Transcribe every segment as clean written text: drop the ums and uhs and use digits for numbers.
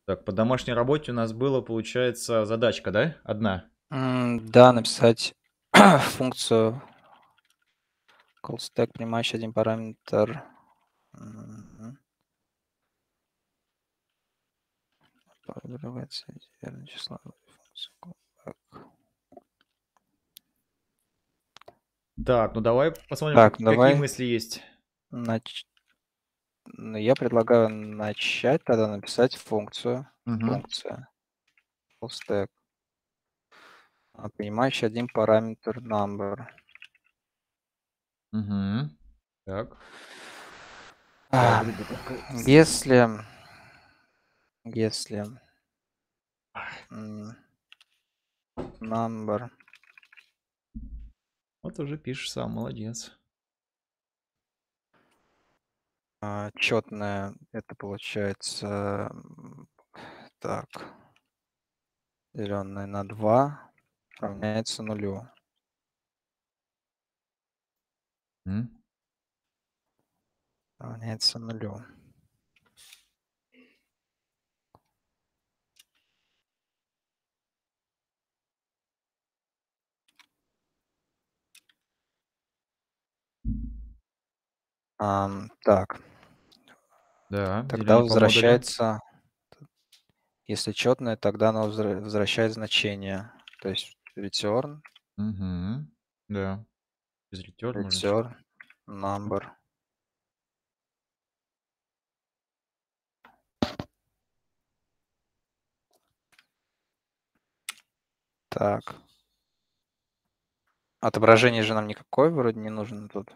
Так, по домашней работе у нас было, получается, задачка, да? Одна. Да, написать функцию callStack, принимающий один параметр. Подразумевается верное число функции callback. Так, ну давай посмотрим, Так, какие давай. мысли есть. Я предлагаю начать тогда написать функция Мгм. callStack, принимающий один параметр number. Мгм. Так. Да, А, вроде как Если number вот уже пишешь сам, молодец. четное, это получается так, деленное на 2 равняется нулю. М? Равняется нулю. Так, Да, тогда деление по модулю. возвращается, если четное, тогда оно возвращает значение. То есть return Мгм. Да. Без return можно читать. number. Так. Отображение же нам никакое вроде не нужно тут.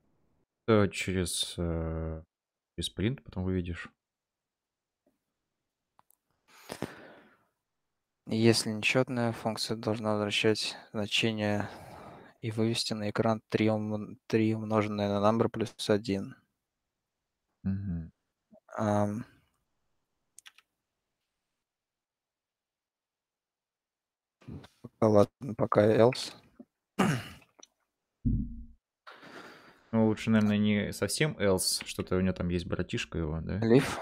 Через print потом выведешь. Если нечетная, функция должна возвращать значение и вывести на экран 3 умноженное на number плюс 1. Мгм. Ладно, пока else. Ну, лучше, наверное, не совсем else. Что-то у него там есть братишка его, да? Leave.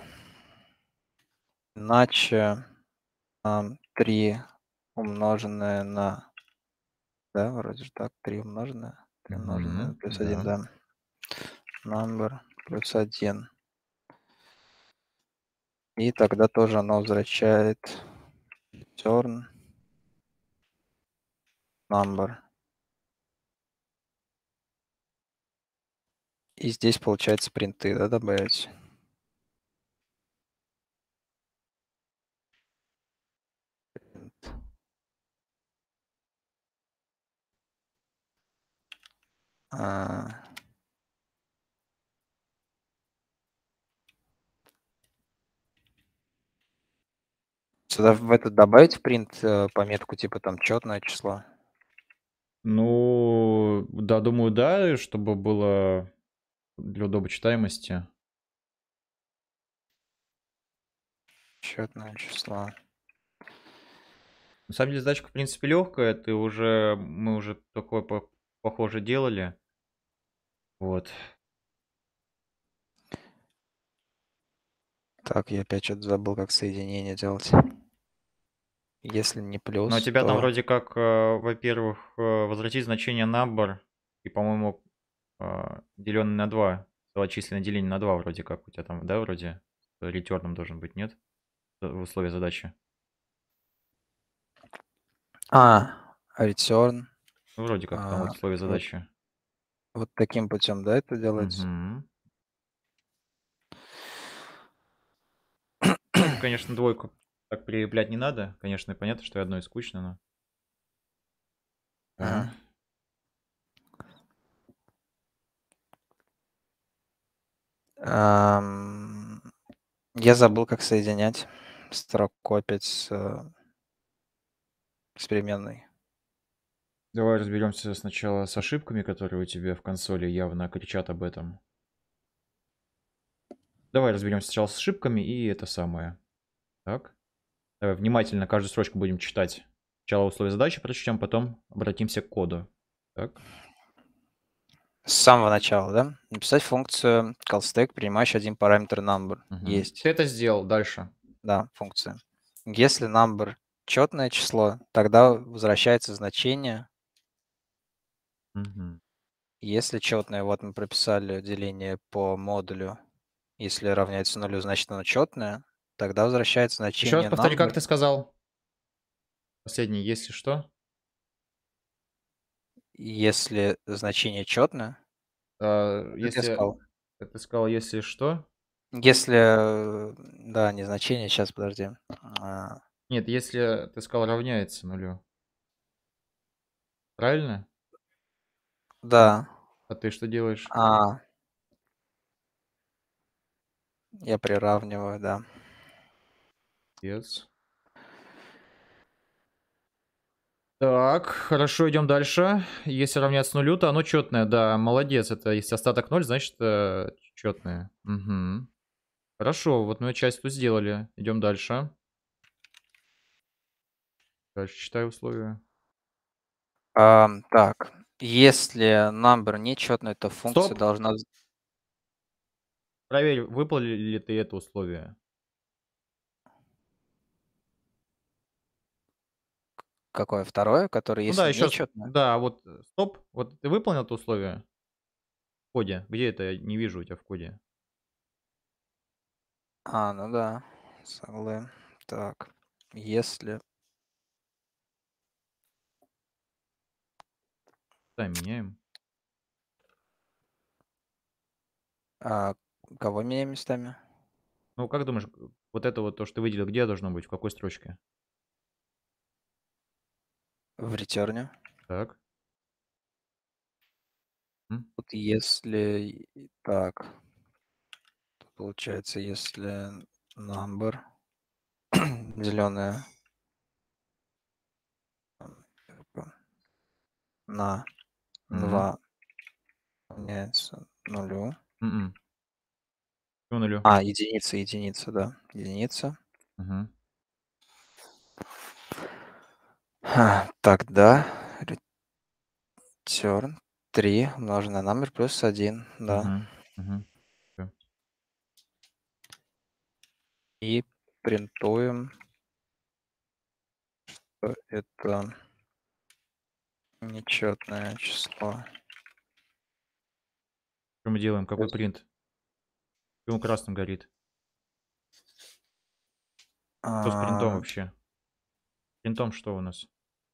Иначе 3 умноженное на... Да, вроде же так. 3 умноженное. 3 умноженное на Мгм. плюс 1, Да. да. Number плюс 1. И тогда тоже оно возвращает return number. И здесь получается принты, да, добавить. А, Сюда в этот добавить в print пометку типа там четное число. Ну, да, думаю, да, чтобы было для удобочитаемости. Четное число. На самом деле задачка, в принципе, легкая. Мы уже такое похоже делали. Вот. Так, я опять что-то забыл, как соединение делать. Если не Но у плюс, тебя там то вроде как, во-первых, возвратить значение number и, по-моему, деленный на 2. Целочисленное деление на 2 вроде как у тебя там, да, вроде? Ретерном должен быть, нет? В условии задачи. return. Ну, вроде как там вот условия Вот, задачи. вот таким путем, да, это делается? Мгм. Ну, конечно, двойку так прилеплять не надо. Конечно, понятно, что и одно и скучно, но... Мгм. Да. Ам, Я забыл, как соединять строку опять с переменной. Давай разберемся сначала с ошибками, которые у тебя в консоли явно кричат об этом. Давай разберемся сначала с ошибками и это самое. Так. Давай внимательно каждую строчку будем читать. Сначала условия задачи прочтем, потом обратимся к коду. Так. С самого начала, да? Написать функцию callStack, принимающую один параметр number. Мгм. Есть. Ты это сделал. Дальше. Да, функция. Если number четное число, тогда возвращается значение. Мгм. Если четное, вот мы прописали деление по модулю. Если равняется нулю, значит оно четное. Тогда возвращается Еще раз значение повтори, как number. ты сказал? Последний, если что? Если значение четное, как я Если сказал. ты сказал, если что? Если, да, не значение, сейчас, подожди. А, Нет, если ты сказал равняется нулю. Правильно? да, А ты что делаешь? а, я приравниваю, да. Yes. Так, хорошо, идем дальше. Если равняется нулю, то оно четное. Да, молодец. Это если остаток 0, значит четное. Мгм. Хорошо, вот мы часть тут сделали. Идем дальше. Дальше читаю условия. Так, если number нечетный, то функция Стоп! должна... Проверь, выполнил ли ты это условие. Какое второе, которое, Ну да, если еще раз. нечетное? Да, вот стоп. Вот ты выполнил это условие в коде. Где это? Я не вижу у тебя в коде. Ну да, согласен. Так, если... Да, меняем. А, кого меняем местами? Ну, как думаешь, вот это вот то, что ты выделил, где должно быть? В какой строчке? В ретерне. Так. М? Вот если... Так, получается, если number зеленая на М. 2 равняется нулю. М-м. Почему нулю? Единица, да. Единица. Мгм. Тогда return 3 умноженное на номер плюс 1, да. Мгм. Мгм. Всё. И принтуем, что это нечетное число. Что мы делаем? То Какой есть, принт? Почему красным горит? Что с принтом а, вообще? Принтом что у нас?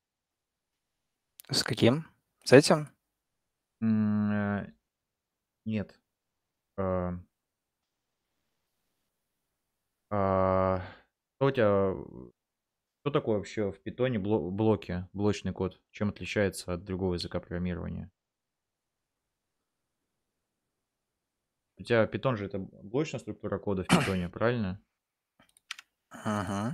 с каким? С этим? М, нет. А, а, что у тебя, что такое вообще в питоне блоки, блочный код? Чем отличается от другого языка программирования? У тебя питон же это блочная структура кода в питоне, правильно? Мгм.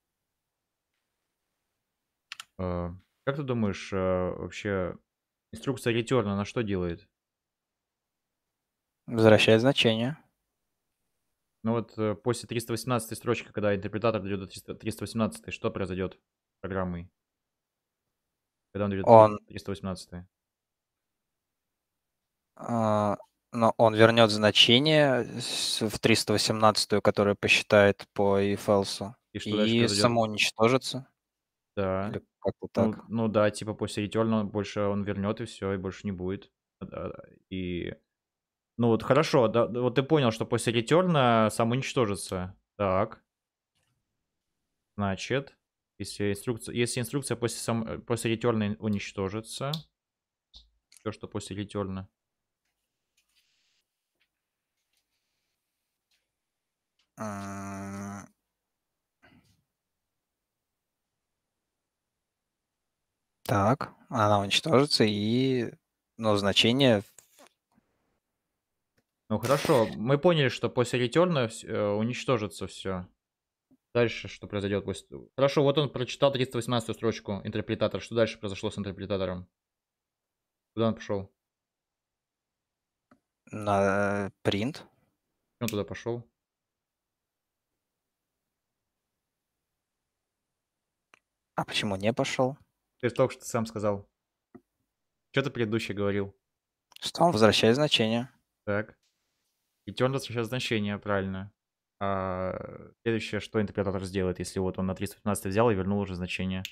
А, как ты думаешь, вообще инструкция ретерна на что делает? Возвращает значение. Ну вот после 318 строчки, когда интерпретатор дойдет до 318, что произойдет с программой, когда он дойдет до Он, 318? а, но он вернет значение в 318, которое посчитает по if-else, И что дальше и произойдет? само уничтожится. Да. Или как-то Ну, так. ну да, типа после ретерна больше он вернет и все, и больше не будет. И, ну вот хорошо, да, да, вот ты понял, что после ретерна сам уничтожится. Так, значит, если инструкция после ретерна уничтожится, то, что после ретерна. М, Так, она уничтожится, и, ну, значение... Ну хорошо, мы поняли, что после ретерна уничтожится все. Дальше что произойдет после... Хорошо, вот он прочитал 318 строчку, интерпретатор. Что дальше произошло с интерпретатором? Куда он пошел? На print. Он туда пошел? А почему не пошел? Ты ж только что сам сказал. Что ты предыдущий говорил? Что он возвращает значение. Так. Return возвращает значение, правильно. Следующее, что интерпретатор сделает, если вот он на 315 взял и вернул уже значение?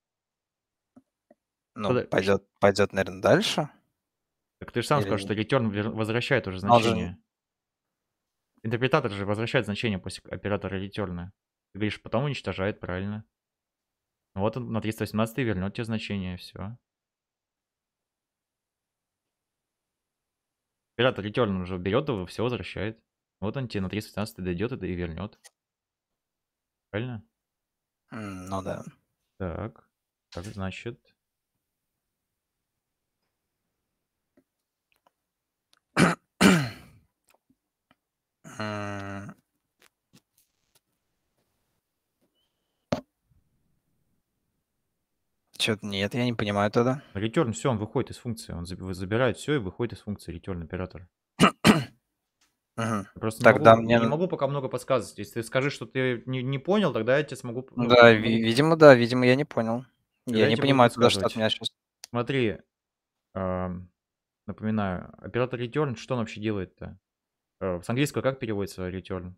Ну, Подо ш пойдет, наверное, дальше Так ты же сам или сказал, что нет? return возвращает уже Но он же н значение. Интерпретатор же возвращает значение после оператора ретёрна. Ты говоришь, потом уничтожает, правильно. Вот он на 318 вернет тебе значение, все. Оператор return уже берет его, все возвращает. Вот он тебе на 318 дойдет и вернет. Правильно? ну да. Так, значит, Чё-то нет, я не понимаю тогда. return все, он выходит из функции. Он забирает все и выходит из функции return оператор. Мгм. Я просто Тогда мне не н могу пока много подсказывать. Если ты скажешь, что ты не понял, тогда я тебе смогу, ну, да, могу видимо, я не понял. тогда Я я не тебе буду понимаю тогда, что от подсказывать. меня сейчас. Смотри, ам, напоминаю, оператор return, что он вообще делает-то? С английского как переводится return?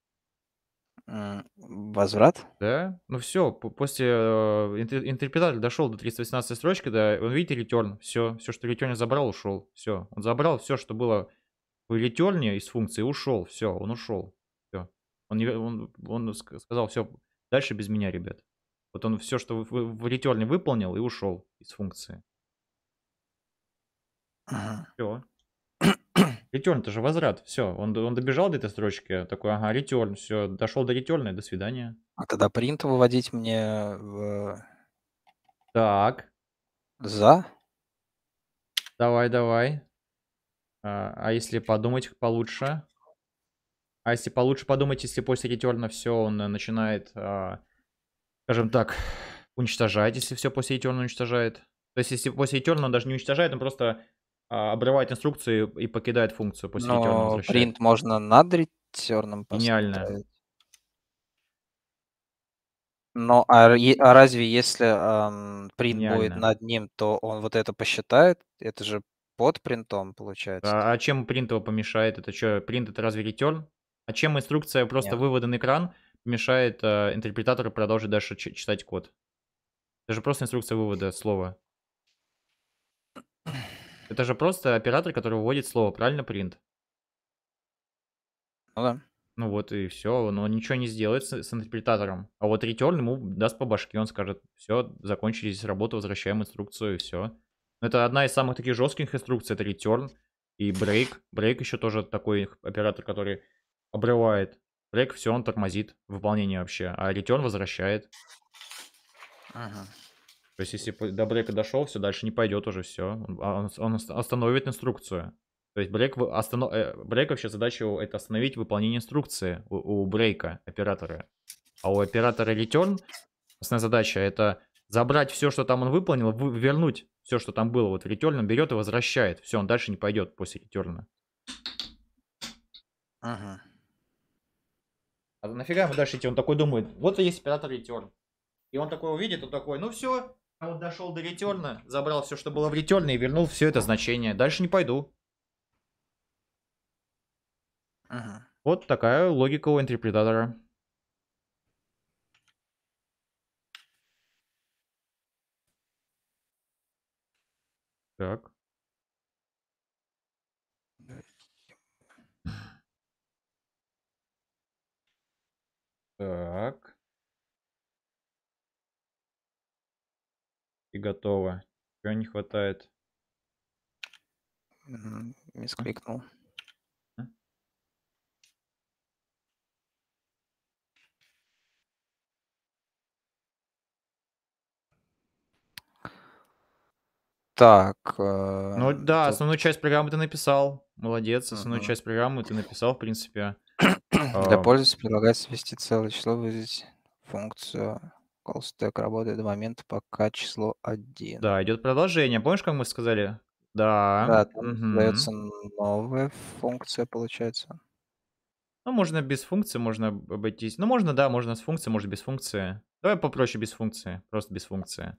Возврат? Да? Ну все, после, интерпретатор дошел до 318 строчки, да, он, видите, return, все, что return забрал, ушел. Все, он забрал все, что было в return из функции, ушел. Все, он ушел. Все. Он сказал: "Все, дальше без меня, ребят". Вот он все, что в return выполнил, и ушел из функции. Мгм. Все. Return — это же возврат. Все, он добежал до этой строчки, такой: "Ага, return". Все, дошел до return, до свидания. А тогда принт выводить мне в Так, за? давай. А если подумать получше? А если получше подумать, если после ретёрна всё, он, начинает, скажем так, уничтожать, если все после ретёрна уничтожает. То есть если после ретёрна он даже не уничтожает, он просто, обрывает инструкции и покидает функцию, после ретёрна Но возвращает. принт можно над ретерном Гениально, поставить. Но, разве если, принт будет гениально. над ним, то он вот это посчитает? Это же под принтом получается-то? А чем принт его помешает? Это чё, принт — это разве ретёрн? А чем инструкция просто Нет. вывода на экран мешает, интерпретатору продолжить дальше читать код? Это же просто инструкция вывода слова. Это же просто оператор, который выводит слово, правильно, принт? Ну да. Ну вот и все, он ничего не сделает с интерпретатором. А вот return ему даст по башке, он скажет: "Все, закончили здесь работу, возвращаем инструкцию", и все. Это одна из самых таких жестких инструкций — это return и break. Break еще тоже такой оператор, который обрывает. Break — все, он тормозит выполнение вообще, а return возвращает. Мгм. То есть если до брейка дошел, все, дальше не пойдет уже, все. Он остановит инструкцию. То есть брейк вообще задача его — это остановить выполнение инструкции у брейка оператора. А у оператора return основная задача — это забрать все, что там он выполнил, вернуть все, что там было. Вот в return он берет и возвращает. Все, он дальше не пойдет после return. Мгм. А нафига ему дальше идти? Он такой думает: вот и есть оператор return. И он такой увидит, он такой: ну все, я вот дошел до ретерна, забрал все, что было в ретерне, и вернул все это значение. Дальше не пойду. Мгм. Вот такая логика у интерпретатора. Так, так. И готово. Чего не хватает? А? Мискликнул. А? Так, Ну да, тут, основную часть программы ты написал. Молодец, основную мгм. часть программы ты написал, в принципе. Для А, пользователя предлагается ввести целое число, вызвать функцию callstack работает до момента, пока число 1. да, идет продолжение. Помнишь, как мы сказали? Да. Да, там Мгм. создается новая функция, получается. Ну, можно без функции, можно обойтись. Ну, можно, да, можно с функцией, может без функции. Давай попроще без функции. Просто без функции.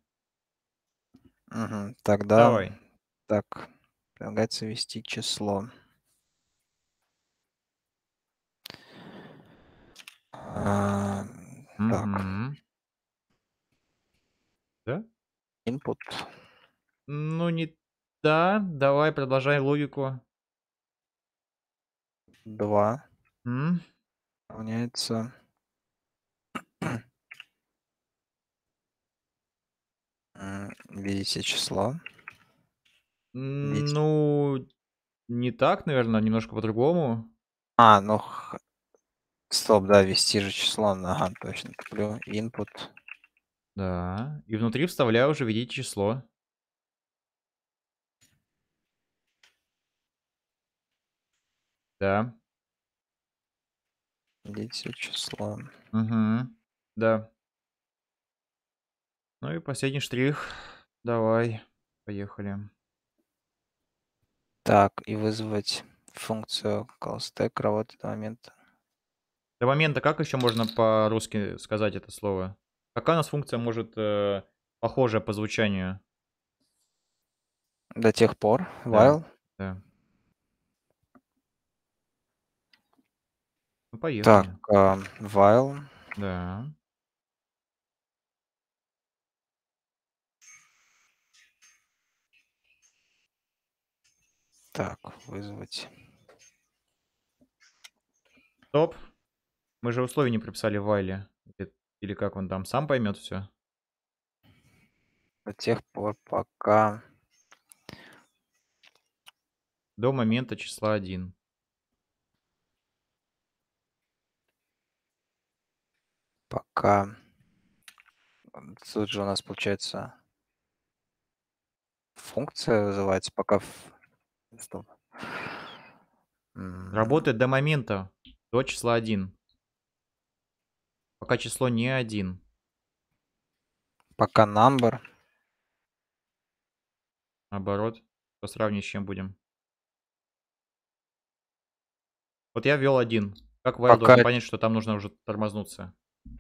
Тогда Давай. так, предлагается ввести число. Так, Мгм. Да? input Ну, не... Да, давай, продолжай логику. 2 М? равняется видите число. Видите. Ну, не так, наверное, немножко по-другому. Ну стоп, да, ввести же число. Ага, точно. Туплю. Input. Да. И внутри вставляю уже введите число. Да. Введите число. Угу. Да. Ну и последний штрих. Давай. Поехали. Так, и вызвать функцию callStack работает до момента. До момента как еще можно по-русски сказать это слово? Какая у нас функция может похожая по звучанию? До тех пор. Да. While. Да. Ну, Так, поехали. while. Да. Так, вызвать. Стоп. Мы же условия не прописали в вайле. Или как он там сам поймет все? До тех пор, пока До момента числа 1. тут же у нас получается функция вызывается, пока стоп. Работает до момента. До числа 1. Пока число не 1. Пока number. Наоборот. По сравнению с чем будем? Вот я ввел 1. Как while Пока должен понять, что там нужно уже тормознуться?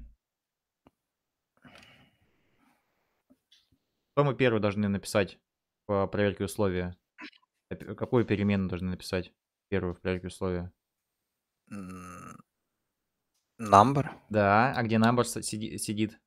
Что мы первый должны написать по проверке условия? Какую переменную должны написать первую в проверке условия? number Да, а где number сидит?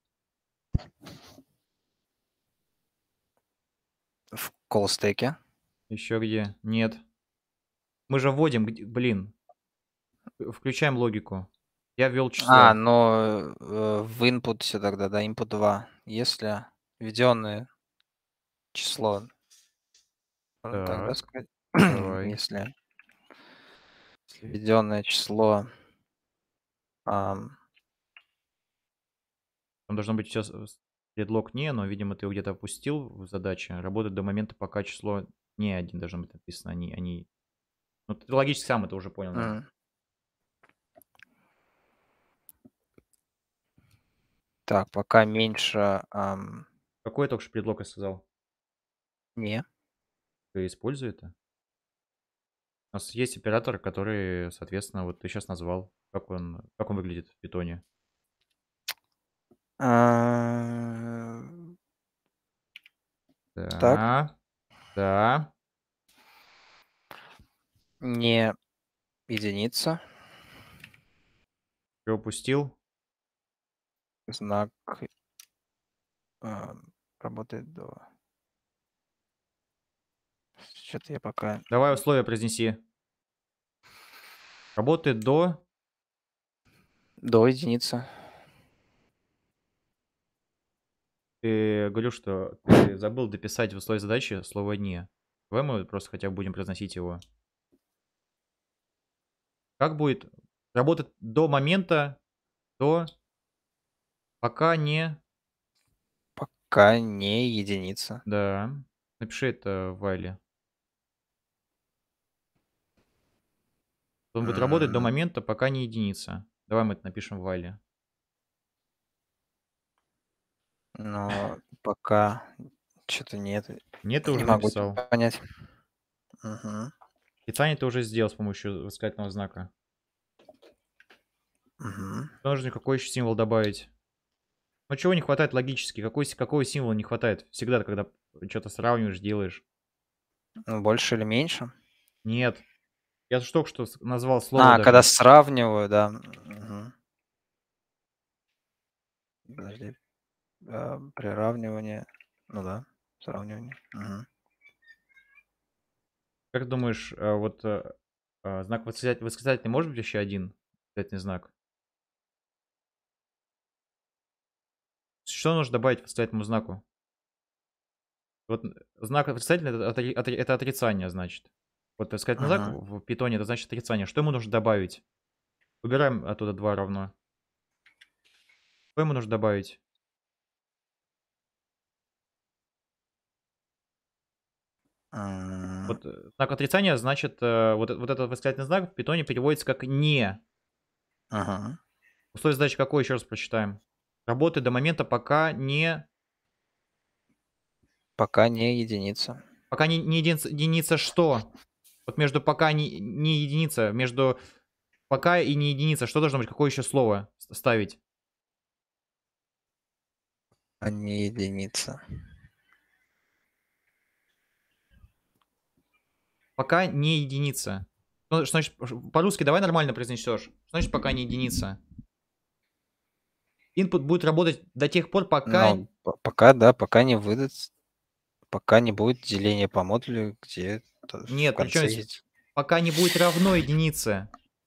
в callStack. Еще где? Нет. Мы же вводим, блин, включаем логику. Я ввел число. Но в input все тогда, да, input 2. Если введенное число, можно тогда Так, сказать, давай. если введенное число, ам, Там должно быть сейчас предлог не, но, видимо, ты его где-то опустил в задаче. Работает до момента, пока число не 1 должно быть написано. Они... Ну, ты логически сам это уже понял, наверное. так, пока меньше Какой только что предлог я сказал? не. Ты используй это. У нас есть оператор, который, соответственно, вот ты сейчас назвал. Как он выглядит в питоне? А, Так, Да, да. не единица, Ты упустил? знак работает до. Что-то я пока Давай условия произнеси. Работает до... до единицы. Ты говорю, что ты забыл дописать в условии задачи слово «не». Давай мы просто хотя бы будем произносить его. Как будет? Работать до момента, до... Пока не... Пока не единица. Да. Напиши это в вайле. Он будет работать до М, момента, пока не единица. Давай мы это напишем в вайле. Но пока что-то нет. Нет, ты Не уже могу написал. понять. Мгм, Специально ты уже сделал с помощью восклицательного знака. мгм. Нужно какой еще символ добавить? Ну, чего не хватает логически? Какого символа не хватает? Всегда, когда что-то сравниваешь, делаешь. Больше или меньше? Нет. Я же только что назвал слово Когда даже. сравниваю, да. Мгм. Подожди. Приравнивание. Ну да, сравнивание. Мгм. Как думаешь, вот знак восклицательный может быть еще один? Восклицательный знак. Что нужно добавить к восклицательному знаку? Вот знак восклицательный это отрицание, значит. Вот восклицательный знак Мгм. в питоне это значит отрицание. Что ему нужно добавить? Убираем оттуда 2 равно. Что ему нужно добавить? М, Вот знак отрицания значит, вот этот восклицательный знак в питоне переводится как "не". Мгм. Условие задачи какое, еще раз прочитаем? Работает до момента, Пока не единица. пока не единица что? Вот между пока не единица, между пока и не единица, что должно быть? Какое еще слово ставить? А не единица. Пока не единица. Ну, что значит, по-русски давай нормально произнесешь. Что значит пока не единица? Input будет работать до тех пор, пока... Но пока, да, пока не выдаст, пока не будет деления по модулю, где в Нет, причем конце здесь есть. пока не будет равно единице.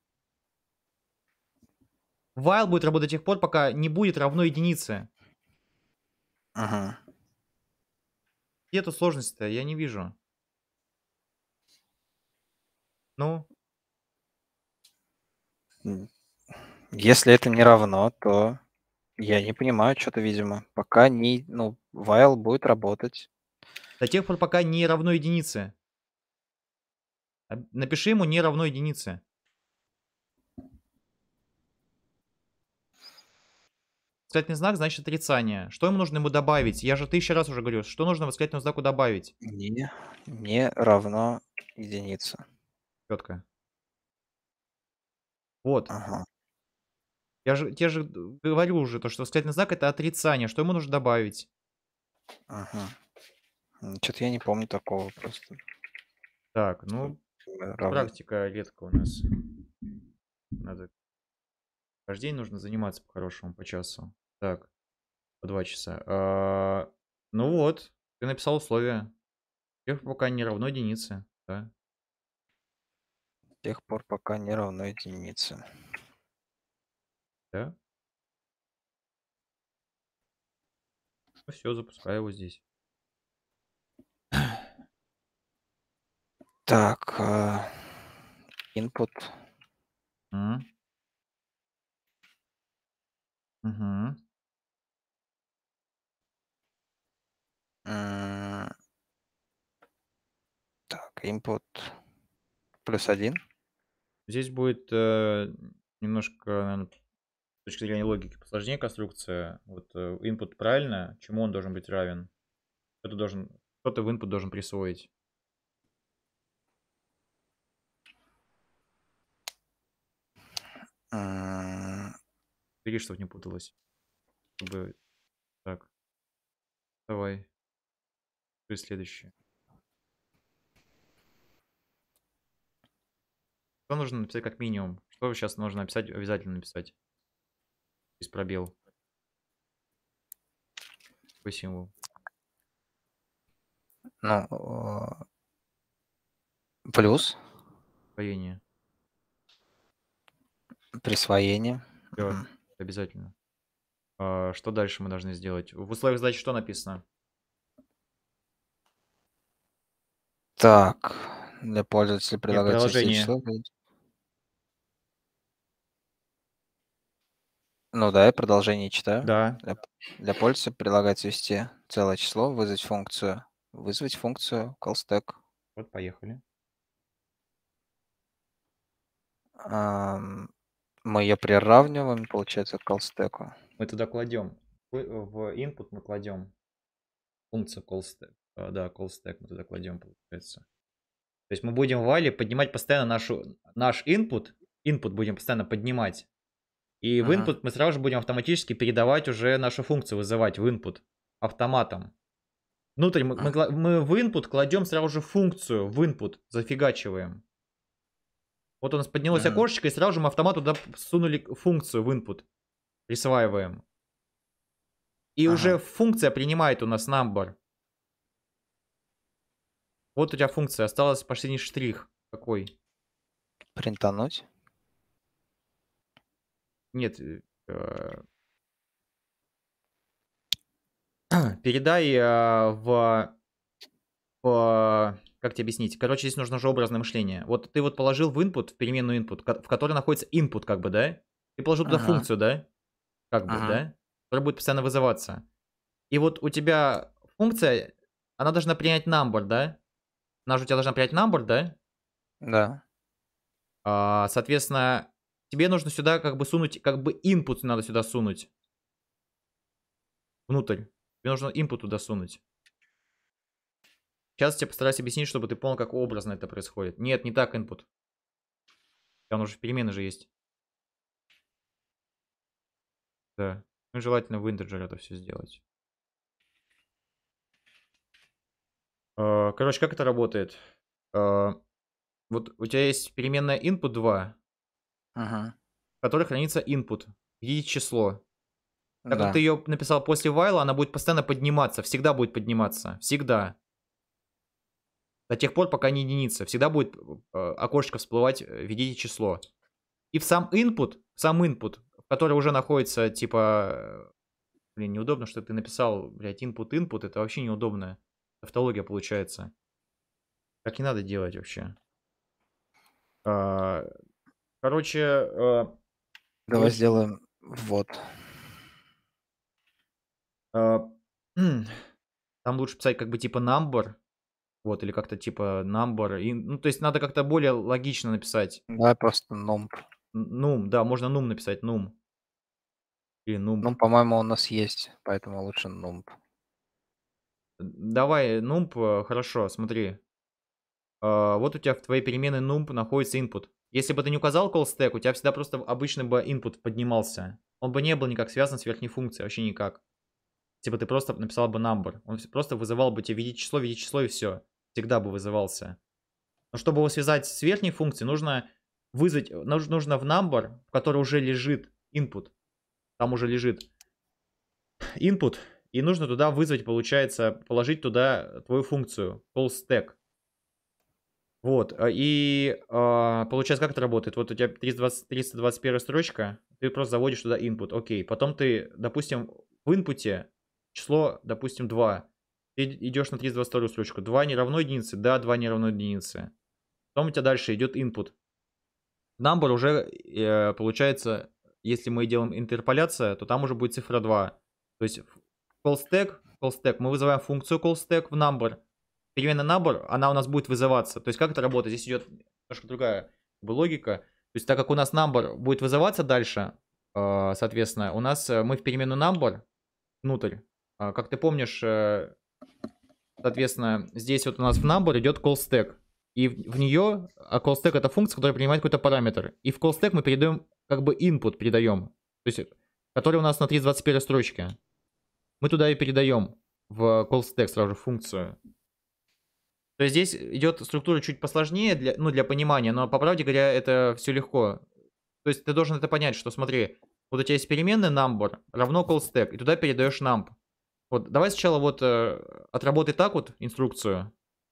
While будет работать до тех пор, пока не будет равно единице. Мгм. Где тут сложность-то? Я не вижу. Ну, М, Если это не равно, то я не понимаю, что-то, видимо. Пока не, ну, while будет работать. до тех пор, пока не равно единице. Напиши ему не равно единице. Восклицательный знак значит отрицание. Что ему нужно добавить? Я же 1000 раз уже говорю, что нужно восклицательному знаку добавить? Не равно единице. Четко. Вот. Ага. Я же тебе же говорю уже, то, что восклицательный знак это отрицание. Что ему нужно добавить? Ага. Что-то я не помню такого просто. Так, ну, Равно. практика редко у нас. Надо. Каждый день нужно заниматься по-хорошему, по часу. Так, по 2 часа. Ну вот, ты написал условия. Тех, пока не равно единице. Да. С тех пор, пока не равно единице. Да. Ну все, запускаю его здесь. Так, input. М. Мгм. м, Так, input +1. Здесь будет немножко, наверно, с точки зрения логики посложнее конструкция. Вот input правильно, чему он должен быть равен? Кто-то в input должен присвоить. М, Бери, чтобы не путалось. Чтобы... Так, давай. Что следующее? Что нужно написать как минимум? Что сейчас нужно написать, обязательно написать? Без пробел. Какой символ? Ну, плюс Строение. присвоение. Все, Мгм. обязательно. Что дальше мы должны сделать? В условиях задачи что написано? Так, для пользователя Нет, предлагается ввести приложение. число. Ну да, я продолжение читаю. Да. Для, для пользователя предлагается ввести целое число, вызвать функцию callstack. Вот, поехали. Мы ее приравниваем, получается, к callstack. Мы туда кладем. В input мы кладем функцию callstack. Да, callstack мы туда кладем, получается. То есть мы будем в while поднимать постоянно наш input. Input будем постоянно поднимать. И в Мгм. input мы сразу же будем автоматически передавать уже нашу функцию, вызывать в input автоматом. Внутрь мы в input кладем сразу же функцию в input, зафигачиваем. Вот у нас поднялось Мгм. окошечко, и сразу же мы автомату туда сунули функцию в input. Присваиваем. И уже Ага. функция принимает у нас number. Вот у тебя функция, осталось последний штрих. Какой? Принтануть. Нет, передай как тебе объяснить? Короче, здесь нужно же образное мышление. Вот ты вот положил в input, в переменную input, в которой находится input, как бы, да? Ты положил туда Мгм. функцию, да? Как бы, Мгм. да? Которая будет постоянно вызываться. И вот у тебя функция, она должна принять number, да? Она же у тебя должна принять number, да? Да. Соответственно, тебе нужно сюда как бы сунуть, как бы input надо сюда сунуть. Внутрь. Тебе нужно input туда сунуть. Сейчас я тебе постараюсь объяснить, чтобы ты понял, как образно это происходит. Нет, не так input. Он уже в переменной же есть. Да. Ну, желательно в integer это все сделать. Короче, как это работает? А, Вот у тебя есть переменная input 2, Мгм. в которой хранится input, и число. Так как ты Да. ее написал после while, она будет постоянно подниматься, всегда будет подниматься, всегда. До тех пор, пока не единица. Всегда будет окошечко всплывать, введите число. И в сам input, в который уже находится, типа, блин, неудобно, что ты написал, блядь, input, это вообще неудобно. Тавтология получается. Так не надо делать вообще. А, Короче, Давай сделаем вот. а, там лучше писать как бы типа number, вот, или как-то типа number. Ну, то есть надо как-то более логично написать. Давай просто nump. Num, да, можно num написать, num. Или nump. Ну, по-моему, у нас есть, поэтому лучше nump. Давай, nump, хорошо, смотри. Вот у тебя в твоей переменной nump находится input. Если бы ты не указал call stack, у тебя всегда просто обычный бы input поднимался. Он бы не был никак связан с верхней функцией, вообще никак. Типа ты просто написал бы number. Он просто вызывал бы тебе видеть число и все. Всегда бы вызывался. Но чтобы его связать с верхней функцией, нужно вызвать, нужно в number, в который уже лежит input. Там уже лежит input. И нужно туда вызвать, получается, положить туда твою функцию call stack. Вот, получается, как это работает? Вот у тебя 321 строчка, ты просто заводишь туда input, окей. Потом ты, допустим, в инпуте число, допустим, 2. Ты идешь на 322 строчку. 2 не равно единице, да, 2 не равно единице. Потом у тебя дальше идет input. Number уже, получается, если мы делаем интерполяция, то там уже будет цифра 2. То есть call stack, мы вызываем функцию callstack в number. Переменная number, она у нас будет вызываться. То есть как это работает? Здесь идет немножко другая как бы логика. То есть так как у нас number будет вызываться дальше, соответственно, у нас мы в переменную number внутрь. Как ты помнишь, соответственно, здесь вот у нас в number идет callstack. И в нее, callstack это функция, которая принимает какой-то параметр. И в callstack мы передаем, как бы input передаем. То есть, который у нас на 321 строчке. Мы туда и передаем в callstack сразу же функцию. То есть здесь идет структура чуть посложнее для, ну, для понимания, но по правде говоря, это все легко. То есть ты должен это понять, что смотри, вот у тебя есть переменная number равно callstack, и туда передаешь numb. Вот давай сначала вот отработай так вот инструкцию.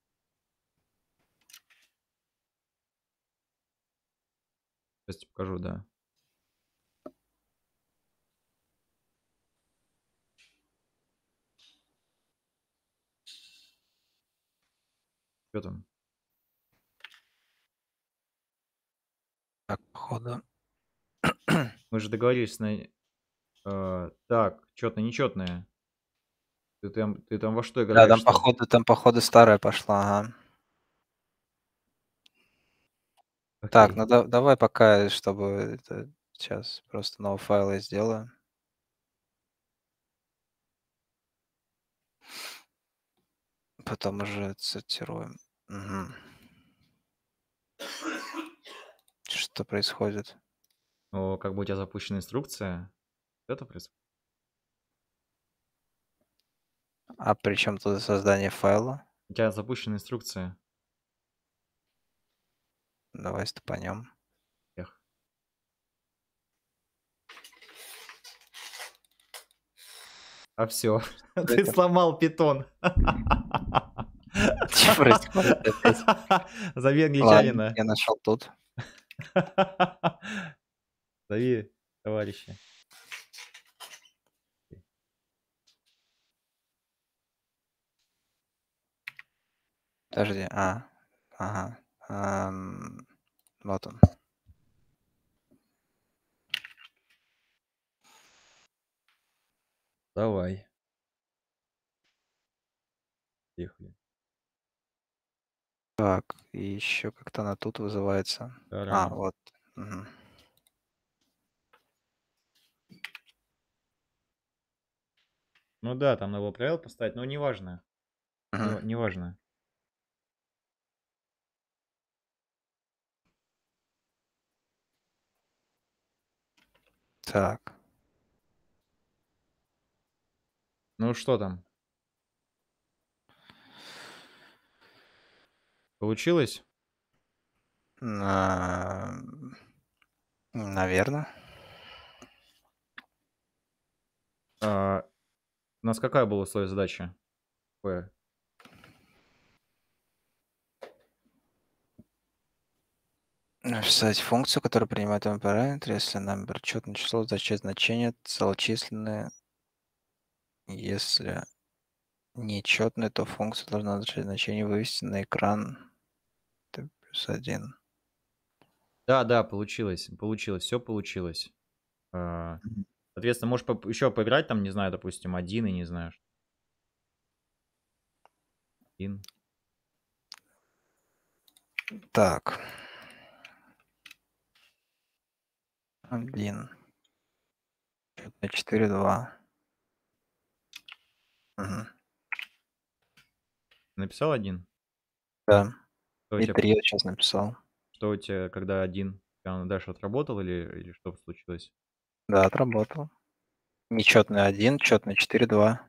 Сейчас тебе покажу, да. Что там? Так, походу. Мы же договорились на... так, четное, нечетное. Ты там во что Да, играешь-то? там походу старая пошла, ага. Так, Окей. ну давай пока, чтобы это сейчас просто новый файл я сделаю. Потом уже отсортируем. Мгм. Что происходит? Как бы у тебя запущена инструкция. Это происходит. А при чем тут создание файла? У тебя запущена инструкция. Давай стопанем. Эх. А все, ты Это сломал питон. что происходит опять? Зови Ладно, англичанина. я нашел тут. Зови товарища. Подожди, ага. Вот он. Давай. Поехали. Так, и еще как-то она тут вызывается. Тарарам. Вот. Мгм. Ну да, там надо было правило поставить, но неважно. Мгм. Неважно. Так. Ну что там? Получилось? Наверное. А, у нас какая была условие задачи? Какое? Написать функцию, которая принимает вам параметр, если number четное число означает значение целочисленное. Если нечетное, то функция должна означать значение вывести на экран +1. Да, получилось. Получилось, все получилось. Мгм. Соответственно, можешь еще поиграть там, не знаю, допустим, один и не знаю, один. Так. 1. Четное 4, 2. Мгм. Написал один? Да. Что у И тебя, 3 я сейчас написал. когда один? Он дальше отработал или что случилось? Да, отработал. Нечетное 1, четное 4, 2.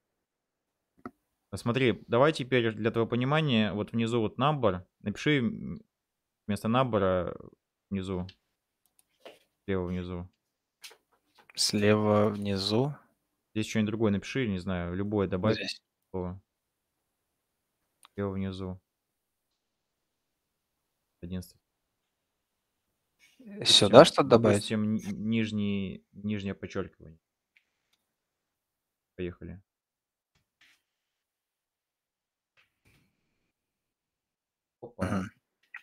Смотри, давай теперь для твоего понимания, вот внизу вот number, напиши вместо number внизу, слева внизу. Слева внизу. Здесь что-нибудь другое напиши, не знаю, любое Вот добавь здесь. слово. Слева внизу. 11. Сюда Допустим, что-то добавить? нижнее подчеркивание. Поехали. Опа. Мгм.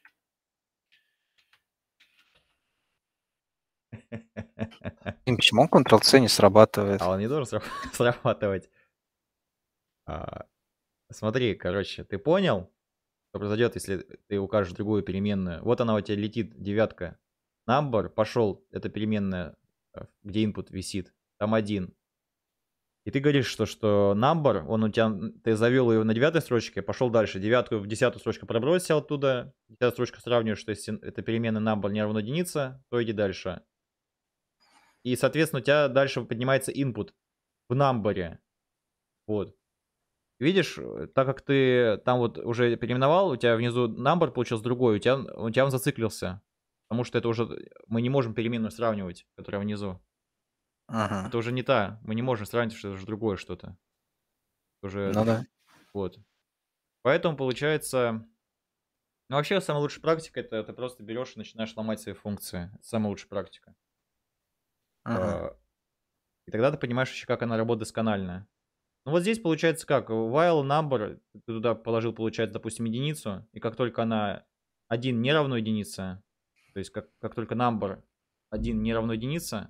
Почему Ctrl-C не срабатывает? А он не должен срабатывать. А, Смотри, короче, ты понял, что произойдет, если ты укажешь другую переменную? Вот она у тебя летит, девятка. Number пошел, это переменная, где input висит. Там 1. И ты говоришь, что number, он у тебя, ты завел ее на 9 строчке, пошел дальше. Девятку в 10 строчку пробросил оттуда. 10 строчка сравниваешь, что если это переменная number не равно единице, то иди дальше. И, соответственно, у тебя дальше поднимается input в number. Вот. Видишь, так как ты там вот уже переименовал, у тебя внизу number получился другой, у тебя он зациклился. Потому что это уже мы не можем переменную сравнивать, которая внизу. Мгм. Это уже не та. Мы не можем сравнить, что это уже другое что-то. Уже Ну да. вот. Поэтому получается. Ну, вообще, самая лучшая практика это ты просто берешь и начинаешь ломать свои функции. Это самая лучшая практика. Мгм. А, И тогда ты понимаешь еще, как она работает досконально. Ну вот здесь получается как? While number, ты туда положил, получается, допустим, единицу, и как только она 1 не равно единице, то есть как только number 1 не равно единице,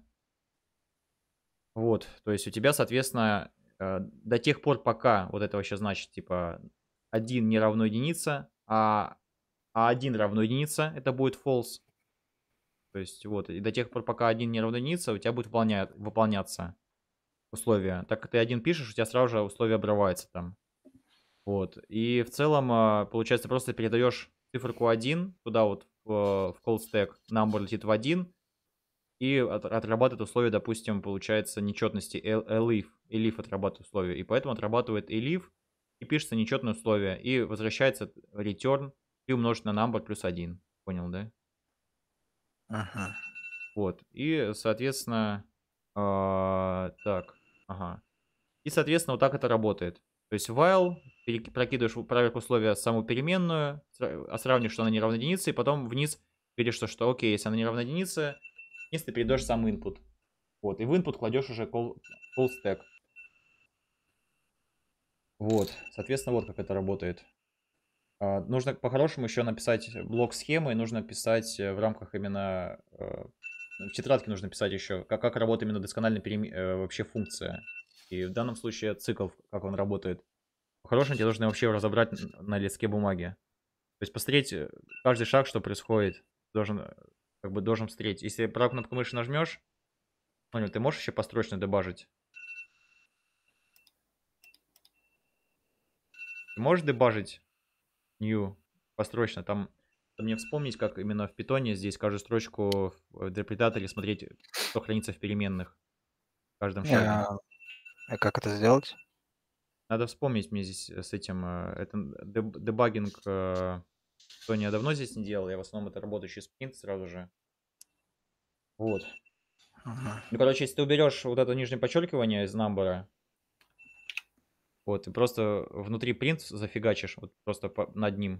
вот, то есть у тебя, соответственно, до тех пор, пока вот это вообще значит, типа, 1 не равно единице, а 1 равно единице, это будет false. То есть вот, и до тех пор, пока 1 не равно единице, у тебя будет выполняться условия. Так как ты 1 пишешь, у тебя сразу же условие обрывается там. Вот. И в целом, получается, просто передаешь циферку 1 туда вот в call stack, number летит в 1, и отрабатывает условие, допустим, получается, нечетности elif. Elif отрабатывает условие. И поэтому отрабатывает elif, и пишется нечетное условие, и возвращается return, и умножить на number плюс 1. Понял, да? Мгм. Вот. И, соответственно, так, ага. И, соответственно, вот так это работает. То есть while, прокидываешь в проверку условия саму переменную, сравниваешь, что она не равна единице, и потом вниз видишь, что окей, если она не равна единице, вниз ты перейдешь сам input. Вот, и в input кладешь уже call stack. Вот, соответственно, вот как это работает. Нужно по-хорошему еще написать блок схемы, и нужно писать в рамках именно... В тетрадке нужно писать еще, как работает именно доскональная вообще функция. И в данном случае цикл, как он работает. По-хорошему тебе нужно вообще разобрать на листке бумаги. То есть посмотреть каждый шаг, что происходит. Должен посмотреть. Если правую кнопку мыши нажмешь, понял, ты можешь еще построчно дебажить? Ты можешь дебажить new построчно? Там мне вспомнить, как именно в питоне здесь каждую строчку в интерпретаторе смотреть, что хранится в переменных в каждом шаге. А как это сделать? Надо вспомнить мне здесь с этим. Это дебагинг, что я давно здесь не делал. Я в основном это работаю через Sprint сразу же. Вот. Мгм. Ну, короче, если ты уберешь вот это нижнее подчеркивание из number, вот, ты просто внутри print зафигачишь, вот просто над ним.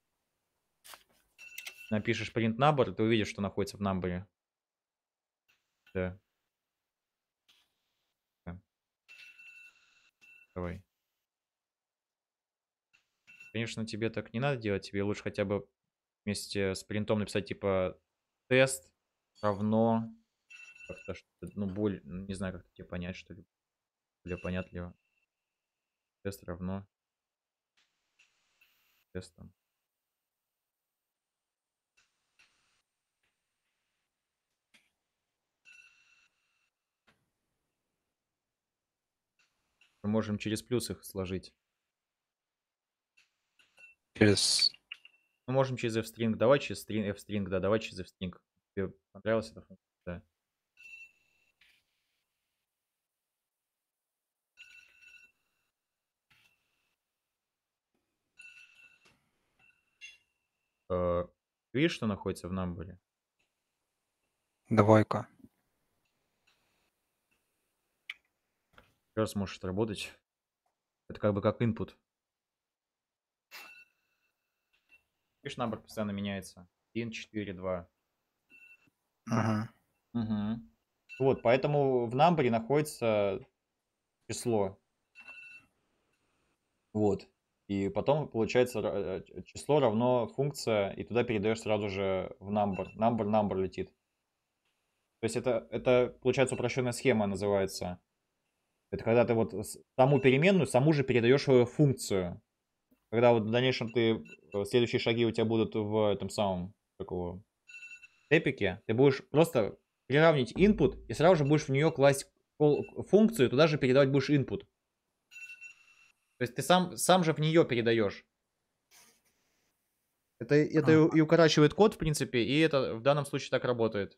Напишешь print number, ты увидишь, что находится в number. Да. Да. Давай. Конечно, тебе так не надо делать, тебе лучше хотя бы вместе с принтом написать типа тест равно как-то, ну, не знаю, как тебе понять, что ли, более понятливо. Тест равно тестом. Мы можем через плюс их сложить. Через... Мы можем через f-string, давай через f-string, да, давай через f-string. Тебе понравилась эта функция? Да. Видишь, что находится в number? Двойка. Раз может работать. Это как бы как input. Видишь, number постоянно меняется. 1, 4, 2. Мгм. Угу. Вот, поэтому в number находится число. Вот. И потом получается число равно функция, и туда передаешь сразу же в number. Number летит. То есть это получается упрощенная схема называется. Это когда ты вот саму переменную, саму же передаешь свою функцию. Когда вот в дальнейшем следующие шаги у тебя будут в этом самом, такого эпике, ты будешь просто приравнить input и сразу же будешь в нее класть функцию, туда же передавать будешь input. То есть ты сам же в нее передаешь. Это и укорачивает код, в принципе, и это в данном случае так работает.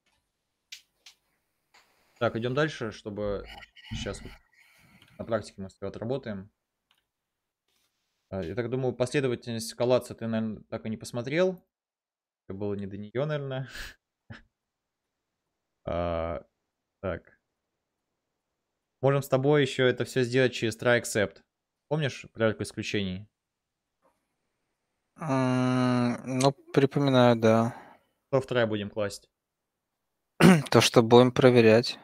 Так, идем дальше, чтобы сейчас вот на практике мы с тобой отработаем. Я так думаю, последовательность коллапса ты, наверное, так и не посмотрел. Это было не до нее, наверное. Так. Можем с тобой еще это все сделать через try except. Помнишь проверку исключений? Ну, припоминаю, да. Что в try будем класть? То, что будем проверять.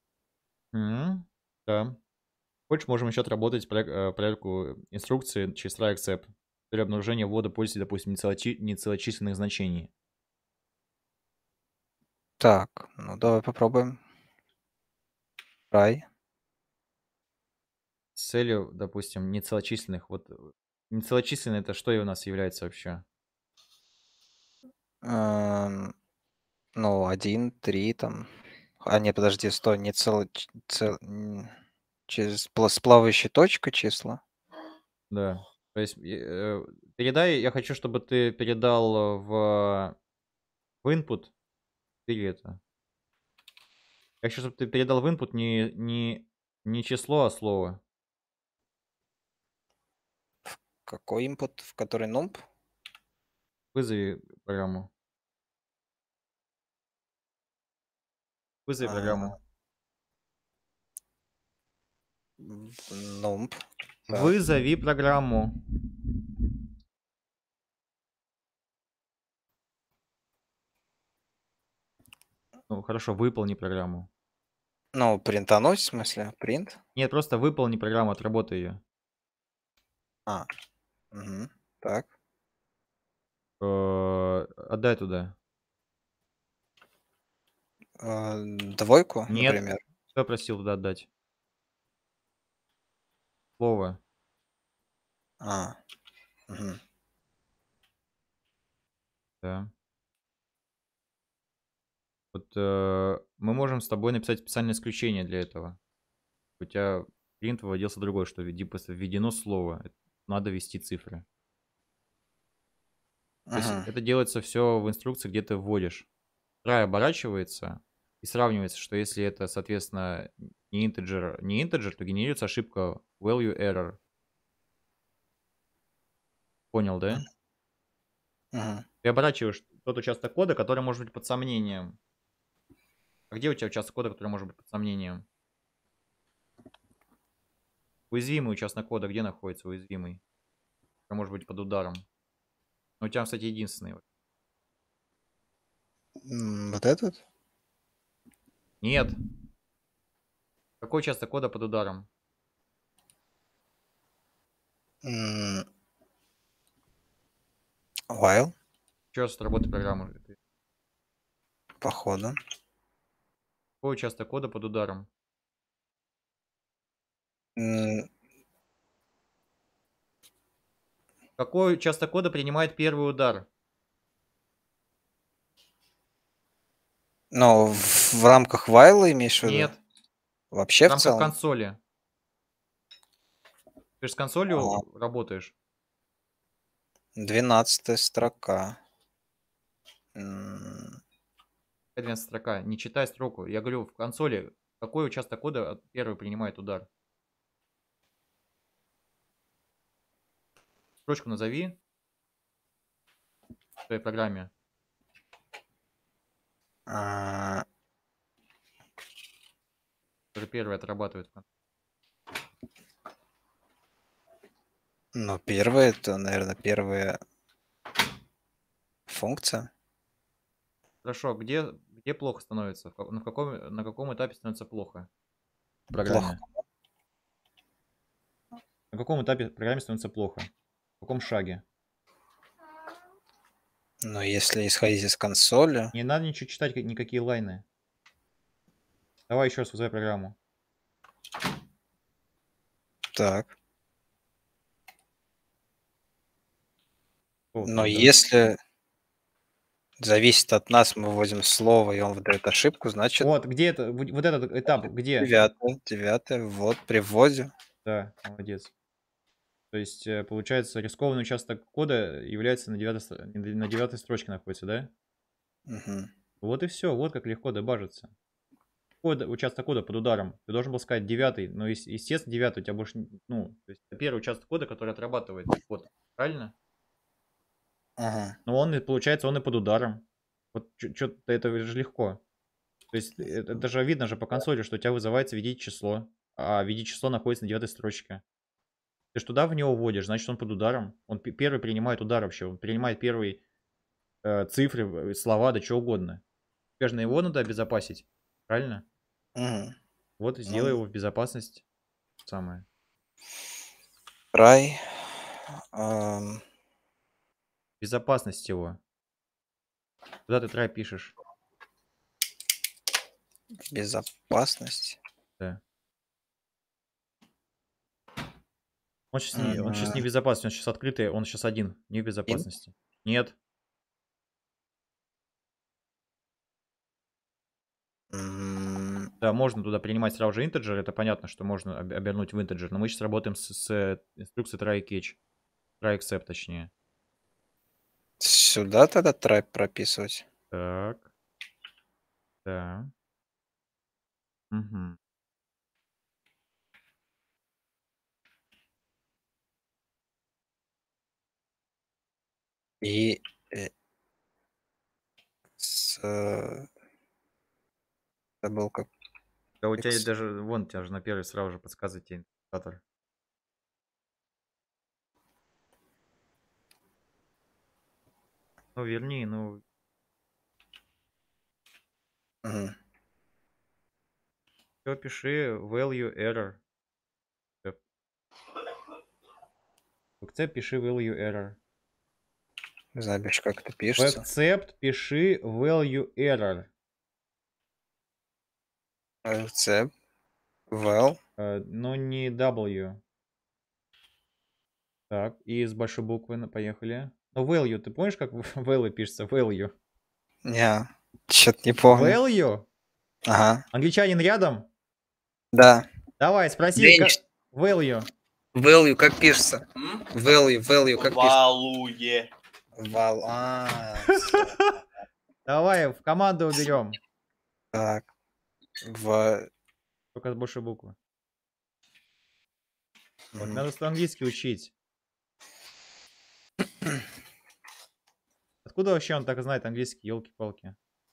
Да. Хочешь, можем еще отработать проверку инструкции через try except. При обнаружении ввода пользователя, допустим, нецелочисленных значений. Так, ну давай попробуем. Try. С целью, допустим, нецелочисленных. Вот нецелочисленное это что и у нас является вообще? Ну, 1, 3 там. А, нет, подожди, стой, не через с плавающей точкой числа. Да. То есть передай, я хочу, чтобы ты передал в input или это. Я хочу, чтобы ты передал в input не число, а слово. Какой input, в который numb? Вызови программу. Вызови А, программу. Nump. Так. Вызови программу. Ну, хорошо, выполни программу. Ну, принтануть, в смысле? Принт? Нет, просто выполни программу, отработай ее. Угу. Так. Отдай туда. Двойку, Нет. например. Кто просил туда отдать? Слово. Угу. Да. Вот мы можем с тобой написать специальное исключение для этого. У тебя принт выводился другой, что просто введено слово. Надо ввести цифры. То есть это делается все в инструкции, где ты вводишь. Try оборачивается и сравнивается, что если это, соответственно, не integer, то генерируется ошибка value error. Понял, да? Угу. Ты оборачиваешь тот участок кода, который может быть под сомнением. А где у тебя участок кода, который может быть под сомнением? Уязвимый участок кода где находится уязвимый? Который может быть под ударом. Ну, у тебя, кстати, единственный. Вот этот? Нет. Какой участок кода под ударом? While, Еще раз отработай программу. походу. Какой участок кода под ударом? Какой участок кода принимает первый удар? Ну, в рамках while имеешь в виду? Нет. Вообще В в рамках целом? консоли. Ты же с консолью работаешь. 12 строка. 12 строка. Не читай строку. Я говорю, в консоли какой участок кода первый принимает удар? Строчку назови в твоей программе. Который первый отрабатывает. Ну, первое, это, наверное, первая функция. Хорошо, где плохо становится? На каком этапе становится плохо в Плохо. программе? На каком этапе в программе становится плохо? В каком шаге? Но если исходить из консоли, Не надо ничего читать, никакие лайны. Давай еще раз вызывай программу. так. О, Но да. если зависит от нас, мы вводим слово, и он выдает ошибку, значит, Вот, где это? Вот этот этап, где? 9, вот, при вводе. Да, молодец. То есть, получается, рискованный участок кода является на девятой строчке находится, да? Мгм. Вот и все, вот как легко дебажится. Участок кода под ударом. Ты должен был сказать 9, но, естественно, 9 у тебя больше, ну, то есть это первый участок кода, который отрабатывает код. Правильно? Ага. Но он, получается, он и под ударом. Вот что-то это же легко. То есть это же видно же по консоли, что у тебя вызывается введите число, а введите число находится на девятой строчке. Ты ж туда в него вводишь, значит, он под ударом. Он первый принимает удар вообще. Он принимает первый цифры, слова, да что угодно. Тебе же на его надо обезопасить. Правильно? Мгм. Вот и сделай Ну, его в безопасность самое. try. ам, Безопасность его. Куда ты try пишешь? безопасность. Да. Он сейчас не в безопасности, он сейчас открытый, он сейчас один, не в безопасности. Нет. М, Да, можно туда принимать сразу же интеджер, это понятно, что можно обернуть в интеджер, но мы сейчас работаем с инструкцией try catch, try except точнее. Сюда тогда try прописывать. Так, да. Мгм. И с, забыл как. Да у тебя X. даже, вон, у тебя же на первый сразу же подсказывает тебе интерпретатор. Ну, верни, ну, Мгм. все пиши value error. В accept пиши value error. Не знаю больше, как это В пишется. accept пиши value error. C, well. Но не W. Так, и с большой буквы, поехали. Ну, value, ты помнишь, как value пишется? Value. Не, что-то не помню. Value? Ага, Англичанин рядом? да. Давай, спроси, Денег. как... Value. Value как пишется? Value как пишется? Валуе. Вал. Всё. Давай, в команду уберем. Так. В. Только с большой буквы. Вот, Мгм. надо английский учить. Откуда вообще он так знает английский, елки-палки?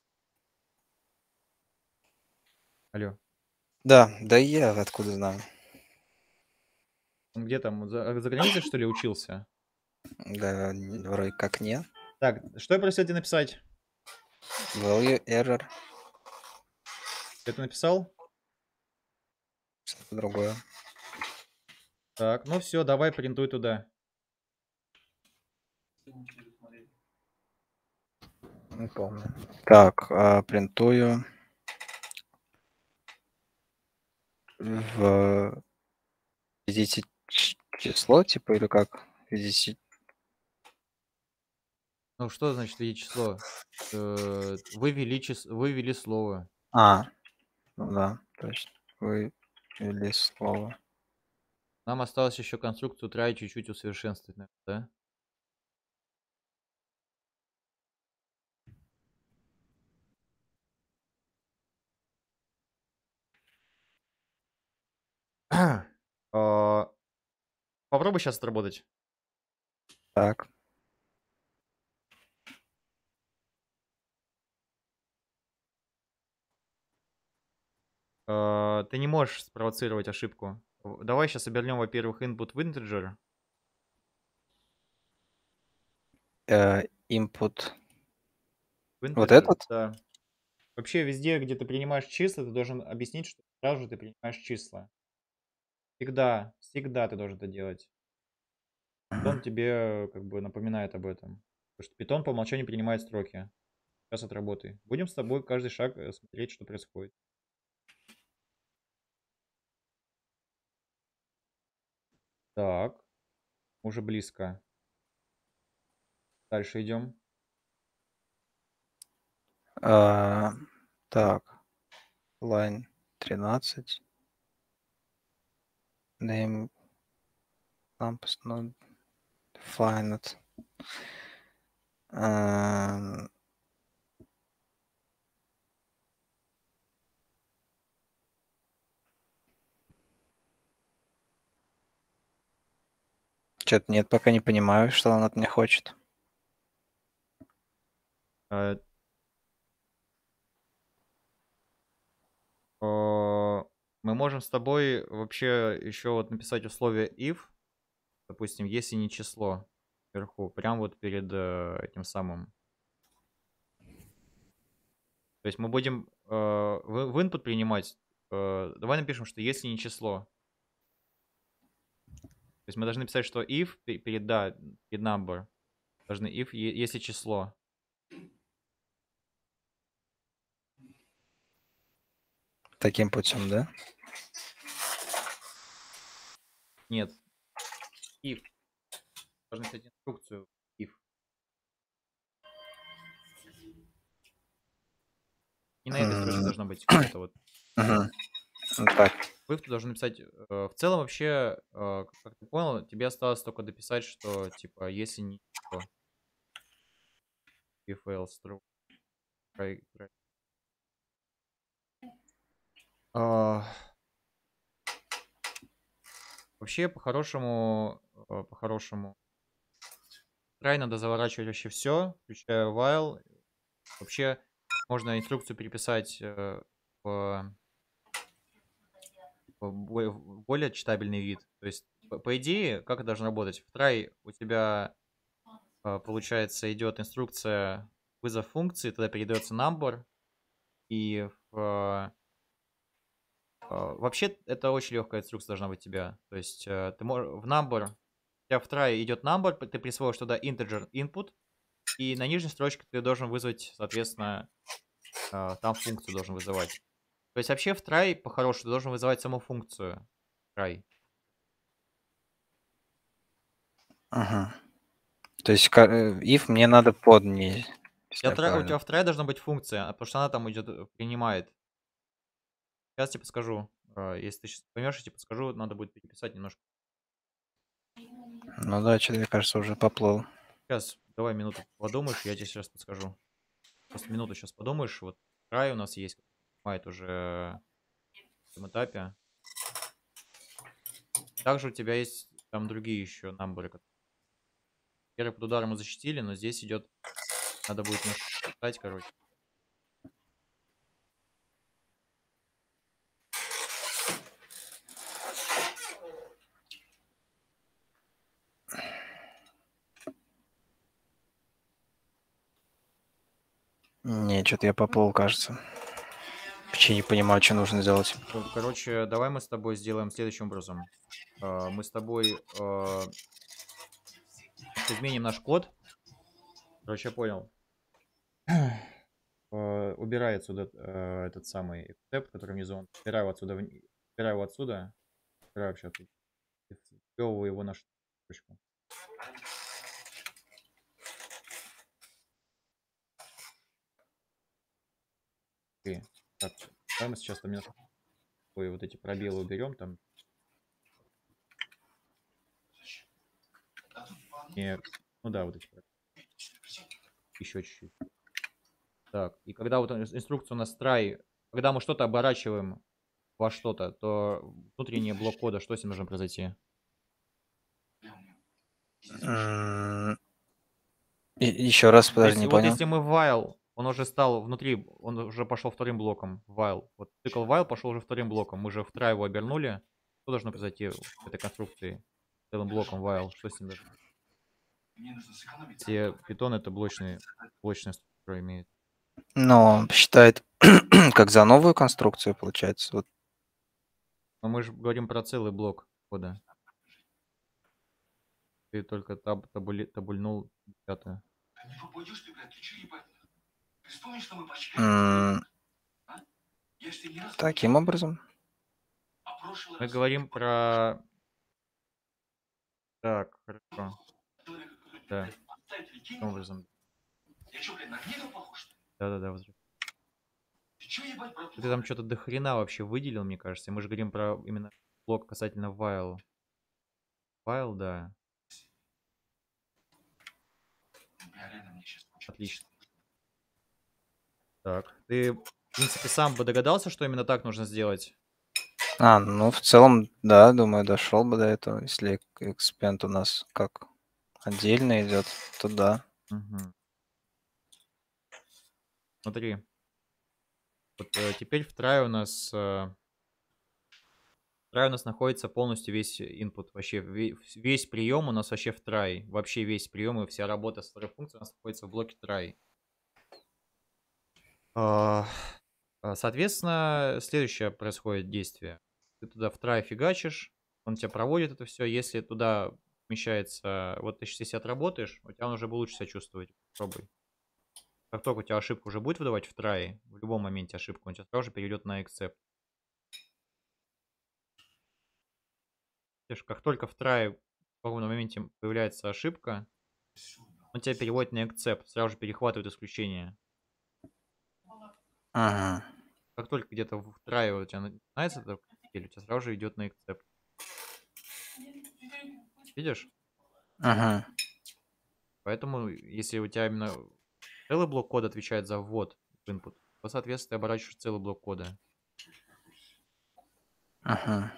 Алло. Да, да и я откуда знаю. Он где там, за границей, что ли, учился? Да, вроде как нет. Так, что я просил тебе написать? Value error. Ты это написал? Что-то другое. Так, ну все, давай принтуй туда. Не помню. Так, принтую в введите число, типа, или как? Введите. Ну, что значит и число? Вывели слово. Ну да, точно. Вывели слово. Нам осталось еще конструкцию try чуть-чуть усовершенствовать, наверное, да? А, Попробуй сейчас отработать. Так. Ты не можешь спровоцировать ошибку. Давай сейчас обернем, во-первых, input в integer. Input. В Вот integer, этот? да. Вообще везде, где ты принимаешь числа, ты должен объяснить, что сразу же ты принимаешь числа. Всегда, всегда ты должен это делать. Python тебе как бы напоминает об этом. Потому что Python по умолчанию принимает строки. Сейчас отработай. Будем с тобой каждый шаг смотреть, что происходит. Так, уже близко. Дальше идем. Так. Line 13. Name campus node defined. Что-то нет, пока не понимаю, что он от меня хочет. Э, Мы можем с тобой вообще еще вот написать условие if, допустим, если не число вверху, прям вот перед этим самым. То есть мы будем в input принимать. Давай напишем, что если не число. То есть мы должны писать, что if перед number. Должны if, если число. Таким путем, да? Нет. If. Должны писать инструкцию if. И на этой строчке должна быть какая-то вот. Мгм. Вот так. If ты должен написать. В целом вообще, как ты понял, тебе осталось только дописать, что типа если не число. If else true. Вообще, по-хорошему, try надо заворачивать вообще все, включая while. Вообще, можно инструкцию переписать в более читабельный вид. То есть, по идее, как это должно работать? В try у тебя, получается, идет инструкция вызов функции, тогда передается number, и вообще это очень легкая инструкция должна быть у тебя. То есть ты можешь в number, у тебя в try идет number, ты присвоишь туда integer input, и на нижней строчке ты должен вызвать, соответственно, там функцию должен вызывать. То есть вообще в try по-хорошему ты должен вызывать саму функцию try. Ага. То есть if мне надо под ней, если я У правильно. тебя в try должна быть функция, потому что она там идет, принимает. Сейчас тебе подскажу. Если ты сейчас поймешь, я тебе подскажу, надо будет переписать немножко. Ну да, что-то, мне кажется, уже поплыл. Сейчас, давай минуту подумаешь, я тебе сейчас подскажу. Просто минуту сейчас подумаешь. Вот try у нас есть, принимает уже в этом этапе. Также у тебя есть там другие еще намберы. Первый под ударом мы защитили, но здесь идет, надо будет немножко читать, короче. Не, что-то я поплыл, кажется. Вообще не понимаю, что нужно сделать. Короче, давай мы с тобой сделаем следующим образом. Мы с тобой изменим наш код. Короче, я понял. Убирай отсюда этот самый эксцепт, который внизу. Убирай его отсюда. Убирай его отсюда. Убирай вообще оттуда. И вплёвывай его на строчку. Окей. Так, давай мы сейчас там немножко вот эти пробелы уберем там. И, ну да, вот эти пробелы. Еще чуть-чуть. Так, и когда вот инструкция у нас try, когда мы что-то оборачиваем во что-то, то внутренний блок кода, что с ним должно произойти? Еще раз, подожди, не Вот понял. если мы while, он уже стал внутри, он уже пошел вторым блоком. While. Вот цикл while пошел уже вторым блоком. Мы же в try его обернули. Что должно произойти в этой конструкции? Целым блоком while. Что с ним должно? Все питон это блочная структура имеет. Но считает как за новую конструкцию, получается. Вот. Но мы же говорим про целый блок кода. Ты только табульнул пятое. Таким образом. Мы говорим про... Так, хорошо. Да. Таким образом. Да-да-да, возвращай. Ты там что-то до хрена вообще выделил, мне кажется. Мы же говорим про именно блок касательно while. While, да. Отлично. Так, ты, в принципе, сам бы догадался, что именно так нужно сделать? Ну, в целом, да, думаю, дошел бы до этого. Если экспент у нас как отдельно идет, то да. Угу. Смотри. Вот теперь в try у нас находится полностью весь input, вообще весь прием у нас вообще в try. Вообще весь прием и вся работа с второй функцией у нас находится в блоке try. Соответственно, следующее происходит действие. Ты туда в try фигачишь, он тебя проводит это все. Если туда помещается, вот ты сейчас если отработаешь, у тебя он уже будет лучше себя чувствовать. Попробуй. Как только у тебя ошибку уже будет выдавать в try, в любом моменте ошибку, он тебя сразу же перейдет на accept. Как только в try в каком-то моменте появляется ошибка, он тебя переводит на accept, сразу же перехватывает исключение. Ага. Как только где-то в try у тебя начинается это, у тебя сразу же идет на accept. Видишь? Ага. Поэтому, если у тебя именно целый блок кода отвечает за ввод в input, то, соответственно, ты оборачиваешь целый блок кода. Ага.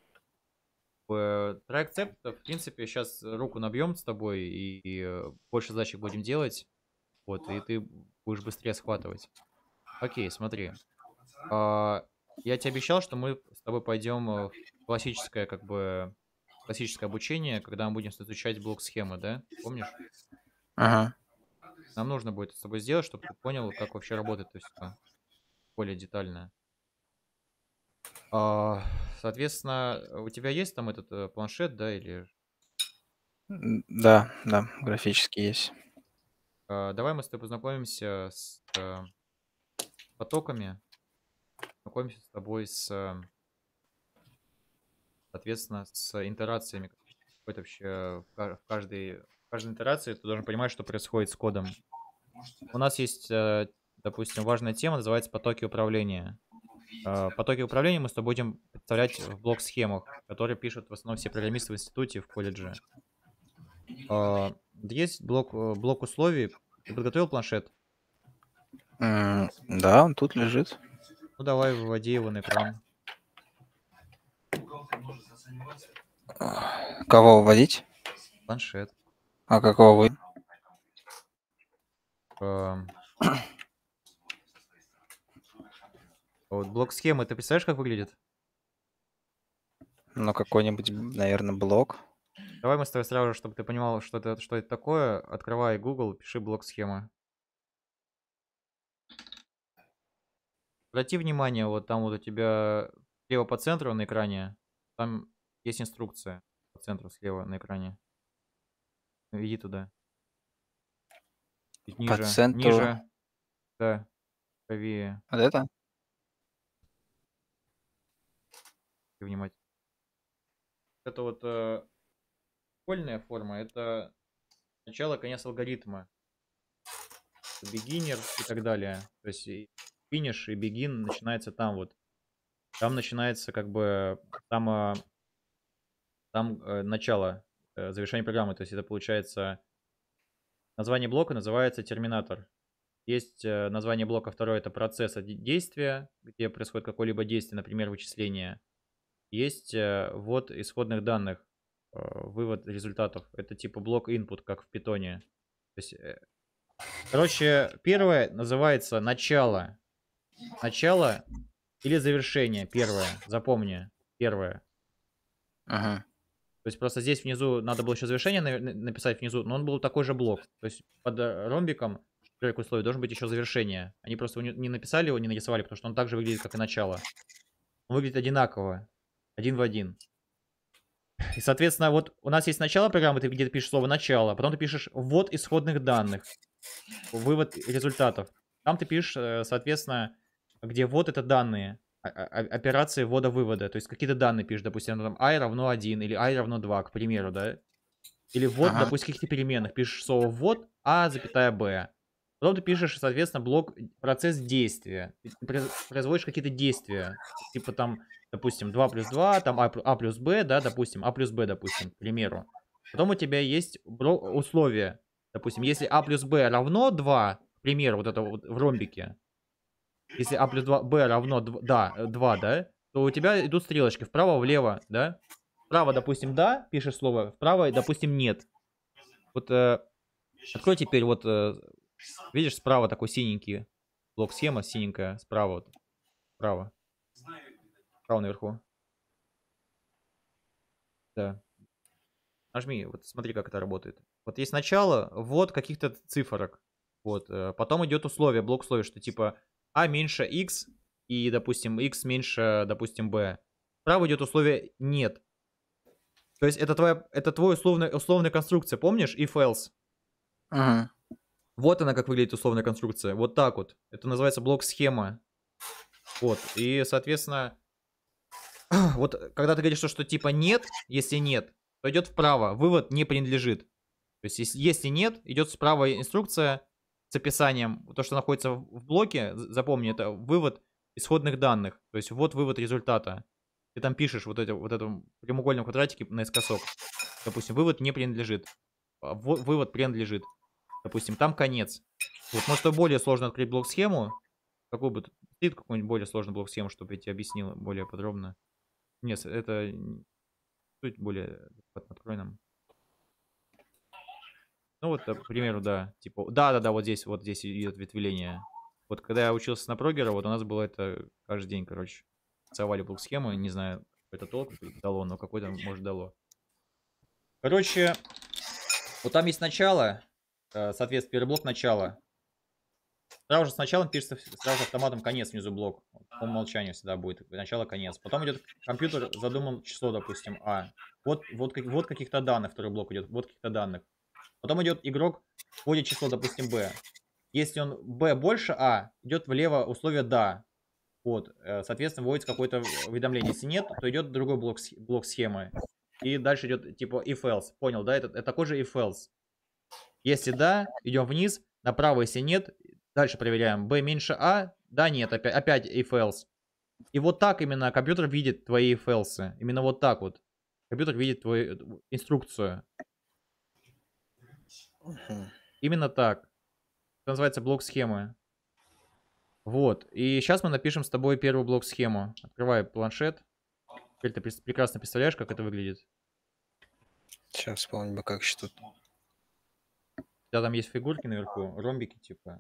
В try accept, в принципе, сейчас руку набьем с тобой и больше задачек будем делать. Вот, и ты будешь быстрее схватывать. Окей, смотри. Я тебе обещал, что мы с тобой пойдем в классическое, как бы, классическое обучение, когда мы будем изучать блок-схемы, да? Помнишь? Ага. Нам нужно будет это с тобой сделать, чтобы ты понял, как вообще работает это все более детально. А, Соответственно, у тебя есть там этот планшет, да, или... Да, да, графически есть. Давай мы с тобой познакомимся с потоками, познакомимся с тобой с, соответственно, с итерациями. Какой-то вообще в каждой итерации ты должен понимать, что происходит с кодом. У нас есть, допустим, важная тема, называется потоки управления. Потоки управления мы с тобой будем представлять в блок-схемах, которые пишут в основном все программисты в институте, в колледже. Есть блок условий. Ты подготовил планшет? Да, он тут лежит. Ну, давай, выводи его на экран. Кого вводить? Планшет. А какого вы? Ам, Вот блок схемы, ты представляешь, как выглядит? Ну, какой-нибудь, наверное, блок. Давай мы с тобой сразу же, чтобы ты понимал, что это такое, открывай Google, пиши блок схема. Обрати внимание, вот там вот у тебя слева по центру на экране, там есть инструкция по центру слева на экране. Иди туда. Чуть По ниже, центру. ниже, да, правее, Вот это? внимательно. Это вот школьная форма, это начало, конец алгоритма. Beginner и так далее. То есть и финиш и begin начинается там вот. Там начинается как бы, там начало, завершение программы. То есть это получается, название блока называется терминатор. Есть название блока второе, это процесс действия, где происходит какое-либо действие, например, вычисление. Есть ввод исходных данных, вывод результатов. Это типа блок input, как в питоне. То есть, короче, первое называется начало. Начало или завершение, первое. Запомни, первое. Ага. То есть просто здесь внизу надо было еще завершение написать внизу, но он был такой же блок. То есть под ромбиком, первое условие, должен быть еще завершение. Они просто его не написали его, не нарисовали, потому что он так же выглядит, как и начало. Он выглядит одинаково, один в один. И, соответственно, вот у нас есть начало программы, ты где-то пишешь слово начало, потом ты пишешь ввод исходных данных, вывод результатов. Там ты пишешь, соответственно, где ввод это данные, операции ввода-вывода. То есть какие-то данные пишешь, допустим, там i равно 1 или i равно 2, к примеру, да? Или ввод, Ага. допустим, каких-то переменных. Пишешь слово ввод а, запятая b. Потом ты пишешь, соответственно, блок процесс действия. Ты производишь какие-то действия. Типа там, допустим, 2 плюс 2, там а плюс b, да, допустим, а плюс b, допустим, к примеру. Потом у тебя есть условия. Допустим, если а плюс b равно 2, к примеру, вот это вот в ромбике. Если а плюс 2, b равно 2, да, 2, да, то у тебя идут стрелочки вправо-влево, да? Вправо, допустим, да, пишешь слово, вправо, допустим, нет. Вот открой теперь вот, видишь, справа такой синенький блок схема, синенькая, справа вот, справа, справа наверху, да. Нажми, вот смотри, как это работает. Вот есть начало, ввод каких-то цифрок, вот, потом идет условие, блок условий, что типа а меньше x и, допустим, x меньше, допустим, b. Справа идет условие нет. То есть это твой условная конструкция, помнишь? If else. Ага. Вот она как выглядит условная конструкция. Вот так вот. Это называется блок-схема. Вот. И, соответственно, вот когда ты говоришь, что типа нет, если нет, то идет вправо. Вывод не принадлежит. То есть, если нет, идет справа инструкция с описанием. То, что находится в блоке, запомни, это вывод исходных данных. То есть, вот вывод результата. Ты там пишешь вот этом прямоугольном квадратике наискосок. Допустим, вывод не принадлежит. Вывод принадлежит. Допустим, там конец. Вот, может, более сложно открыть блок-схему. Какую бы стоит какую-нибудь более сложную блок-схему, чтобы я тебе объяснил более подробно. Нет, это суть более открой нам. Ну вот, к примеру, да, типа, да, вот здесь идет ветвление. Вот когда я учился на прогера, вот у нас было это каждый день, короче. рисовали блок-схему, не знаю, это толк дало, но какой-то, может, дало. Короче, вот там есть начало, соответственно, первый блок начала. Сразу же с началом пишется сразу автоматом конец внизу блок. По умолчанию всегда будет начало, конец. Потом идет компьютер, задумал число, допустим, А. Вот каких-то данных, второй блок идет, вот каких-то данных. Потом идет игрок, вводит число, допустим, B. Если он B больше А, идет влево условие да. Вот, соответственно, вводится какое-то уведомление. Если нет, то идет другой блок схемы. И дальше идет типа if else. Понял, да? Это такой же if else. Если да, идем вниз, направо, если нет, дальше проверяем. B меньше А, да, нет, опять if else. И вот так именно компьютер видит твои if else. Именно вот так вот. Компьютер видит твою инструкцию. Именно так. Это называется блок схемы. Вот. И сейчас мы напишем с тобой первый блок схему. Открывай планшет. Теперь ты прекрасно представляешь, как это выглядит. Сейчас вспомнить бы, как еще тут. У тебя там есть фигурки наверху, ромбики типа.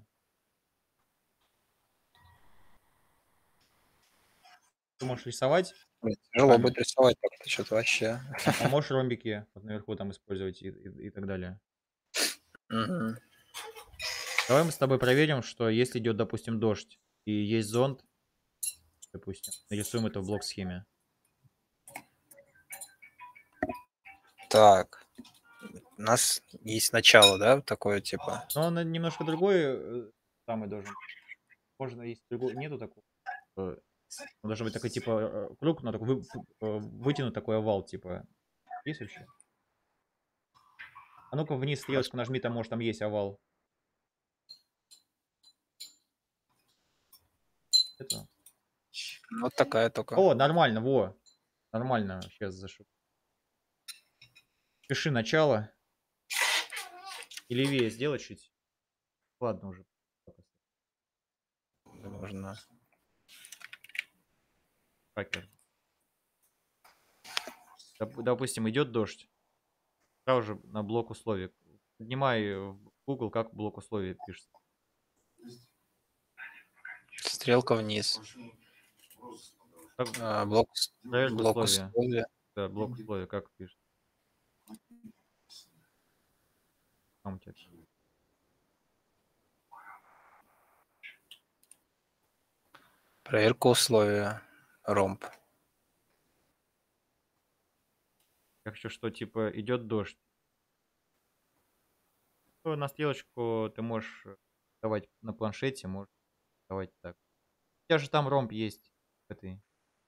Ты можешь рисовать. Блин, тяжело будет рисовать как-то что-то вообще. А можешь ромбики вот наверху там использовать и так далее. Мгм. Давай мы с тобой проверим, что если идет, допустим, дождь и есть зонт, допустим, нарисуем это в блок схеме. Так. У нас есть начало, да, такое типа. Но он немножко другой, самый должен. Можно есть другой, нету такого. Он должен быть такой типа круг, но такой вытянут такой овал, типа. Есть вообще? А ну-ка вниз стрелочку нажми, там может там есть овал. Это. Вот такая только. О, нормально, во. Нормально. Сейчас зашу. Пиши начало. И левее сделать чуть. Ладно уже. Можно. Хакер. Допустим, идет дождь. Сразу же на блок условий. Поднимай в Google, как блок условий пишется. Стрелка вниз. Как Блок проверка условия. условия. Да, блок условия, как пишется. Там у тебя. Проверка условия. Ромб. Я хочу, что типа идет дождь. То на стрелочку ты можешь давать на планшете, можешь давать так. У тебя же там ромб есть в этой.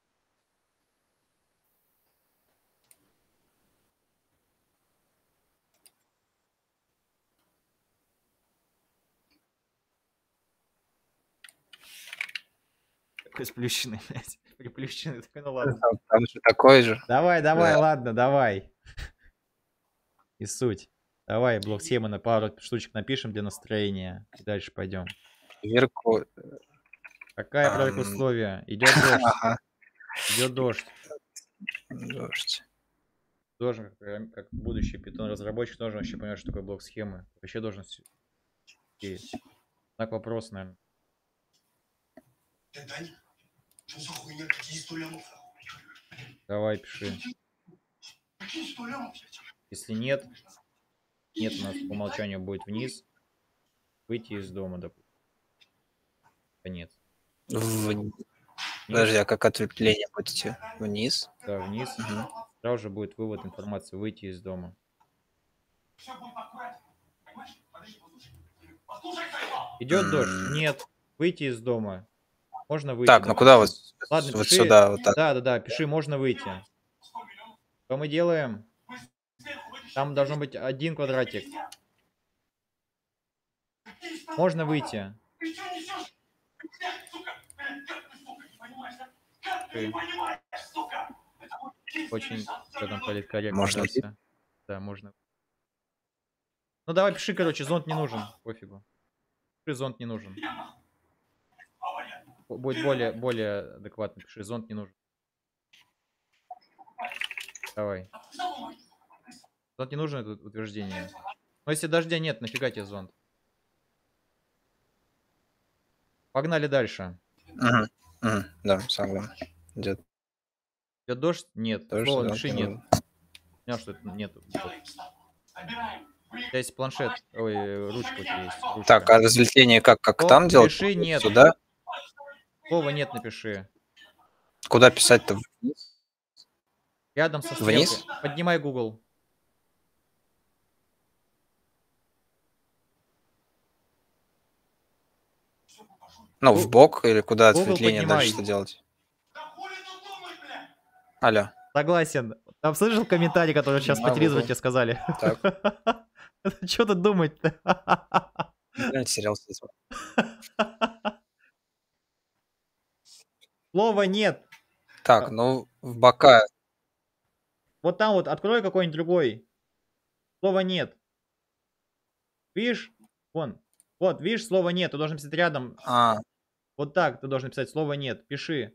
Такой сплющенный, блядь. Приплющенный. Такой, ну ладно. Там же такой же. Давай, Да. ладно, давай. И суть. Давай блок схемы на пару штучек напишем для настроения. И дальше пойдем. Проверку. Какая проверка условия? Идет дождь. Ага. Идет дождь. Дождь. Должен, как будущий питон разработчик, должен вообще понимать, что такое блок схемы. Вообще должен сеять. Так вопрос, наверное. Давай, пиши. Если нет, у нас по умолчанию будет вниз. Выйти из дома, допустим. Конец. Подожди, а как ответвление будете? Вниз? Да, вниз. Угу. Сразу же будет вывод информации. Выйти из дома. Идет дождь? Нет. Выйти из дома. Можно выйти. Так, ну куда вот? Ладно, вот пиши. сюда, вот так. Да, пиши, можно выйти. Что мы делаем? Там должно быть один квадратик. Можно выйти. Очень что там политкорректно. Можно. Да, можно. Ну давай пиши, короче, зонт не нужен. Пофигу. Пиши, зонт не нужен. Будет более адекватно. Пиши, зонт не нужен. Давай. Зонт не нужен, это утверждение. Но если дождя нет, нафига тебе зонт? Погнали дальше. Угу. Да, согласен. Идет Идет дождь? Нет. дождь, Слово зонт напиши не нет. нужен. Понял, что это нет. У тебя есть планшет, ой, ручка у тебя есть, Так, ручка. а разлетение как Слово там делать? пиши нет. Сюда? Слово нет напиши. Куда писать-то? Рядом со Вниз? стрелкой. Поднимай Google. Ну, в бок или куда Google ответвление дальше поднимай. что делать? Алло. Согласен. Там слышал комментарий, который сейчас по Поднимаю телевизору Google. тебе сказали? Так. Что тут думать-то? Реально терялся. Слова нет. Так, ну, в бока. Вот там вот открой какой-нибудь другой. Слова нет. Видишь? Вон. Вот, видишь, слова нет. Ты должен писать рядом. А, Вот так ты должен писать. Слова нет. Пиши.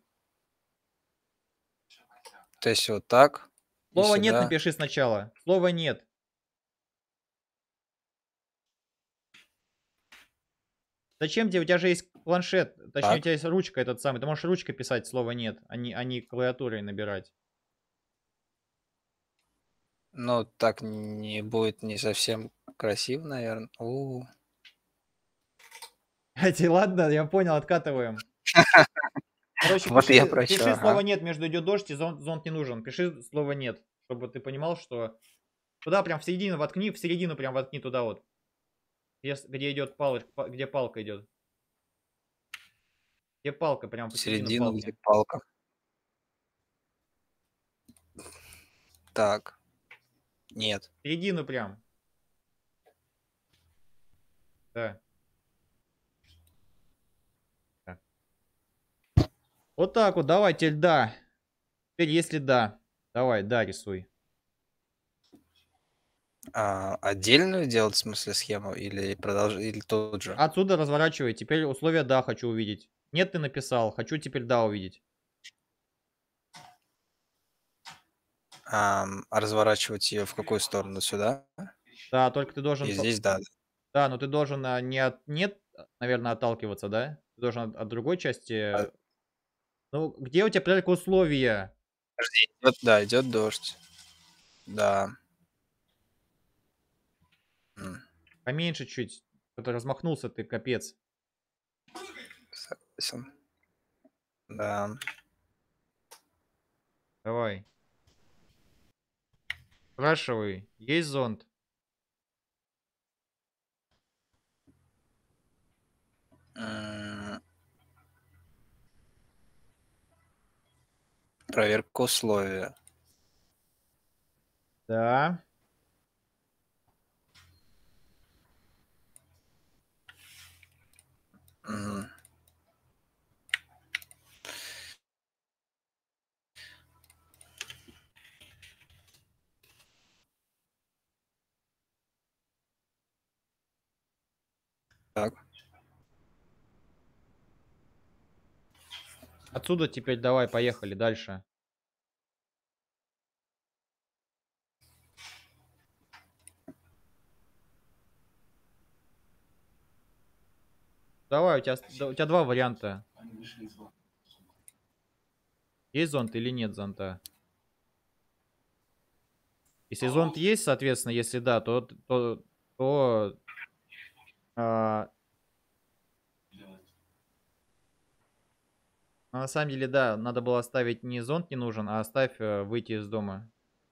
то есть вот так и Слова нет сюда. напиши сначала. Слова нет. Зачем тебе? У тебя же есть планшет. Точнее, у Так. тебя есть ручка этот самый. Ты можешь ручкой писать слова нет, а не клавиатурой набирать. Ну, так не будет не совсем красиво, наверное. Эти, ладно, я понял, откатываем. Короче, Вот я пиши прочел, слово ага. нет, между идет дождь и зонт не нужен. Пиши слово нет, чтобы ты понимал, что туда прям в середину воткни, в середину прям воткни туда вот. Где идет палочка, где палка идет. Где палка, прям В посередину середину, где палки. палка. Так. Нет. В середину прям. Да. Так. Вот так вот, давай, теперь да. Теперь если да. Давай, да, рисуй. А, отдельную делать, в смысле, схему или или тот же? Отсюда разворачивай. Теперь условия да хочу увидеть. Нет, ты написал. Хочу теперь да увидеть. А разворачивать ее в какую сторону? Сюда? Да, только ты должен... И здесь да. Да, но ты должен не от нет, наверное, отталкиваться, да? Ты должен от другой части... Ну, где у тебя только условия? Подожди, да, идет дождь. Да. Поменьше чуть. Кто-то размахнулся, ты капец. Согласен. Да. Давай. Спрашивай. Есть зонт? Проверка условия. Да. Мгм. Так. Отсюда теперь давай, поехали дальше. Давай, у тебя два варианта. Есть зонт или нет зонта? Если зонт есть, соответственно, если да, то а, на самом деле, да, надо было оставить не зонт не нужен, а оставь выйти из дома.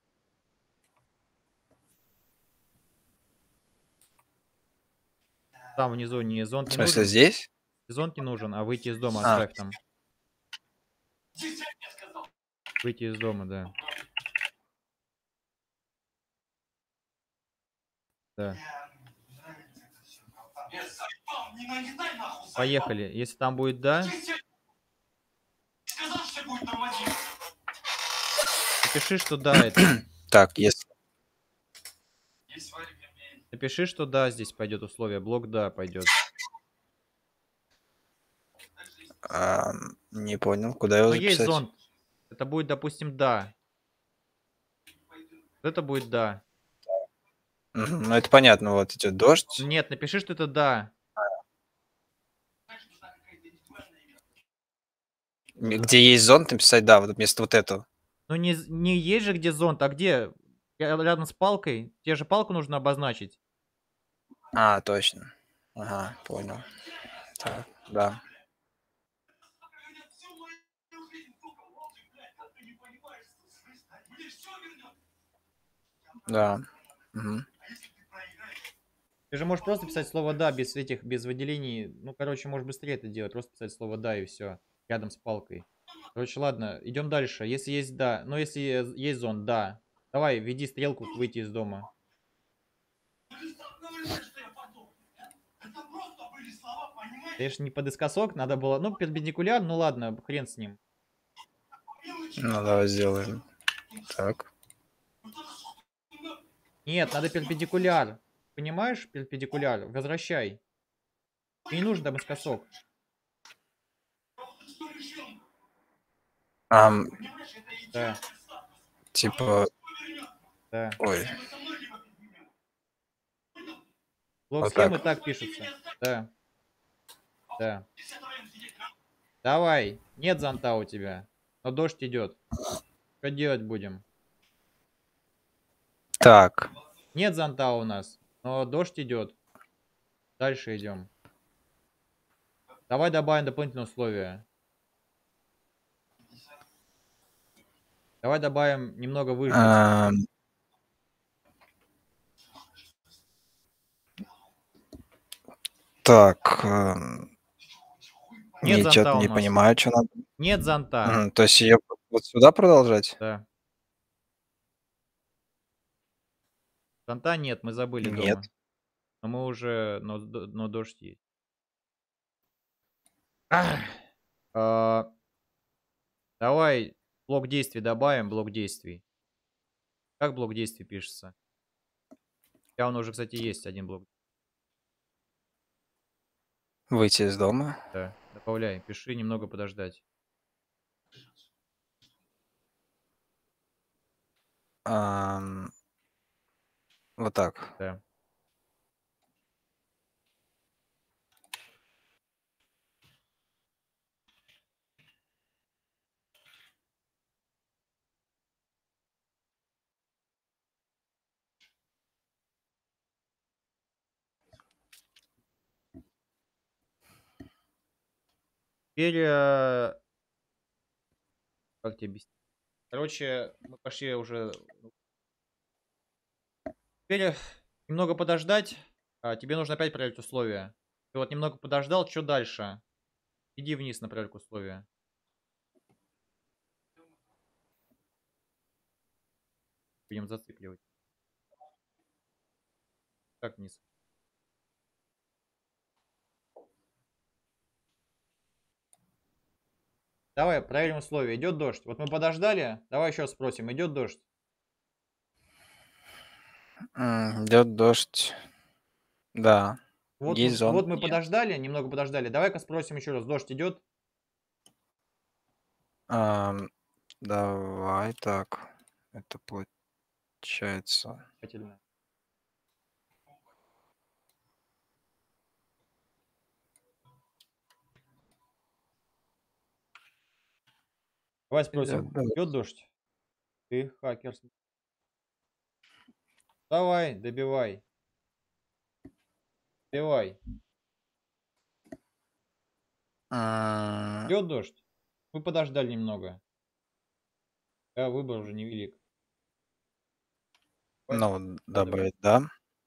Там внизу не зонт В не смысле, нужен. здесь? Зонт не нужен, а выйти из дома А, оставь там. Выйти из дома, да. Да. Поехали. Если там будет да, напиши, что да это. так, если... Напиши, что да, здесь пойдет условие. Блок да пойдет. не понял, куда его Но есть записать? зонт. Это будет, допустим, да. Это будет да. Ну, это понятно, вот идет дождь. Нет, напиши, что это да. Где есть зонт, написать, да, вот вместо вот этого. Ну не есть же где зонт, а где? Рядом с палкой. Тебе же палку нужно обозначить. А, точно. Ага, понял. Так, да. Да. Мгм. Ты же можешь просто писать слово «да» без этих, без выделений. Ну, короче, можешь быстрее это делать. Просто писать слово «да» и все. Рядом с палкой. Короче, ладно, идем дальше. Если есть «да», ну, если есть зон, «да». Давай, введи стрелку выйти из дома. Это ж не подыскосок, надо было... Ну, перпендикуляр, ну ладно, хрен с ним. Ну, давай сделаем. Так. Нет, надо перпендикуляр. Понимаешь, перпендикуляр? Возвращай. Мне не нужен наискосок. Ам, Да, типа, да. ой, Блок вот схемы так. так пишется. Да, да. Давай. Нет зонта у тебя. Но дождь идет. Что делать будем? Так. Нет зонта у нас, но дождь идет. Дальше идем. Давай добавим дополнительные условия. Давай добавим немного выждать. Ам, так. Нет Не, зонта чё-то у не нас. понимаю, что надо. Нет зонта. То есть ее вот сюда продолжать? Да. Зонта нет, мы забыли Нет. дома. Но мы уже... Но дождь есть. Ах. А, Давай блок действий добавим. Блок действий. Как блок действий пишется? У тебя он уже, кстати, есть один блок. Выйти из дома. Да. Добавляй. Пиши немного подождать. Ам, вот так. Да. Теперь... Как тебе объяснить? Короче, мы пошли уже... Теперь немного подождать. Тебе нужно опять проверить условия. Ты вот немного подождал, что дальше? Иди вниз на проверку условия. Будем зацикливать. Так вниз. Давай, проверим условия. Идет дождь. Вот мы подождали. Давай еще спросим. Идет дождь? Идет дождь. Да. Вот Есть мы, зонт? вот мы Нет. подождали, немного подождали. Давай-ка спросим еще раз. Дождь идет? Ам, давай так. Это получается. Внимательно. Давай Идет спросим. Идет дождь. дождь? Ты хакер. Давай, добивай. Добивай. М, Идет дождь? Мы подождали немного. Да, выбор уже невелик. Давай, Ну, складывай. добавить, да.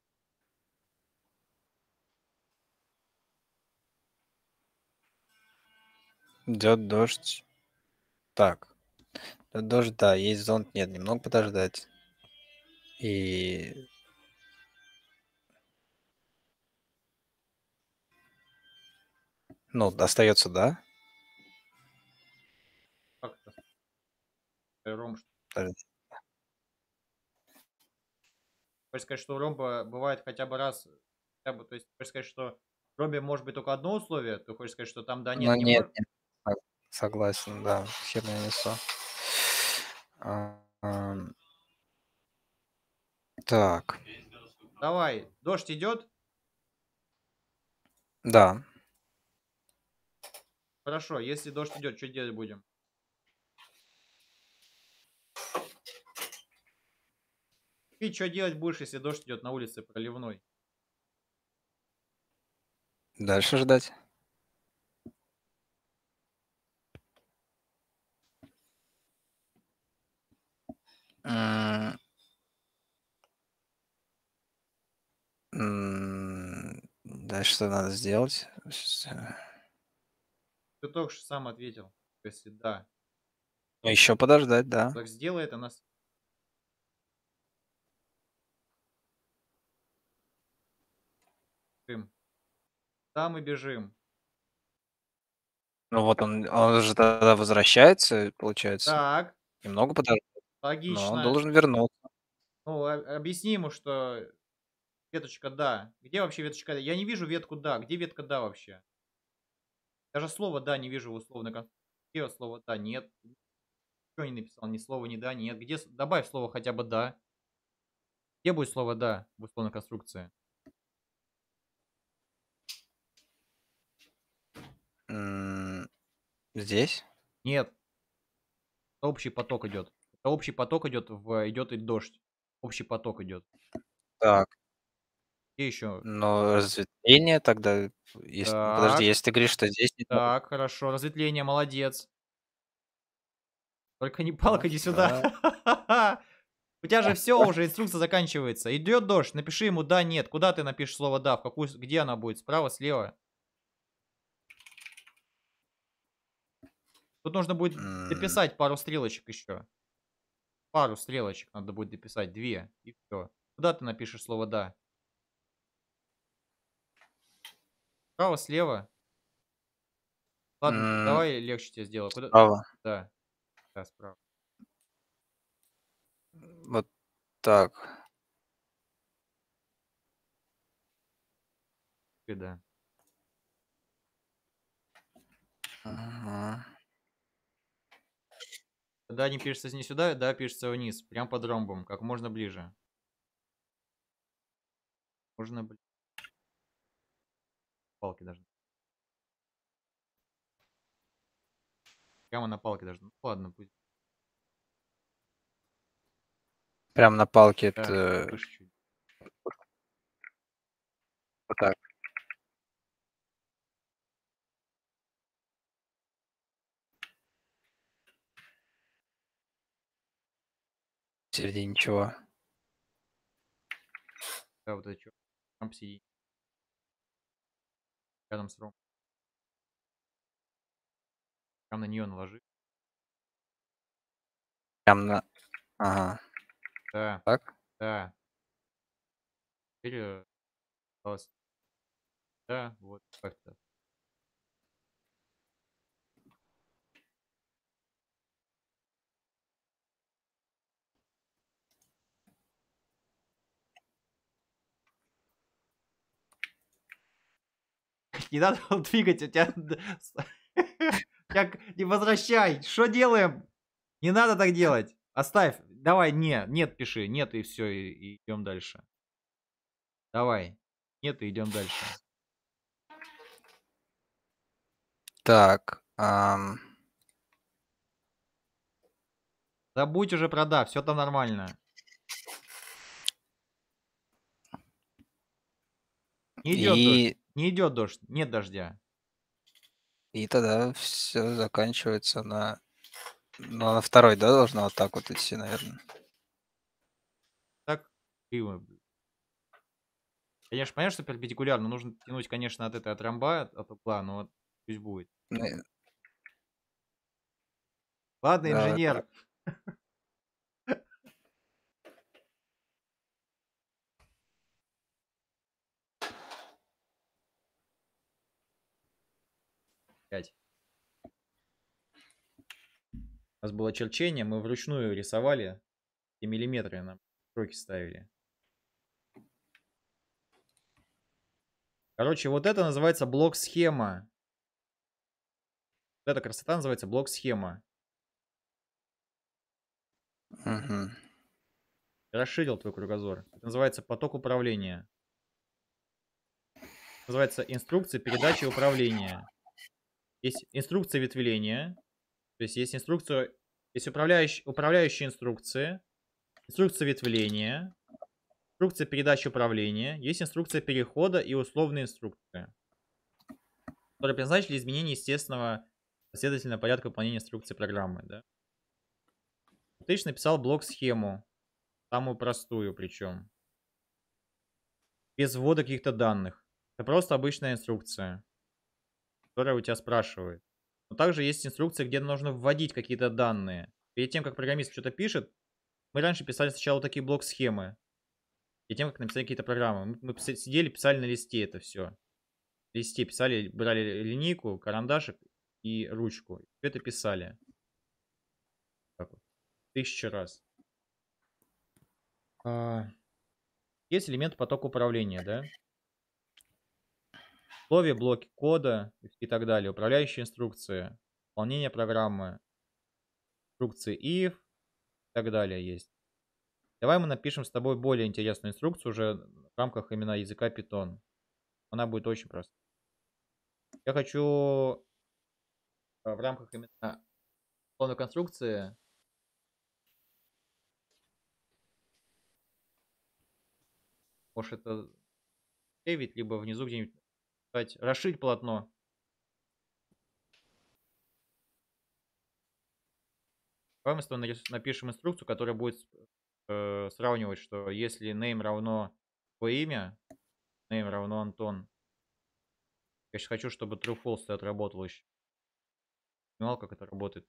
Идет дождь. Так. Идет дождь, да. Есть зонт? Нет. Немного подождать. И, ну, остается, да? Как это? Ром, Подожди. хочешь сказать, что у ромба бывает хотя бы раз, хотя бы, то есть, хочешь сказать, что в ромбе может быть только одно условие, ты хочешь сказать, что там да Ну, нет, не нет, может? нет. Согласен, да. Херню несу. Ам, так. Давай, дождь идет? Да. Хорошо, если дождь идет, что делать будем? Ты что делать будешь, если дождь идет на улице проливной? Дальше ждать. М, Дальше что надо сделать? Ты только что сам ответил, если да. Еще подождать, да. Так сделай это на Крым. Да, мы бежим. Ну вот он же тогда возвращается, получается. Так, Немного подождать, но он логично. должен вернуться. Ну, объясни ему, что веточка «да». Где вообще веточка «да»? Я не вижу ветку «да». Где ветка «да» вообще? Даже слово «да» не вижу в условной конструкции. Где слово «да»? Нет. Ничего не написал. Ни слова «ни да», нет. Где... Добавь слово хотя бы «да». Где будет слово «да» в условной конструкции? Здесь? Нет. Это общий поток идет. Это общий поток идет идет и дождь. Общий поток идет. Так, Где еще? но разветвление тогда, подожди, Так, если ты говоришь, что здесь нет, так, хорошо. Разветвление, молодец. Только не ну палка, иди сюда. да. У тебя же все уже, инструкция заканчивается. Идет дождь, напиши ему да, нет. Куда ты напишешь слово да? В какую, где она будет? Справа, слева? Тут нужно будет М, дописать пару стрелочек еще. Пару стрелочек надо будет дописать, 2, и все. Куда ты напишешь слово да? Справа, слева? Ладно, м, давай легче тебе сделаю. Куда? Справа. Да, да, справа. Вот так. И да. Ага. Да не пишется не сюда, да пишется вниз. Прям под ромбом, как можно ближе. Можно палки даже. Прямо на палке даже. Ну ладно, пусть. Прям на палке Да, это выше чуть. вот так. В середине ничего. Да, вот это что? Там посередине. Рядом с ромбом. Прям на нее наложи. Прям на. Ага. Да, Так? да. Теперь осталось. Да, вот. Как-то. Не надо двигать, у тебя... Не возвращай. Что делаем? Не надо так делать. Оставь. Давай, нет, пиши. Нет, и все, и идем дальше. Давай. Нет, и идем дальше. Так. Забудь уже про да, все там нормально. Не идет дождь. И, Не идет дождь. Нет дождя. и тогда все заканчивается на. Ну, на второй, да, должно вот так вот идти, наверное. Так, криво. Конечно, понятно, что перпендикулярно. Нужно тянуть, конечно, от ромба, от угла, но вот пусть будет. Ладно, Да, инженер. Пять. У нас было черчение, мы вручную рисовали, и миллиметры нам сроки ставили. Короче, вот это называется блок-схема. Вот эта красота называется блок-схема. Мгм. Расширил твой кругозор. Это называется поток управления. Называется инструкция передачи управления. Есть инструкция ветвления, то есть есть инструкция, есть управляющие инструкции, инструкция ветвления, инструкция передачи управления, есть инструкция перехода и условные инструкции, которые предназначены для изменения естественного последовательного порядка выполнения инструкции программы. Да? Ты лишь написал блок-схему, самую простую причем, без ввода каких-то данных. Это просто обычная инструкция, которая у тебя спрашивает. Но также есть инструкция, где нужно вводить какие-то данные. Перед тем, как программист что-то пишет, мы раньше писали сначала такие блок-схемы. Перед тем, как написать какие-то программы. Мы сидели, писали на листе это все. На листе писали, брали линейку, карандашик и ручку. Всё это писали. Так вот. 1000 раз. Есть элемент потока управления, да? Условия, блоки кода и так далее. Управляющие инструкции. Выполнение программы. Инструкции if и так далее есть. Давай мы напишем с тобой более интересную инструкцию уже в рамках именно языка Python. Она будет очень проста. Я хочу в рамках именно условной конструкции, может это сейвить, либо внизу где-нибудь сказать, расширить полотно. Давай мы с тобой напишем инструкцию, которая будет сравнивать, что если name равно твое имя, name равно Антон. Я сейчас хочу, чтобы true false отработал еще. Понимал, как это работает?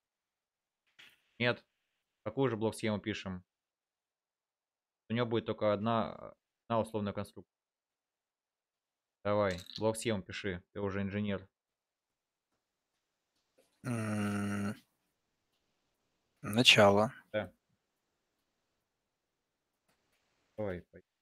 Нет. Какую же блок-схему пишем? У него будет только одна условная конструкция. Давай, блок-схему пиши. Ты уже инженер. Начало. Да. Давай.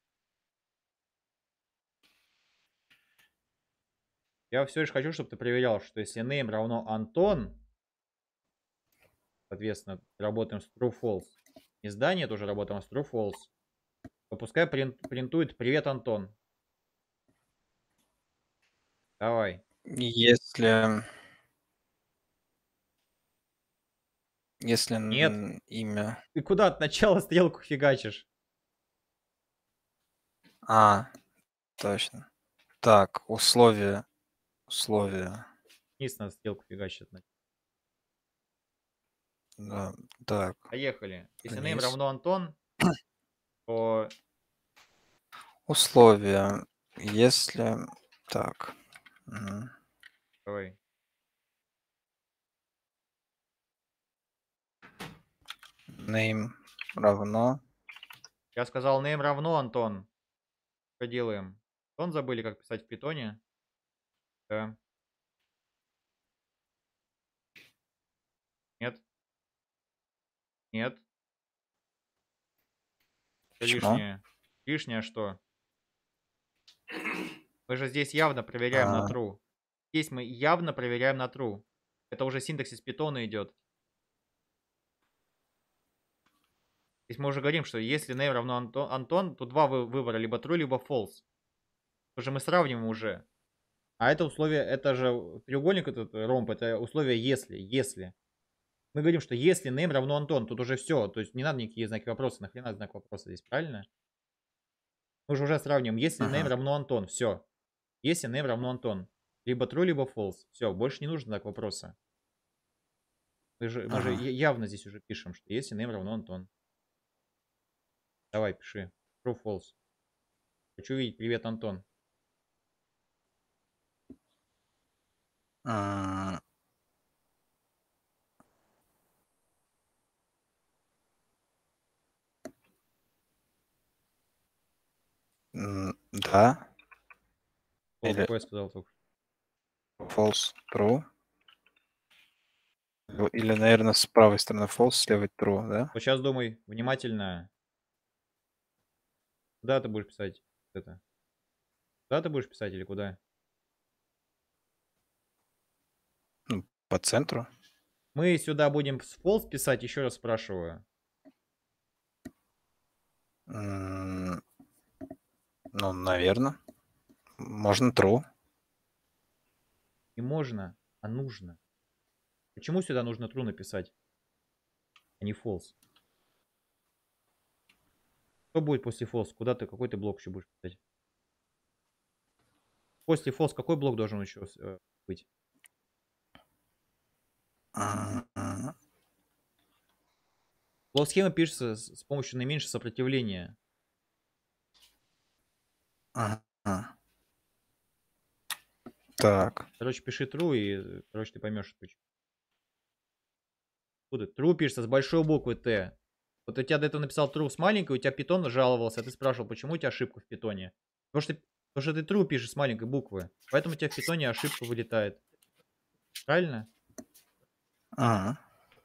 Я все лишь хочу, чтобы ты проверял, что если name равно Антон, соответственно, работаем с true false. Издание тоже работаем с true false. То пускай принтует «Привет, Антон». Давай. Если Нет. имя... Ты куда от начала стрелку фигачишь? Точно. Так, условия. Вниз надо стрелку фигачить. Да, так, Поехали. Если name вниз. равно Антон, то Условия. Если... Так. давай. Name равно... Я сказал name равно Антон. Что делаем? Антон забыли, как писать в питоне? Да. Нет. Нет. Почему? Лишнее. Лишнее что? Мы же здесь явно проверяем на true. Здесь мы явно проверяем на true. Это уже синтаксис питона идет. Здесь мы уже говорим, что если name равно Антон, то два выбора, либо true, либо false. Уже мы сравниваем уже. А это условие, это же треугольник этот ромб, это условие если. Мы говорим, что если name равно Антон, тут уже все. То есть не надо никакие знаки вопроса. Нахрена знак вопроса здесь, правильно? Мы же уже сравниваем, если name равно Антон, все. Если name равно Антон. Либо true, либо false. Все, больше не нужен знак вопроса. Мы же явно здесь уже пишем, что если name равно Антон. Давай, пиши. True, false. Хочу увидеть привет, Антон. Да. False, какой я сказал только что? False, true. Или, наверное, с правой стороны false, с левой true, да? Вот сейчас думай внимательно. Куда ты будешь писать это? Куда ты будешь писать или куда? По центру. Мы сюда будем с false писать, еще раз спрашиваю. Ну, наверное. Можно true. Не можно. А нужно. Почему сюда нужно true написать, а не false? Что будет после false? Куда ты, какой ты блок еще будешь писать? После false какой блок должен еще быть? Ага. Блок схемы пишется с помощью наименьшего сопротивления. Ага. Так. Короче, пиши true и, короче, ты поймешь, почему. True пишется с большой буквы Т. Вот у тебя до этого написал true с маленькой, у тебя питон жаловался, а ты спрашивал, почему у тебя ошибка в питоне. Потому что ты true пишешь с маленькой буквы, поэтому у тебя в питоне ошибка вылетает. Правильно? Ага.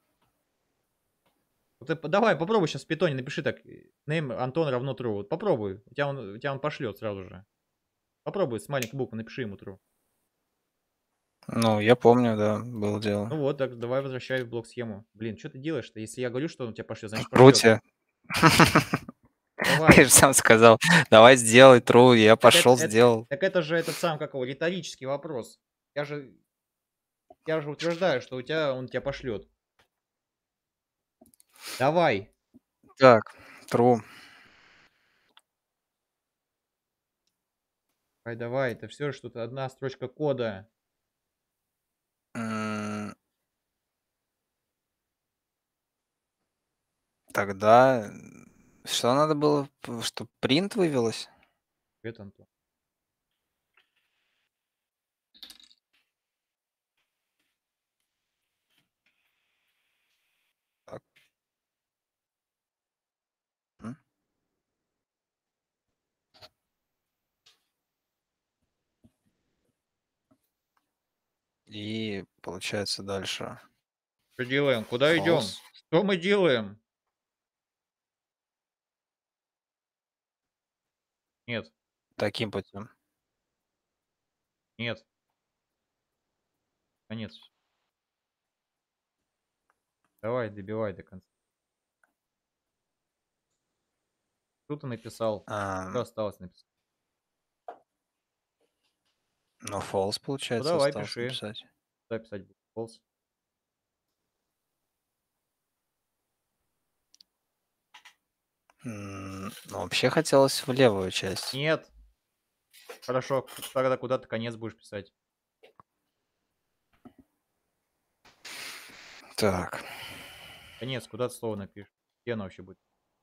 Вот давай, попробуй сейчас в питоне, напиши так, name Антон равно true. Вот попробуй, у тебя он пошлет сразу же. Попробуй с маленькой буквы, напиши ему true. Ну, я помню, да, было Ну дело. вот, так давай возвращай в блок схему. Блин, что ты делаешь-то? Если я говорю, что он тебя пошлет, значит пошлет. Крути. Давай. Ты же сам сказал, давай сделай true, я пошел, сделал. Так это же этот сам, как его, риторический вопрос. Я же утверждаю, что он тебя пошлет. Давай. Так, true. Давай, это все что-то одна строчка кода. М, Тогда что надо было, чтобы print вывелось? Привет, Антон. Так. М? И получается дальше Что делаем? Куда идем? false. Что мы делаем? Нет, Таким путем. нет. Конец. Давай, добивай до конца. Что ты написал? Что осталось написать? Ну, false, Ну получается, давай, осталось пиши. написать. Куда писать будет? False. Ну, вообще хотелось в левую часть. Нет. Хорошо, тогда куда ты конец будешь писать? Так. Конец, куда ты слово напишешь? Где оно вообще будет?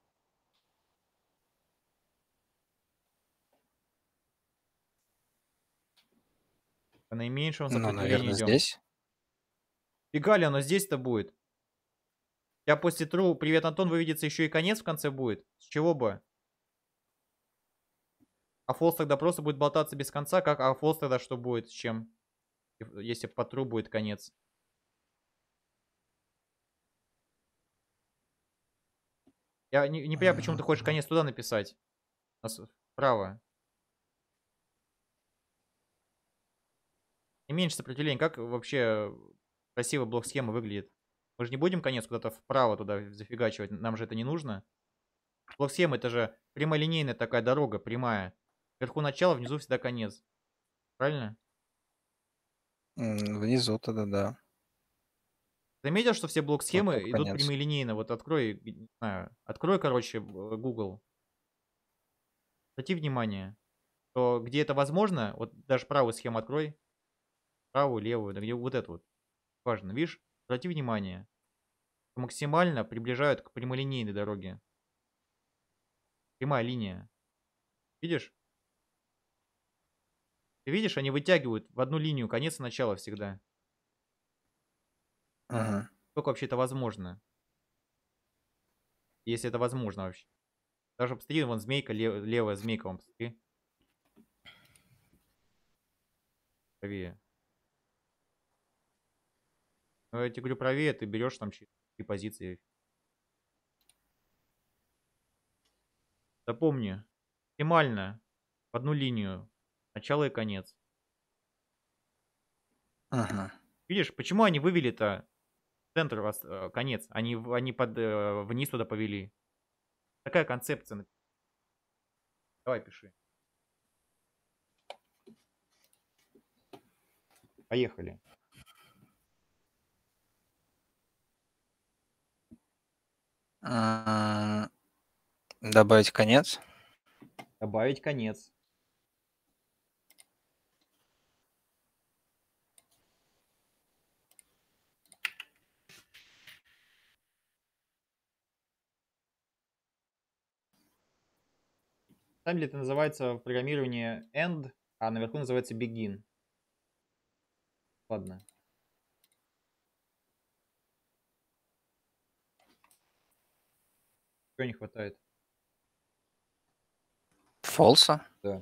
По наименьшему Ну, сопротивлению наверное, идем. здесь. Фига ли оно здесь-то будет? У тебя после true «Привет, Антон» выведется еще и конец в конце будет? С чего бы? А false тогда просто будет болтаться без конца. А false тогда что будет? С чем? Если по true будет конец. Я не понимаю, почему ты хочешь конец туда написать. Вправо. И меньше сопротивления. Как вообще красиво блок схемы выглядит? Мы же не будем конец куда-то вправо туда зафигачивать. Нам же это не нужно. Блок схемы это же прямолинейная такая дорога, прямая. Вверху начало, внизу всегда конец. Правильно? Внизу тогда, да. Заметил, что все Вот тут блок-схемы идут конец. прямолинейно. Вот открой, не знаю, открой, короче, Google. Обрати внимание, что где это возможно, вот даже правую схему открой, правую, левую, да где вот это вот. Важно, видишь? Обрати внимание, что максимально приближают к прямолинейной дороге. Прямая линия. Видишь? Ты видишь, они вытягивают в одну линию конец и начало всегда. Ага. Только вообще это возможно. Если это возможно вообще. Даже посмотри, вон змейка, левая змейка, вон посмотри. Правее. Ну, я тебе говорю правее, ты берешь там 4 позиции. Запомни, максимально в одну линию. Начало и конец. Ага. Видишь, почему они вывели-то центр, конец? Они вниз туда повели. Такая концепция. Давай, пиши. Поехали. Добавить конец. Добавить конец. На самом деле это называется в программировании end, а наверху называется begin. Ладно. Чего не хватает? False. Да.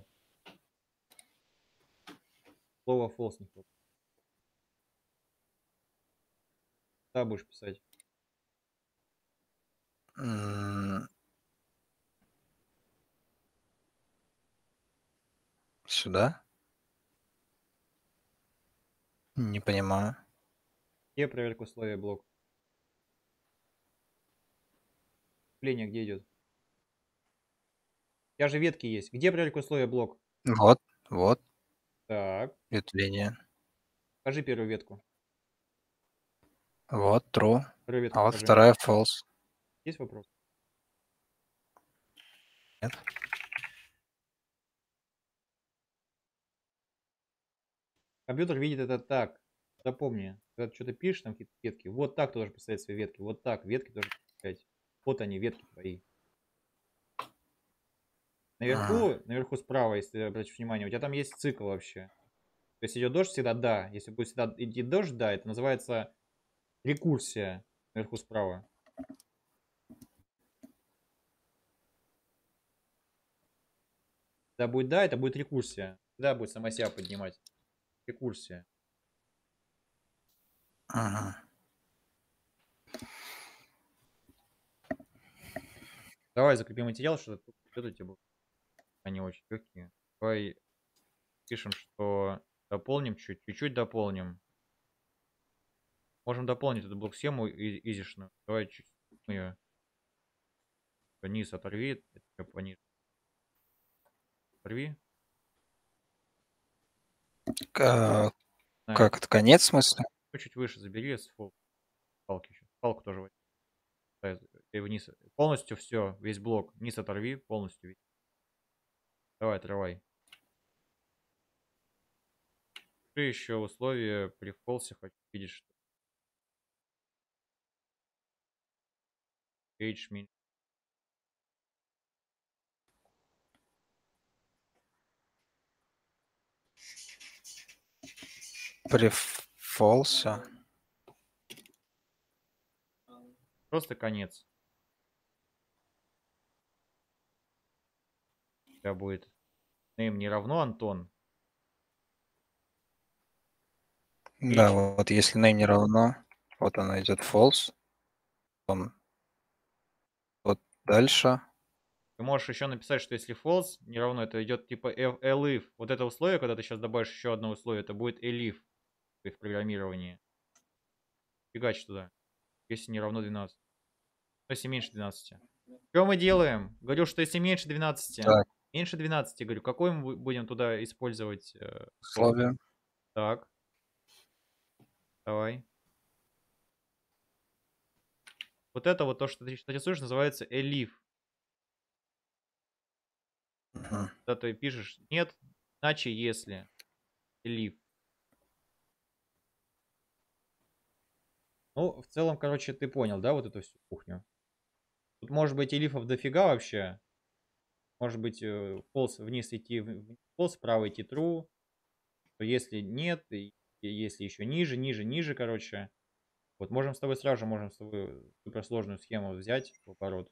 Слово false не хватает. Да, будешь писать. Сюда? Не понимаю. Где проверка условия блок? Вступление где идет? У тебя же ветки есть. Где проверка условия блок? Вот, вот, Так. ветвление. Покажи первую ветку. Вот, true. Вторую ветку А вот покажи. вторая false. Есть вопрос? Нет. Компьютер видит это так. Запомни, когда ты что-то пишешь, там какие-то ветки, вот так ты должен поставить свои ветки. Вот так, ветки должны поставить. Вот они, ветки твои. Наверху справа, если обратишь внимание, у тебя там есть цикл вообще. То есть идет дождь, всегда да. Если будет всегда идти дождь, да, это называется рекурсия наверху справа. Когда будет да, это будет рекурсия. Да, будет сама себя поднимать. Рекурсия. Ага. Давай закрепим материал, что это тебе было. Они очень легкие. Давай пишем, что дополним чуть-чуть дополним. Можем дополнить эту блок-схему изишную. Давай чуть ее вниз оторви. Пониже. Оторви. Как это, конец в смысле? Чуть выше забери с палки еще. Палку тоже возьми. И вниз. Полностью все, весь блок. Вниз оторви полностью. Давай, отрывай. Еще условия при фолсе хочу видеть, что age min. При false. Просто конец. У тебя будет name не равно Антон. Да, вот если name не равно, вот она идет false. Потом вот дальше. Ты можешь еще написать, что если false не равно, это идет типа elif. Вот это условие, когда ты сейчас добавишь еще одно условие, это будет elif в программировании. Фигач туда. Если не равно 12. Если меньше 12. Что мы делаем? Говорю, что если меньше 12. Так. Меньше 12, говорю, какой мы будем туда использовать? Условие. Так. Давай. Вот это вот то, что ты рисуешь, называется elif. Когда ты пишешь нет, иначе если. Elif. Ну, в целом, короче, ты понял, да, вот эту всю кухню? Тут может быть элифов дофига вообще. Может быть, false вниз идти, false, вправо идти true. То если нет, и если еще ниже, ниже, короче. Вот можем с тобой сразу же, можем с тобой суперсложную схему взять в оборот.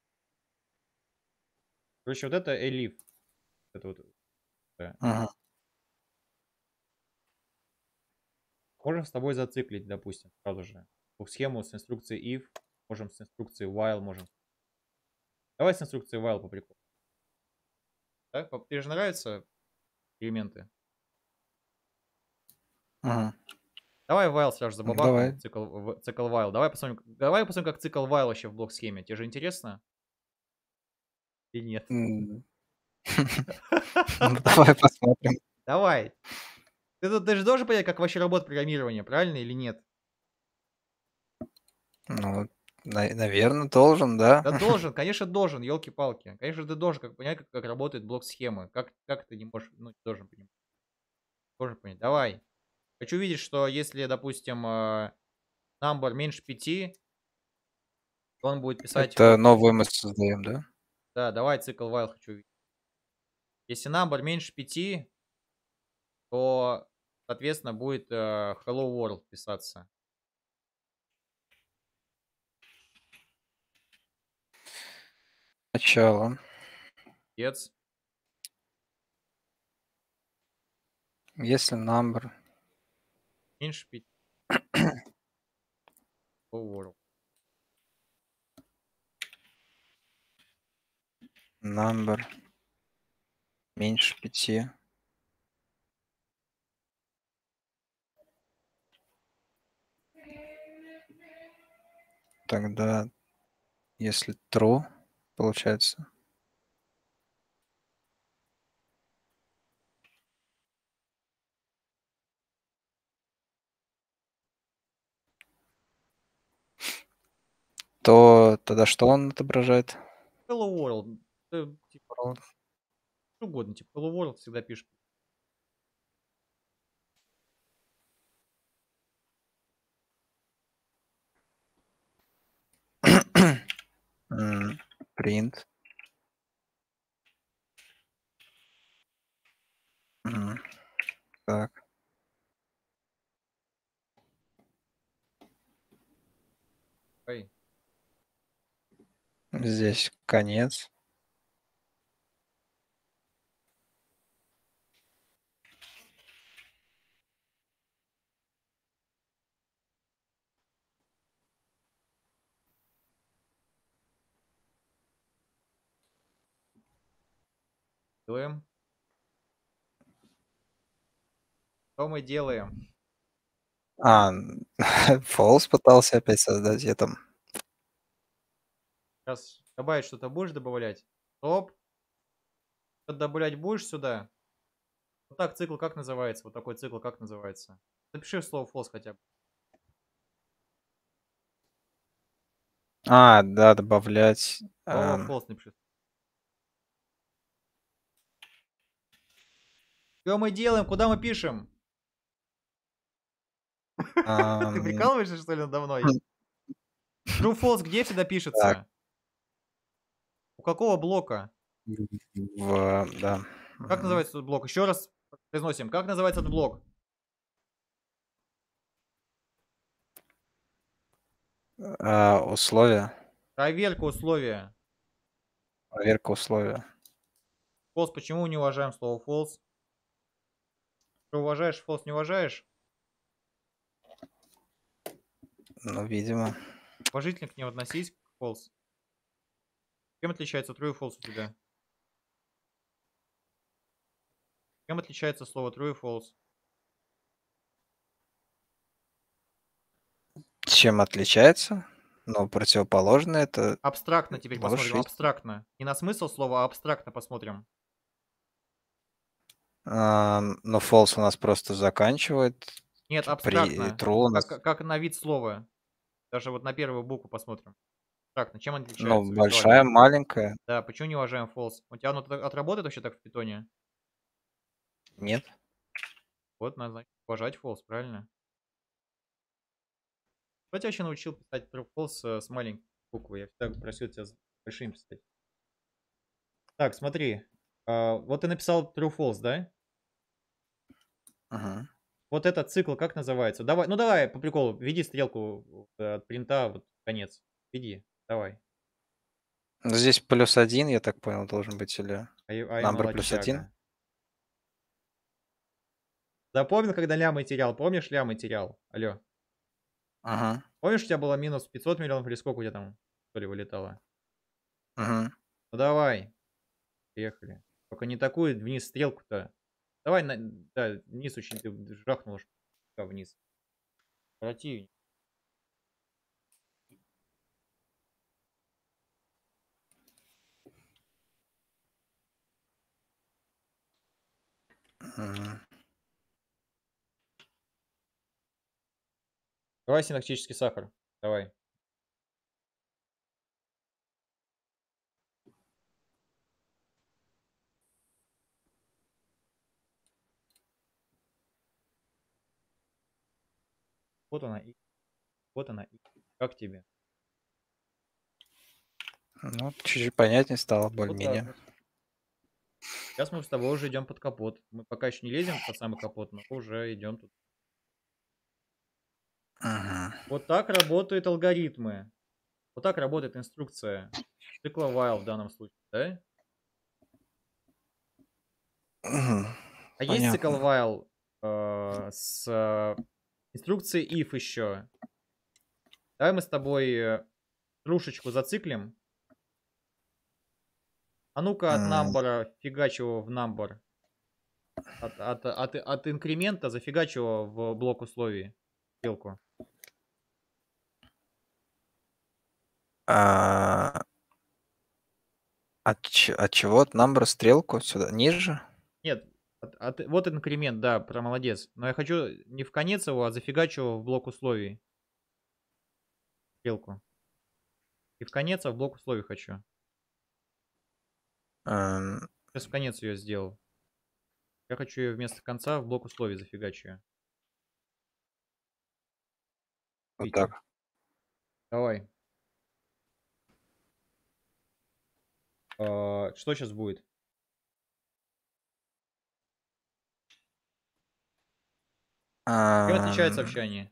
Короче, вот это elif. Это вот. Да. Можем с тобой зациклить, допустим, сразу же. Схему с инструкцией if, можем с инструкцией while, можем. Давай с инструкцией while по приколу. Да? Тебе же нравятся элементы? Давай while сразу забабахаем. Давай. Цикл while. Давай посмотрим, как цикл while вообще в блок-схеме. Тебе же интересно? Или нет? Давай посмотрим. Давай. Ты же должен понять, как вообще работает программирование, правильно или нет? Ну, Наверное, должен, да? Да должен, конечно, должен, елки-палки. Конечно, ты должен понять, как работает блок схемы. Как ты не можешь, ну, должен понимать. Должен понять. Давай. Хочу видеть, что если, допустим, number меньше 5, то он будет писать Это вот. новую мы создаем, да? Да, давай цикл while хочу видеть. Если number меньше 5, то, соответственно, будет hello world писаться. Начало. Ец. Если number Меньше 5. Hello world. number меньше 5, тогда если true, получается, то тогда что он отображает? Hello world. Типа, World. что угодно. Типа hello world всегда пишет. Print. Так, Ой. здесь конец. Делаем. Что мы делаем? А, false пытался опять создать, я там. Сейчас добавить что-то будешь добавлять? Стоп. Что-то добавлять будешь сюда? Вот так цикл как называется? Вот такой цикл как называется? Напиши слово false хотя бы. А, да, добавлять. Слово false напиши. Что мы делаем? Куда мы пишем? Ты ам, прикалываешься, что ли, надо мной? True false где всегда так, пишется? У какого блока? да. Как называется этот блок? Еще раз произносим. Как называется этот блок? Условия. Проверка условия. Проверка условия. False. Почему не уважаем слово false? Что уважаешь, false не уважаешь? Ну, видимо. Уважительно к ним относись, к false. Чем отличается true и false у тебя? Чем отличается слово true и false? Чем отличается? Ну, противоположное это Абстрактно теперь ложь, посмотрим. истина. Абстрактно. Не на смысл слова, а абстрактно посмотрим. Но false у нас просто заканчивает. Нет, При абстрактно. true у нас, Как на вид слова. Даже вот на первую букву посмотрим. Абстрактно. Чем они ну, отличаются большая, визуально? маленькая. Да, почему не уважаем false? У тебя оно отработает вообще так в питоне? Нет. Вот, надо, значит, уважать false, правильно? Кто тебя вообще научил писать true false с маленькой буквы? Я всегда просил тебя с большим писать. Так, смотри. Вот ты написал true false, да? Мгм. Вот этот цикл как называется? Давай, ну давай по приколу, введи стрелку от принта вот в конец. Введи, давай. Ну, здесь +1, я так понял, должен быть, или А я number +1? молодчага. Запомнил, когда лямы терял? Помнишь, лямы терял? Алло. Мгм. Помнишь, у тебя было минус 500 миллионов или сколько у тебя там, что ли, вылетало? Мгм. Ну давай, поехали. Только не такую вниз стрелку-то. Давай, да, вниз очень ты жахнул аж вниз. Противник. Мгм. Давай синтаксический сахар. Давай. Вот она и вот она и. Как тебе? Ну, чуть-чуть понятнее стало, Вот так более-менее. вот. Сейчас мы с тобой уже идем под капот. Мы пока еще не лезем под самый капот, но уже идем тут. Мгм. Вот так работают алгоритмы. Вот так работает инструкция цикла while в данном случае, да? Мгм. А есть цикл Понятно. while с инструкцией if еще. Давай мы с тобой стружечку зациклим. А ну-ка от М, number фигачь его в number. От инкремента зафигачь его в блок условий. Стрелку. а, от чего? От number стрелку сюда ниже? Нет, вот инкремент, да, про молодец. Но я хочу не в конец его, а зафигачь его в блок условий. Стрелку. И в конец, а в блок условий хочу. Эм, Сейчас в конец ее сделал. Я хочу ее вместо конца в блок условий зафигачь ее. вот Видите? так. Давай. Что сейчас будет? Чем отличается Ам, сообщение?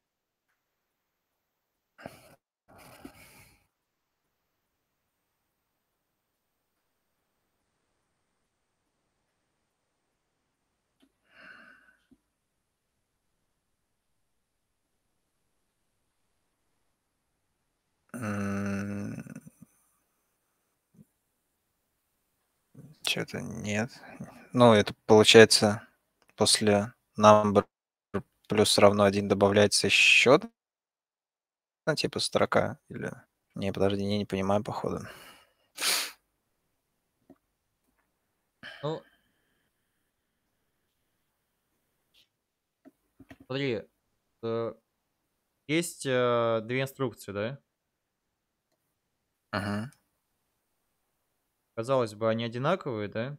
Чё-то нет. Ну, это получается после number плюс равно 1 добавляется еще одна типа строка или не, подожди, я не понимаю, походу. Ну, смотри, э, есть две инструкции, да? Мгм. Казалось бы, они одинаковые, да?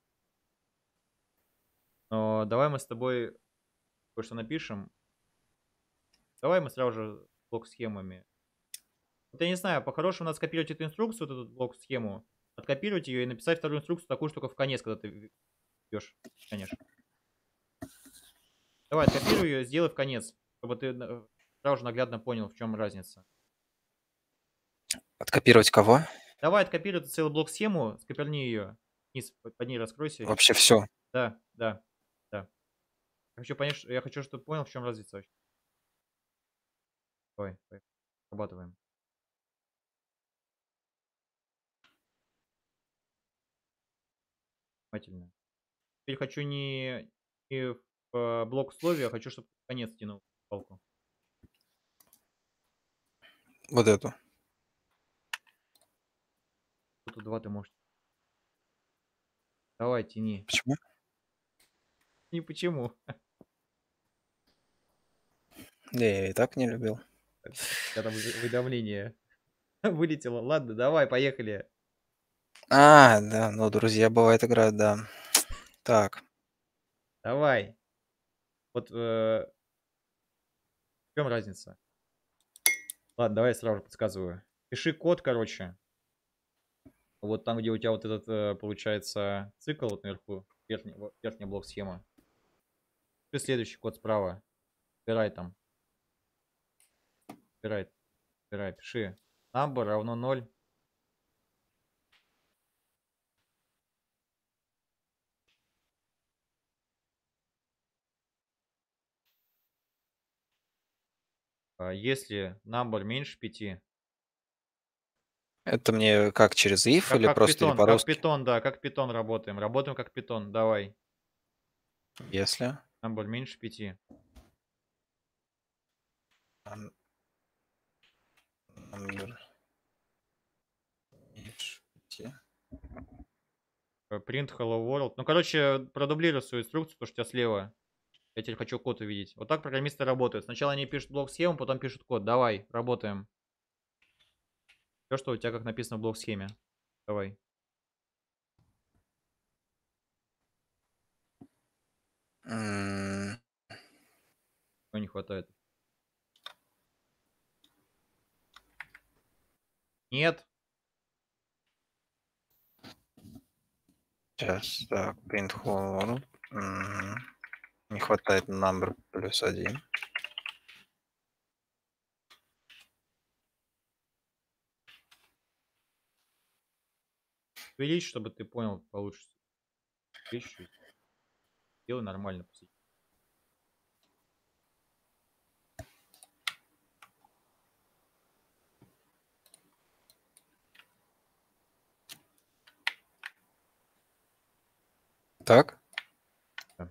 Но давай мы с тобой кое-что напишем. Давай мы сразу же блок схемами. Вот я не знаю, по-хорошему надо скопировать эту инструкцию, вот эту блок-схему, откопировать ее и написать вторую инструкцию, такую, что только в конец, когда ты ведешь, конечно. Давай, откопируй ее, сделай в конец, чтобы ты сразу же наглядно понял, в чем разница. Откопировать кого? Давай, откопируй эту целый блок-схему, скоперни ее, вниз, под ней раскройся. Вообще все. Да, да, да. Я хочу понять, я хочу, чтобы ты понял, в чем разница вообще. Давай, обрабатываем. Внимательно. Теперь хочу не в блок условия, а хочу, чтобы в конец тянул палку. Вот эту. Тут два ты можешь. Давай, тяни. Почему? Не почему. Да я и так не любил. У тебя там уведомление вылетело. Ладно, давай, поехали. Да, ну, друзья бывает играют, да. Так, Давай. Вот в чем разница? Ладно, давай я сразу же подсказываю. Пиши код, короче. Вот там, где у тебя вот этот, получается, цикл вот наверху, верхний блок схема. Пиши следующий код справа. Убирай там. Убирай. Убирай. Пиши. Number равно 0. Если number меньше 5. это мне как, через if или просто или Как по-русски? питон, да, как питон работаем. Работаем как питон. Давай. Если Number меньше 5. ам, number меньше 5. Print hello world. Ну, короче, продублируй свою инструкцию, потому что у тебя слева. Я теперь хочу код увидеть. Вот так программисты работают. Сначала они пишут блок-схему, потом пишут код. Давай, работаем. Все, что у тебя как написано в блок-схеме. Давай. М, Чего не хватает? Нет. Сейчас, так, print whole world. Не хватает number +1. Увеличь, чтобы ты понял получше. Увеличь чуть. Делай нормально. Так? Да.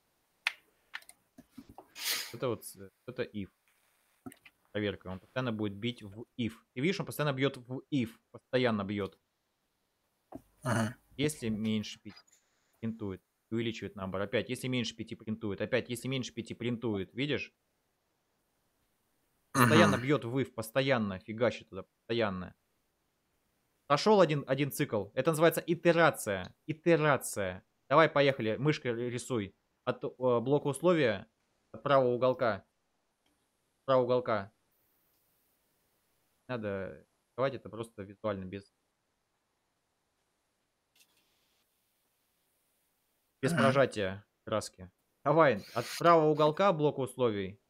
Это вот это if. Проверка. Он постоянно будет бить в if. Ты видишь, он постоянно бьет в if. Постоянно бьет. Мгм. Если меньше 5 принтует. Увеличивает набор. Опять, если меньше 5 принтует. Опять, если меньше 5 принтует. Видишь? Постоянно Мгм. бьет в if. Постоянно. Фигачит туда. Постоянно. Прошел один цикл. Это называется итерация. Итерация. Давай, поехали. Мышкой рисуй. От блока условия. От правого уголка. Правого уголка. Надо рисовать это просто визуально, без Мгм. прожатия краски. Давай, от правого уголка блока условий.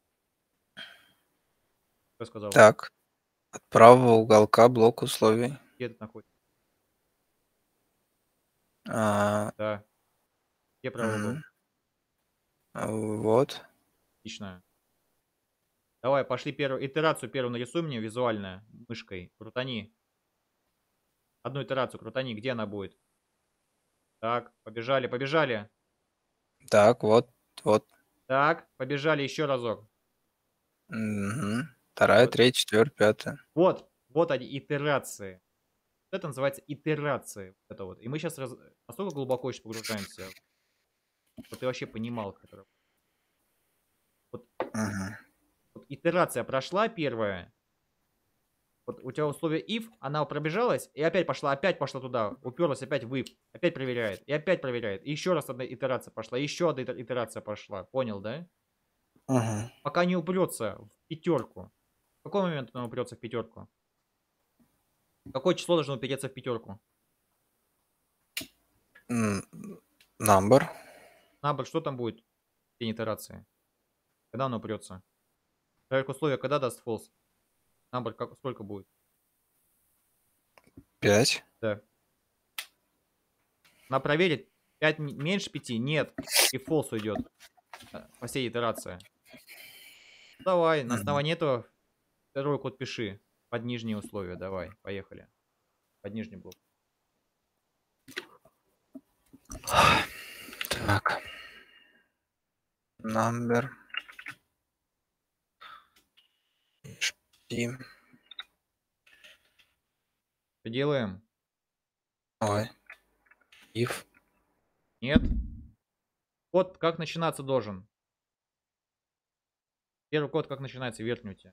Что сказал? Так, от правого уголка блок условий. Где это находится? А, Да. Где правый угол? Вот. Отлично. Давай, пошли первую итерацию первую нарисуй мне визуально мышкой. Крутани. Одну итерацию крутани. Где она будет? Так, побежали, побежали. Так, вот. Так, побежали еще разок. Мгм. Вторая, Вот, третья, четвертая, пятая. вот они, итерации. Вот это называется итерации. Вот это вот. И мы сейчас настолько глубоко сейчас погружаемся, что ты вообще понимал, как это работает. Вот, Мгм. вот итерация прошла первая. Вот у тебя условие if, она пробежалась, и опять пошла туда, уперлась опять в if, опять проверяет, и опять проверяет. И еще раз одна итерация пошла, еще одна итерация пошла. Понял, да? Мгм. Пока не упрется в пятерку. В какой момент она упрется в пятерку? Какое число должно упереться в пятерку? Number. Набор, что там будет в день итерации? Когда оно упрется? Проверка условия, когда даст false? Набор сколько будет? 5. Да. Она проверит. 5 меньше 5? Нет. И false уйдет. По всей итерации. Давай, на Мгм. основании этого второй код пиши. Под нижние условия. Давай, поехали. Под нижний блок. Так. Number. И. Что делаем? Ой. If. Нет. Код как начинаться должен? Первый код как начинается, верхний у тебя.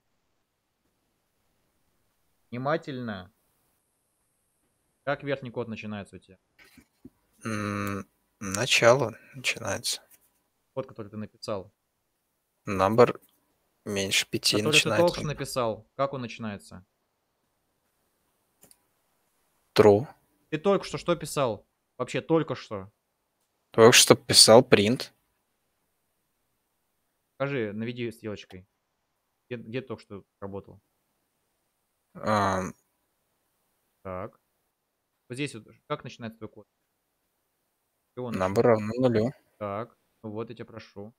Внимательно. Как верхний код начинается у тебя? Начало начинается. Код, который ты написал. Number меньше 5 Который ты только начинается. что написал. Как он начинается? True. Ты только что писал? Вообще только что. Только что писал print. Скажи, наведи стрелочкой. Где ты только что работал? Ам, Так. Вот здесь вот как начинается твой код? С чего Number начинается? равно 0. Так. Ну вот, я тебя прошу.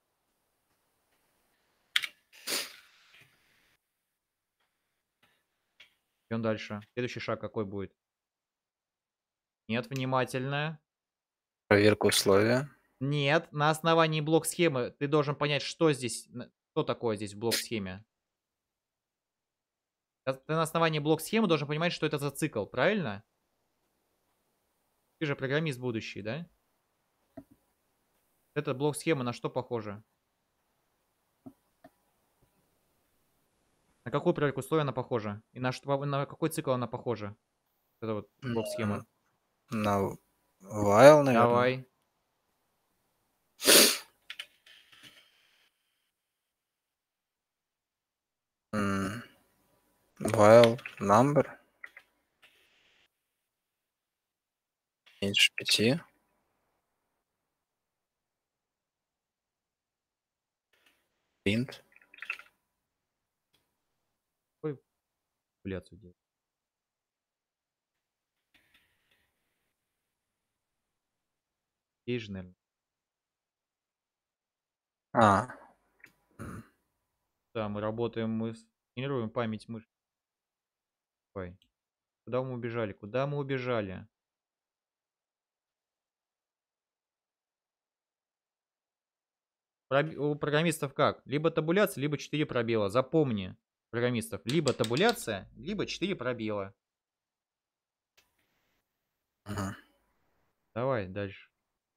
Идем дальше. Следующий шаг какой будет? Нет, внимательно. Проверка условия. Нет, на основании блок-схемы ты должен понять, что здесь, что такое здесь в блок-схеме. Ты на основании блок-схемы должен понимать, что это за цикл, правильно? Ты же программист будущий, да? Это блок-схема на что похожа? На какую проверку условия она похожа? И на какой цикл она похожа? Это вот блок-схема. На while, наверное. Давай. while number меньше 5. Print. Какой манипуляцию делать? Есть же, наверное. Да, мы работаем, мы сканируем память мыши. Ой. Куда мы убежали? Куда мы убежали? У программистов как? Либо табуляция, либо 4 пробела. Запомни, программистов. Либо табуляция, либо 4 пробела. Мгм. Давай дальше.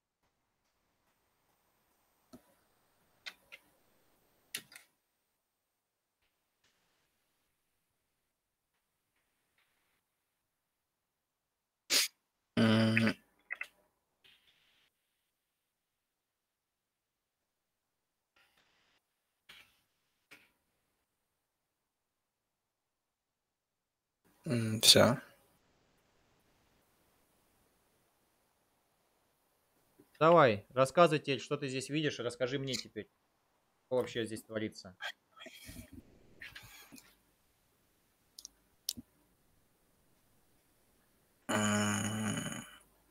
М. Всё. Давай, рассказывай теперь, что ты здесь видишь, и расскажи мне теперь, что вообще здесь творится. М.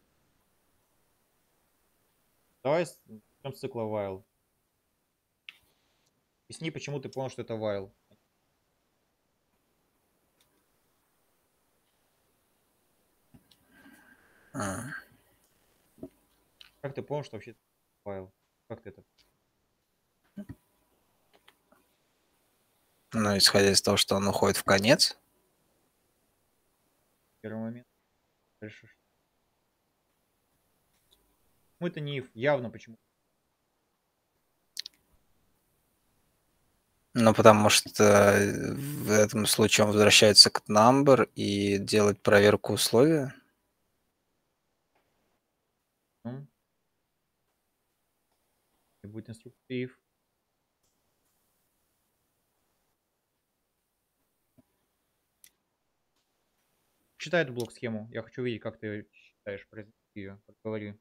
Давай начнем с цикла while. Объясни, почему ты понял, что это while. А. Как ты понял, что вообще while? Как ты это? Ну, исходя из того, что он уходит в конец. Первый момент. Дальше. Ну это не if, явно почему. Ну, потому что в этом случае он возвращается к number и делает проверку условия. Ну. И будет инструкция if. Читай эту блок-схему. Я хочу видеть, как ты считаешь, произвести ее. Говори.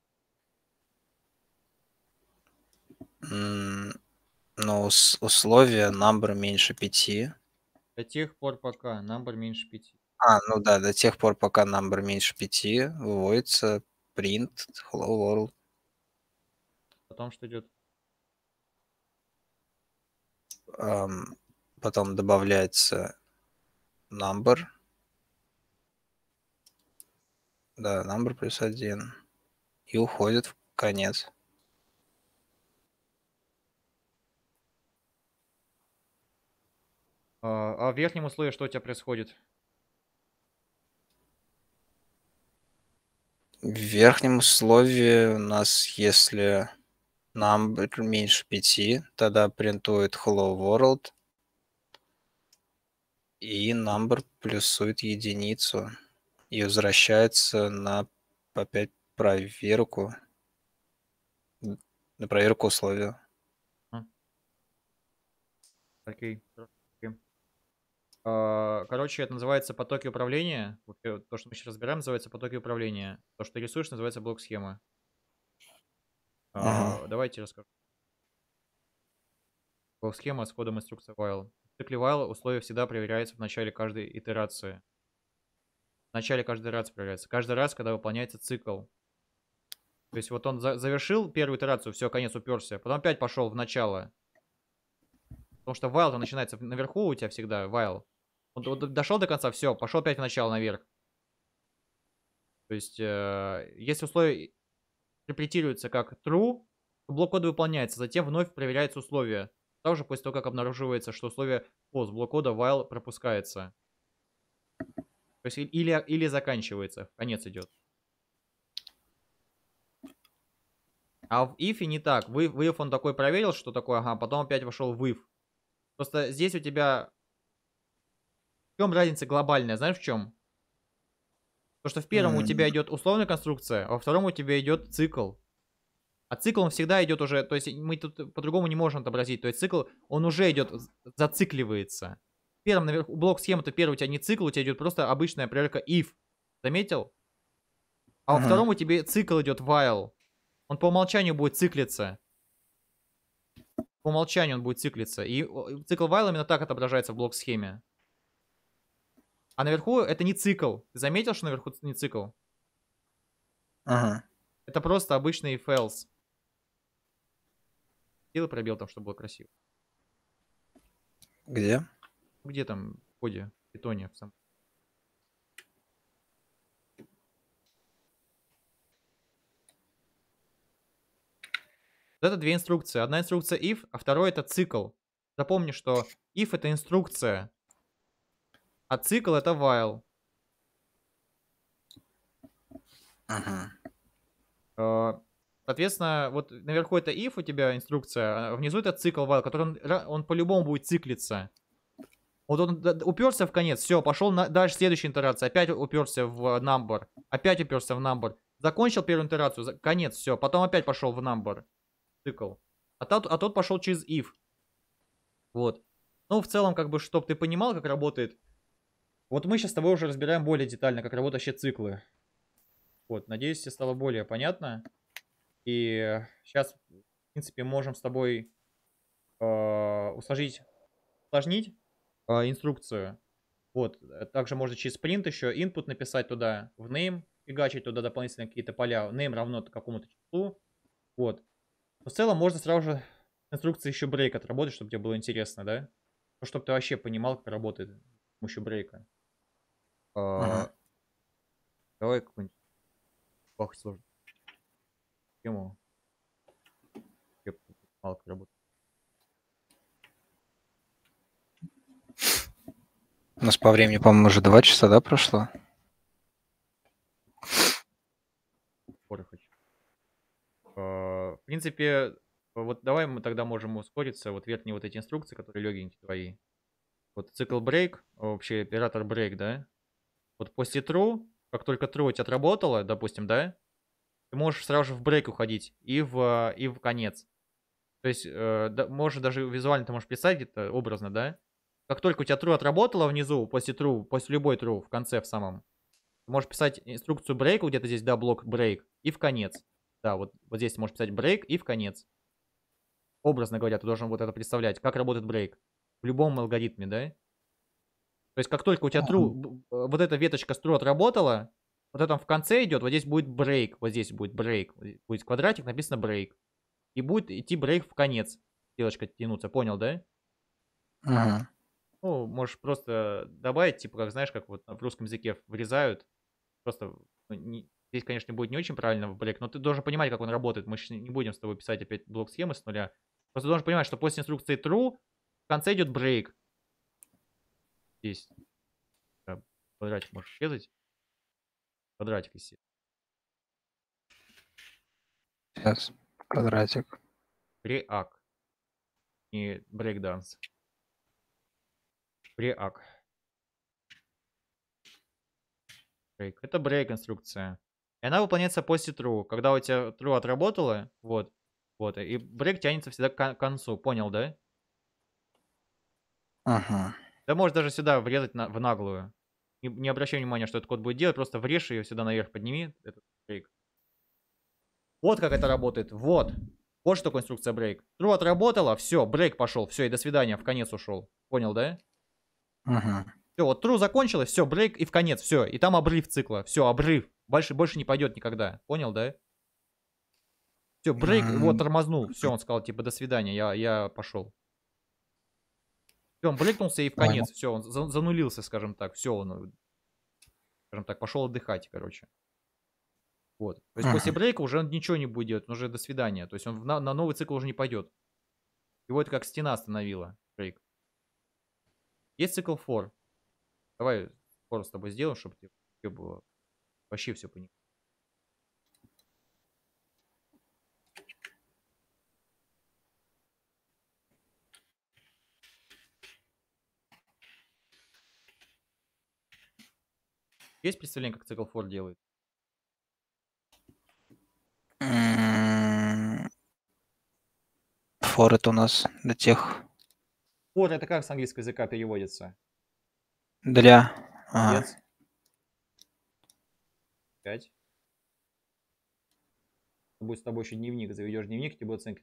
Ну, условие number меньше 5. До тех пор, пока number меньше 5. Ну да, до тех пор, пока number меньше 5, выводится print hello world. Потом что идет? Потом добавляется number. Да, number плюс 1. И уходит в конец. А в верхнем условии что у тебя происходит? В верхнем условии у нас, если number меньше 5, тогда принтует hello world. И number плюсует единицу. И возвращается на опять проверку. На проверку условия. Окей. Короче, это называется потоки управления. То, что мы сейчас разбираем, называется потоки управления. То, что ты рисуешь, называется блок-схема. Ага. Давайте расскажу. Блок-схема с кодом инструкции while. В цикле while условие всегда проверяется в начале каждой итерации. В начале каждой итерации проверяется. Каждый раз, когда выполняется цикл. То есть вот он завершил первую итерацию, все, конец уперся. Потом опять пошел в начало. Потому что while начинается наверху у тебя всегда, while. Он дошел до конца, все, пошел опять в начало наверх. То есть, если условие интерпретируется как true, то блок кода выполняется, затем вновь проверяется условие. Также после того, как обнаруживается, что условие false, блок кода while пропускается. То есть или заканчивается, конец идет. А в if не так. В if он такой проверил, что такое, ага, потом опять вошел в if. Просто здесь у тебя... В чем разница глобальная, знаешь в чем? То, что в первом у тебя идет условная конструкция, а во втором у тебя идет цикл. А цикл он всегда идет уже, то есть мы тут по-другому не можем отобразить. То есть цикл, он уже идет, зацикливается. первом наверху блок схемы-то первый у тебя не цикл, у тебя идет просто обычная проверка if. Заметил? А во втором у тебя цикл идет while. Он по умолчанию будет циклиться. По умолчанию он будет циклиться. И цикл while именно так отображается в блок-схеме. А наверху это не цикл. Ты заметил, что наверху не цикл? Это просто обычный if else. Сделай пробел там, чтобы было красиво. Где? Где там в коде, в питоне? В самом... Вот это две инструкции. Одна инструкция if, а второй это цикл. Запомни, что if это инструкция, а цикл это while. Соответственно, вот наверху это if у тебя инструкция, а внизу это цикл while, который он по-любому будет циклиться. Вот он уперся в конец, все, пошел дальше следующая итерация, опять уперся в number, опять уперся в number. Закончил первую итерацию, конец, все, потом опять пошел в number. Цикл. А тот пошел через if. Вот. Ну, в целом, как бы, чтобы ты понимал, как работает. Вот мы сейчас с тобой уже разбираем более детально, как работают вообще циклы. Вот, надеюсь, тебе стало более понятно. И сейчас, в принципе, можем с тобой усложнить инструкцию. Вот, также можно через print еще input написать туда, в name, фигачить туда дополнительные какие-то поля. Name равно какому-то числу. Вот. Но в целом можно сразу же инструкции еще break отработать, чтобы тебе было интересно, да? Ну, чтобы ты вообще понимал, как работает с помощью брейка. Давай какую-нибудь сложную тему. Мало как работает. У нас по времени, по-моему, уже 2 часа, да, прошло? В принципе, вот давай мы тогда можем ускориться. Вот верхние вот эти инструкции, которые легенькие твои. Вот цикл break, вообще оператор break, да? Вот после true, как только true у тебя отработало, допустим, да? Ты можешь сразу же в break уходить и в конец. То есть, можешь даже визуально ты можешь писать где-то образно, да? Как только у тебя true отработало внизу, после true, после любой true, в конце в самом, ты можешь писать инструкцию break, где-то здесь, да, блок break, и в конец. Да, вот здесь ты можешь писать break и в конец. Образно говоря, ты должен вот это представлять, как работает break. В любом алгоритме, да? То есть, как только у тебя true, вот эта веточка с true отработала, вот это в конце идет, вот здесь будет break, вот здесь будет break, будет квадратик, написано break. И будет идти брейк в конец. Стрелочка тянуться, понял, да? Ну, можешь просто добавить, типа, как знаешь, как вот в русском языке врезают. Просто здесь, конечно, будет не очень правильно в брейк, но ты должен понимать, как он работает. Мы не будем с тобой писать опять блок схемы с нуля. Просто должен понимать, что после инструкции true в конце идет брейк. Здесь. Да, квадратик можешь резать. Квадратик, естественно. Сейчас, квадратик. Преак. Не брейкданс. Преак. Break. Это break инструкция. И она выполняется после true. Когда у тебя true отработало, вот, и break тянется всегда к концу. Понял, да? Да можешь даже сюда врезать в наглую. Не обращай внимания, что этот код будет делать, просто врежь ее сюда наверх, подними этот break. Вот как это работает. Вот. Вот что такое инструкция break. True отработала, все, break пошел, все, и до свидания, в конец ушел. Понял, да? Все, вот true закончилось, все, брейк и в конец, все. И там обрыв цикла. Все, обрыв. Больше не пойдет никогда. Понял, да? Все, брейк, вот тормознул. Все, он сказал, типа, до свидания, я пошел. Все, он брейкнулся и в конец. Все, он занулился, скажем так. Все, он, скажем так, пошел отдыхать, короче. Вот. То есть после брейка уже он ничего не будет делать, он уже до свидания. То есть он на новый цикл уже не пойдет. Его это как стена остановила, брейк. Есть цикл for. Давай скоро с тобой сделаем, чтобы тебе было вообще все понимать. Есть представление, как цикл for делает? For это у нас для тех... For это как с английского языка переводится? Для... Молодец. 5. Будет с тобой еще дневник. Заведешь дневник, тебе будут оценки.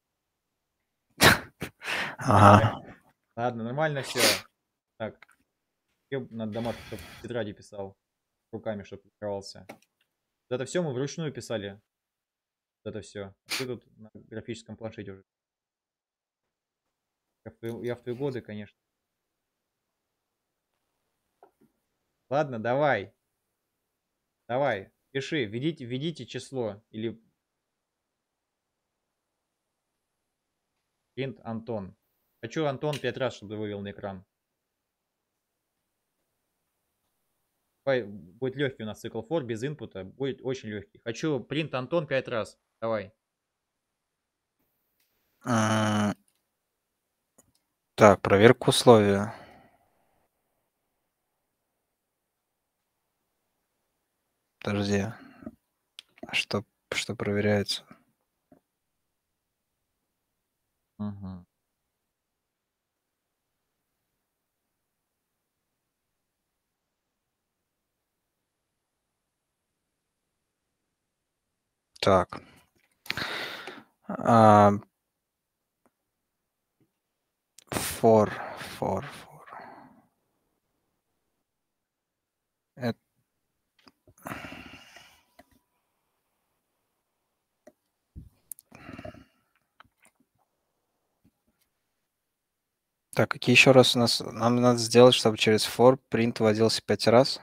Ага. Ладно, нормально все. Так. Надо домашку, чтобы в тетради писал. Руками, чтобы тренировался. Вот это все мы вручную писали. Вот это все. А ты тут на графическом планшете уже. Я в твои годы, конечно. Ладно, давай. Давай. Пиши. Введите число. Или print Антон. Хочу Антон 5 раз, чтобы вывел на экран. Давай, будет легкий у нас цикл for, без инпута. Будет очень легкий. Хочу print Антон 5 раз. Давай. Так, проверка условия. Подожди. Что проверяется? Угу. Так. For. Так, какие еще раз у нас? Нам надо сделать, чтобы через for print вводился 5 раз.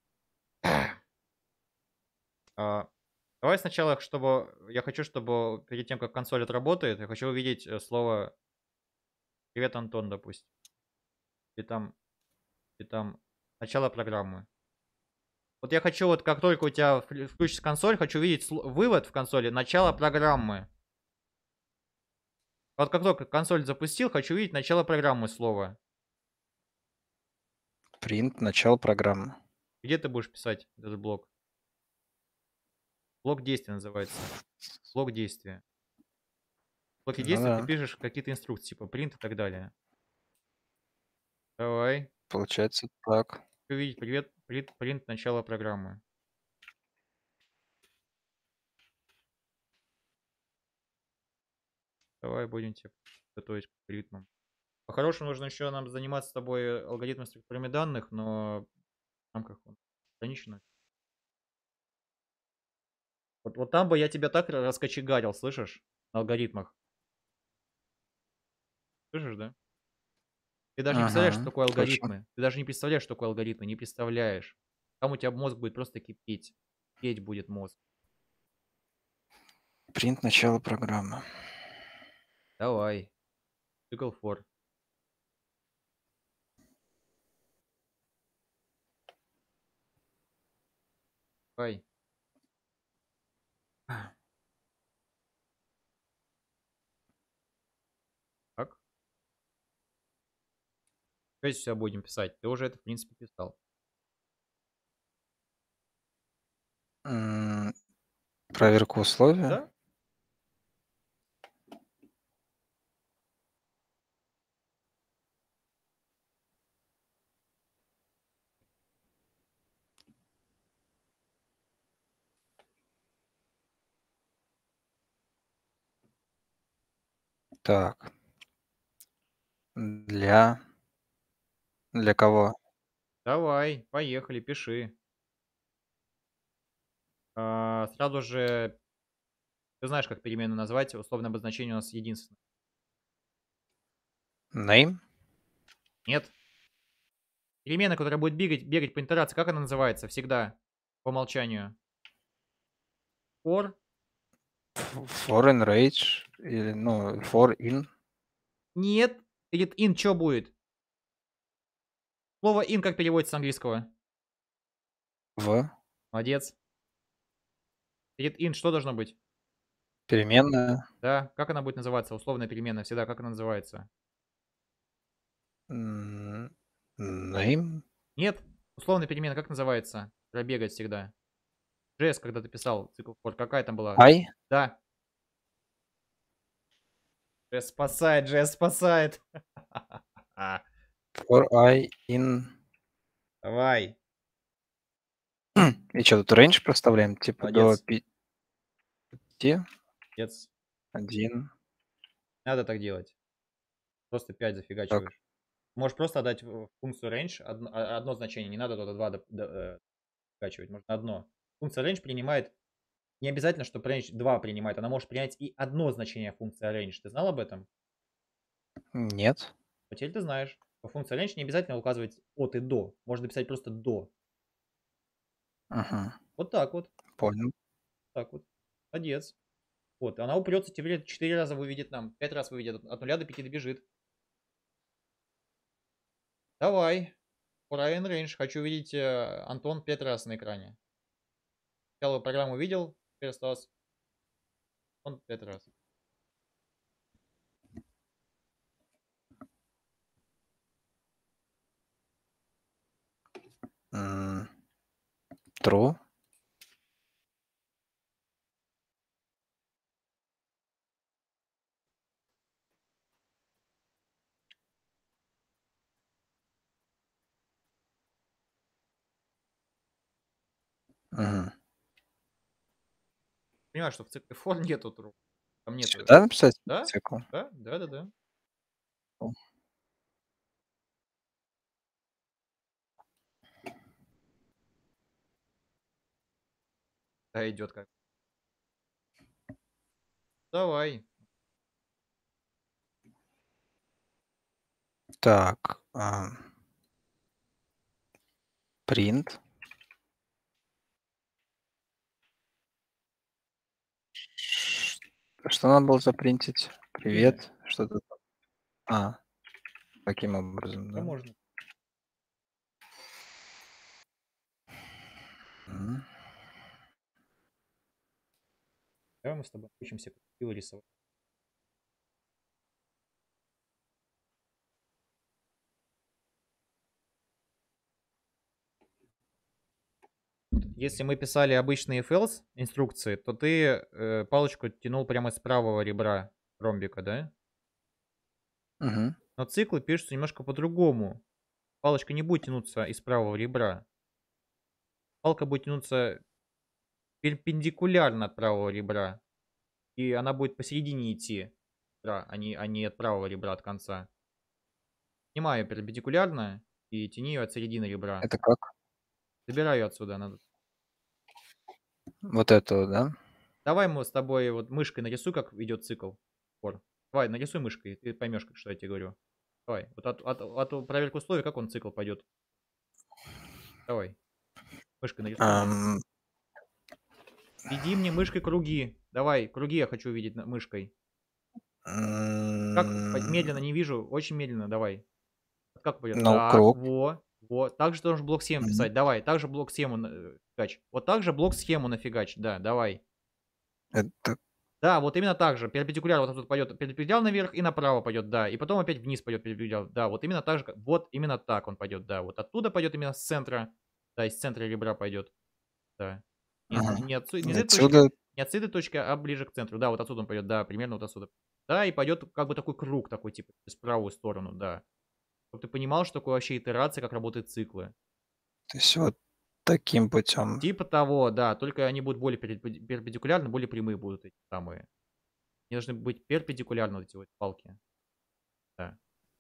Давай сначала, чтобы... Я хочу, чтобы перед тем, как консоль отработает, я хочу увидеть слово «Привет, Антон», допустим. И там начало программы. Вот я хочу, вот как только у тебя включится консоль, хочу видеть вывод в консоли «Начало программы». Вот как только консоль запустил, хочу видеть начало программы слова. Print начало программы. Где ты будешь писать этот блок? Блок действия называется. Блок действия. В блоке действия ты пишешь какие-то инструкции, типа print и так далее. Давай. Получается так. Увидеть привет, print начало программы. Давай будем тебе готовить к алгоритмам. По-хорошему нужно еще нам заниматься с тобой алгоритмом структурами данных, но в рамках ограничено. Вот там бы я тебя так раскочегарил, слышишь? На алгоритмах. Слышишь, да? Ты даже не представляешь, что такое алгоритмы. Ты даже не представляешь, что такое алгоритмы. Не представляешь. Там у тебя мозг будет просто кипеть. Петь будет мозг. Print начало программы. Давай. Цикл for. Давай. Так. Что из себя будем писать? Ты уже это, в принципе, писал. Проверка условия? Да? Так. Для кого? Давай, поехали, пиши. Сразу же, ты знаешь, как переменную назвать. Условное обозначение у нас единственное. Name? Нет. Перемена, которая будет бегать по итерации, как она называется? Всегда. По умолчанию. For. For in range? Или, ну, for in? Нет. Перед in что будет? Слово in как переводится с английского? В? Молодец. Перед in что должно быть? Переменная? Да. Как она будет называться? Условная переменная всегда. Как она называется? Name? Нет. Условная перемена как называется? Пробегать всегда. JS, когда ты писал цикл for, какая там была? I? Да. JS спасает, JS спасает. For I in Давай. И что, тут рейндж проставляем? Типа до Молодец. 5, Молодец. 1. Надо так делать. Просто 5 Так. зафигачиваешь. Можешь просто отдать функцию range одно значение. Не надо туда 2 вкачивать. Можно одно. Функция range принимает... Не обязательно, что range 2 принимает. Она может принять и одно значение функции range. Ты знал об этом? Нет. А теперь ты знаешь. По функции range не обязательно указывать от и до. Можно написать просто до. Ага. Вот так вот. Понял. Так вот. Молодец. Вот. Она упрется, теперь 4 раза выведет нам. 5 раз выведет. От 0 до 5 добежит. Давай. Ryan Range. Хочу видеть Антон 5 раз на экране. Сначала программу видел, теперь осталось он 5 раз. True. Мгм. Понимаешь, что в цикле for нету true. Там нету. Сюда написать Да? цикл? Да? Да. О. Да, идет как. Давай. Так. Print. Что надо было запринтить? Имя. Привет. Что-то там. Таким образом, Да, да? можно. Мгм. Давай мы с тобой учимся красиво рисовать. Если мы писали обычные else инструкции, то ты палочку тянул прямо с правого ребра ромбика, да? Мгм. Но циклы пишутся немножко по-другому. Палочка не будет тянуться из правого ребра. Палка будет тянуться перпендикулярно от правого ребра. И она будет посередине идти, а не от правого ребра, от конца. Снимай ее перпендикулярно и тяни ее от середины ребра. Это как? Забирай ее отсюда. Надо. Вот это вот, да? Давай мы с тобой вот мышкой нарисуй, как идет цикл. Давай, нарисуй мышкой, ты поймешь, что я тебе говорю. Давай, вот от проверки условий, как он цикл пойдет. Давай, мышкой нарисуй мне. Ам, Веди мне мышкой круги. Давай, круги я хочу видеть мышкой. Как? Медленно, не вижу. Очень медленно, давай. Как пойдет? Ну, Так, круг. вот. Также должен блок схему Мгм. писать. Давай, также блок схему нафигач. Вот так же блок схему нафигач. Да, давай. Это Да, вот именно так же. Перпендикулярно вот тут пойдет перпендикулярно наверх и направо пойдет, да. И потом опять вниз пойдет перпендикулярно. Да, вот именно так же. Вот именно так он пойдет, да. Вот оттуда пойдет именно с центра. Да, из центра ребра пойдет. Да. Ага. Не с этой точки, Отсюда не от с этой точки, а ближе к центру. Да, вот отсюда он пойдет, да, примерно вот отсюда. Да, и пойдет как бы такой круг, такой типа, в правую сторону, да. Чтобы ты понимал, что такое вообще итерация, как работают циклы. то есть вот таким путем. Типа того, да, только они будут более перпендикулярны, более прямые будут эти самые. Они должны быть перпендикулярны, вот эти вот палки. Да.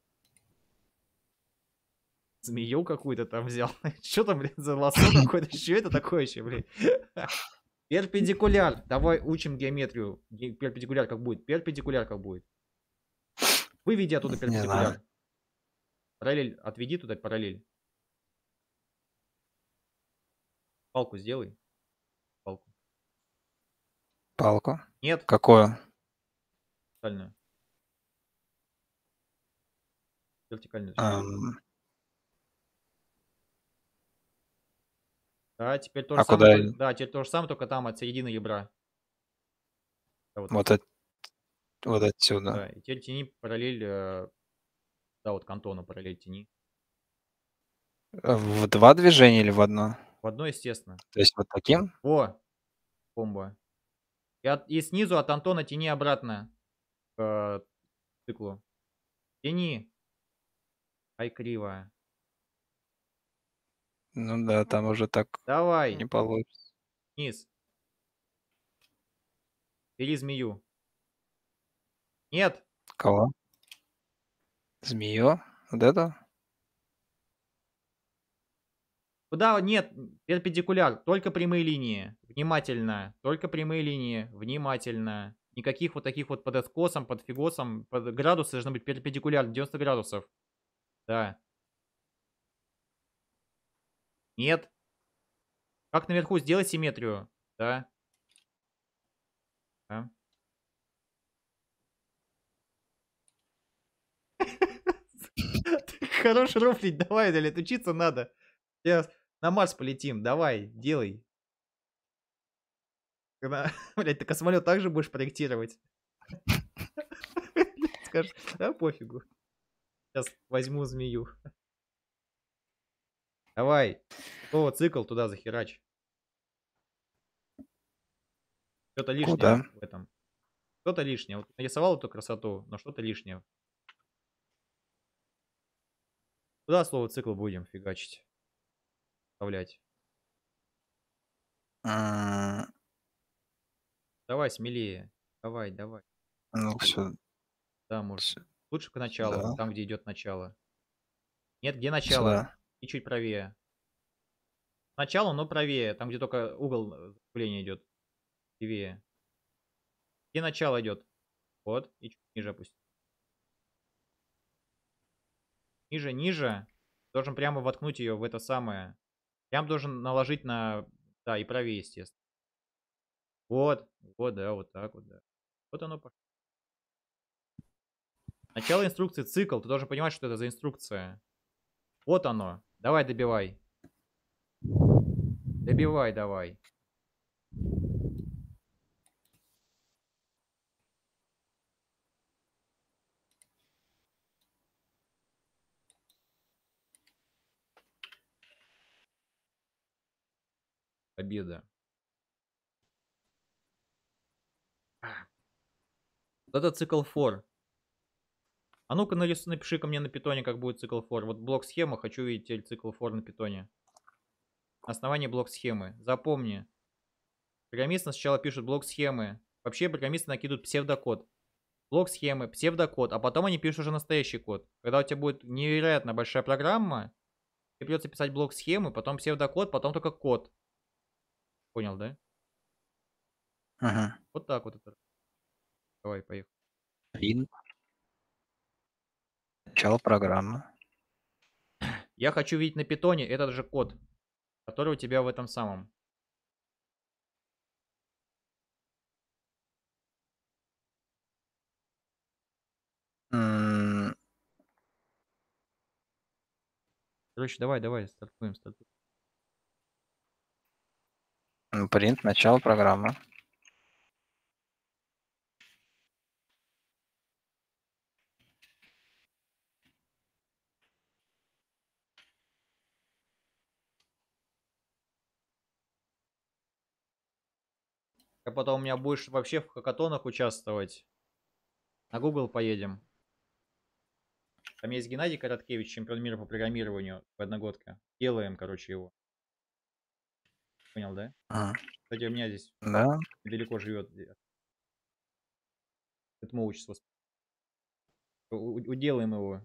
Змею какую-то там взял. Что там, блин, за лосо какое-то? Что это такое еще, блин? Перпендикуляр. Давай учим геометрию. Перпендикуляр как будет? Перпендикуляр как будет? Выведи оттуда Не знаю. перпендикуляр. Параллель. Отведи туда параллель. Палку сделай. Палку. Палку. Нет. Какую? Вертикальную. Вертикальную. Ам, Да, теперь то же А куда? самое. Да, теперь то же самое, только там от середины ребра. Да, вот Вот, вот отсюда. да. И теперь тяни параллель. Да, вот к Антону параллель тяни. В 2 движения или в одно? В одно, естественно. То есть вот таким? О, комбо. И снизу от Антона тяни обратно к циклу. Тяни. Ай, криво. Ну да, там уже так Давай, не получится. вниз. Бери змею. Нет, Кого? Змею? Вот эту? куда? Нет, перпендикуляр. Только прямые линии. Внимательно. Только прямые линии. Внимательно. Никаких вот таких вот под откосом, под фигосом. Под градусы должны быть перпендикулярно. 90 градусов. Да. Нет. Как наверху сделать симметрию? Да. Да. Ты хорош рофлить, давай, Далит, учиться надо. Сейчас на Марс полетим, давай, делай. Блять, ты космолет также будешь проектировать? Скажешь, да пофигу. Сейчас возьму змею. Давай. О, цикл туда захерач. Что-то лишнее Куда? в этом. Что-то лишнее. Вот нарисовал эту красоту, но что-то лишнее. Куда слово цикл будем фигачить? Вставлять. М, Давай смелее. Давай, давай. Ну, Да, можно. Лучше к началу, сюда, там, где идет начало. Нет, где начало? сюда. И чуть правее. Начало, но правее. Там, где только угол закругления идет. Левее. Где начало идет? Вот. И чуть ниже опусти. Ниже, ниже. Должен прямо воткнуть ее в это самое. Прям должен наложить на... Да, и правее, естественно. Вот. Вот, да, вот так вот, да. Вот оно пошло. Начало инструкции, цикл. Ты должен понимать, что это за инструкция. Вот оно. Давай, добивай. Добивай, давай. Победа. Вот это цикл for. А ну-ка напиши ко мне на питоне, как будет цикл for. Вот блок схема, хочу видеть теперь цикл for на питоне. Основание блок схемы. Запомни. Программисты сначала пишут блок схемы. Вообще программисты накидывают псевдокод. Блок схемы, псевдокод, а потом они пишут уже настоящий код. Когда у тебя будет невероятно большая программа, тебе придется писать блок схемы, потом псевдокод, потом только код. Понял, да? Мгм. Вот так вот это. Давай, поехали. Вин. Начало программы. Я хочу видеть на питоне этот же код, который у тебя в этом самом. М, Короче, давай, давай, стартуем, стартуем. Print. Начало программы. А потом у меня будешь вообще в хакатонах участвовать. На Google поедем. Там есть Геннадий Короткевич, чемпион мира по программированию в одногодка. Делаем, короче, его. Понял, да? Мгм. Кстати, у меня здесь Да. недалеко живет. Этому обществу. Уделаем его.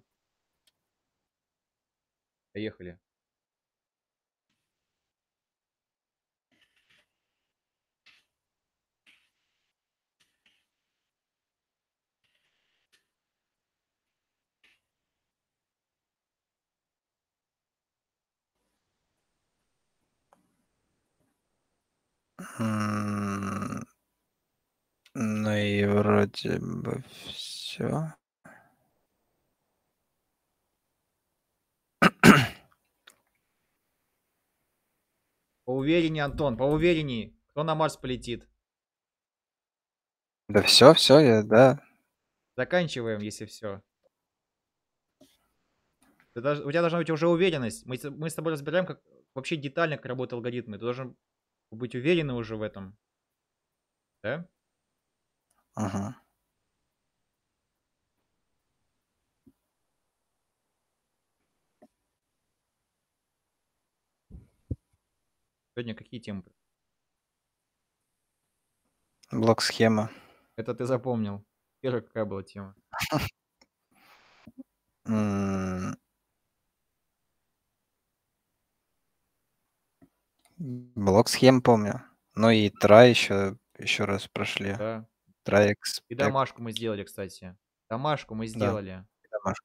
Поехали. М, Ну и вроде бы все. Поувереннее, Антон, поувереннее. Кто на Марс полетит? Да все, да. Заканчиваем, если все. У тебя должна быть уже уверенность. Мы с тобой разбираем, как вообще детально как работают алгоритмы. Ты должен быть уверенный уже в этом. Да? Мгм. Сегодня какие темы? Блок-схема. Это ты запомнил. Первая какая была тема? М, Блок-схем помню. Ну и try еще раз прошли. Да. Try И expect. домашку мы сделали, кстати. Домашку мы Да, сделали. домашку.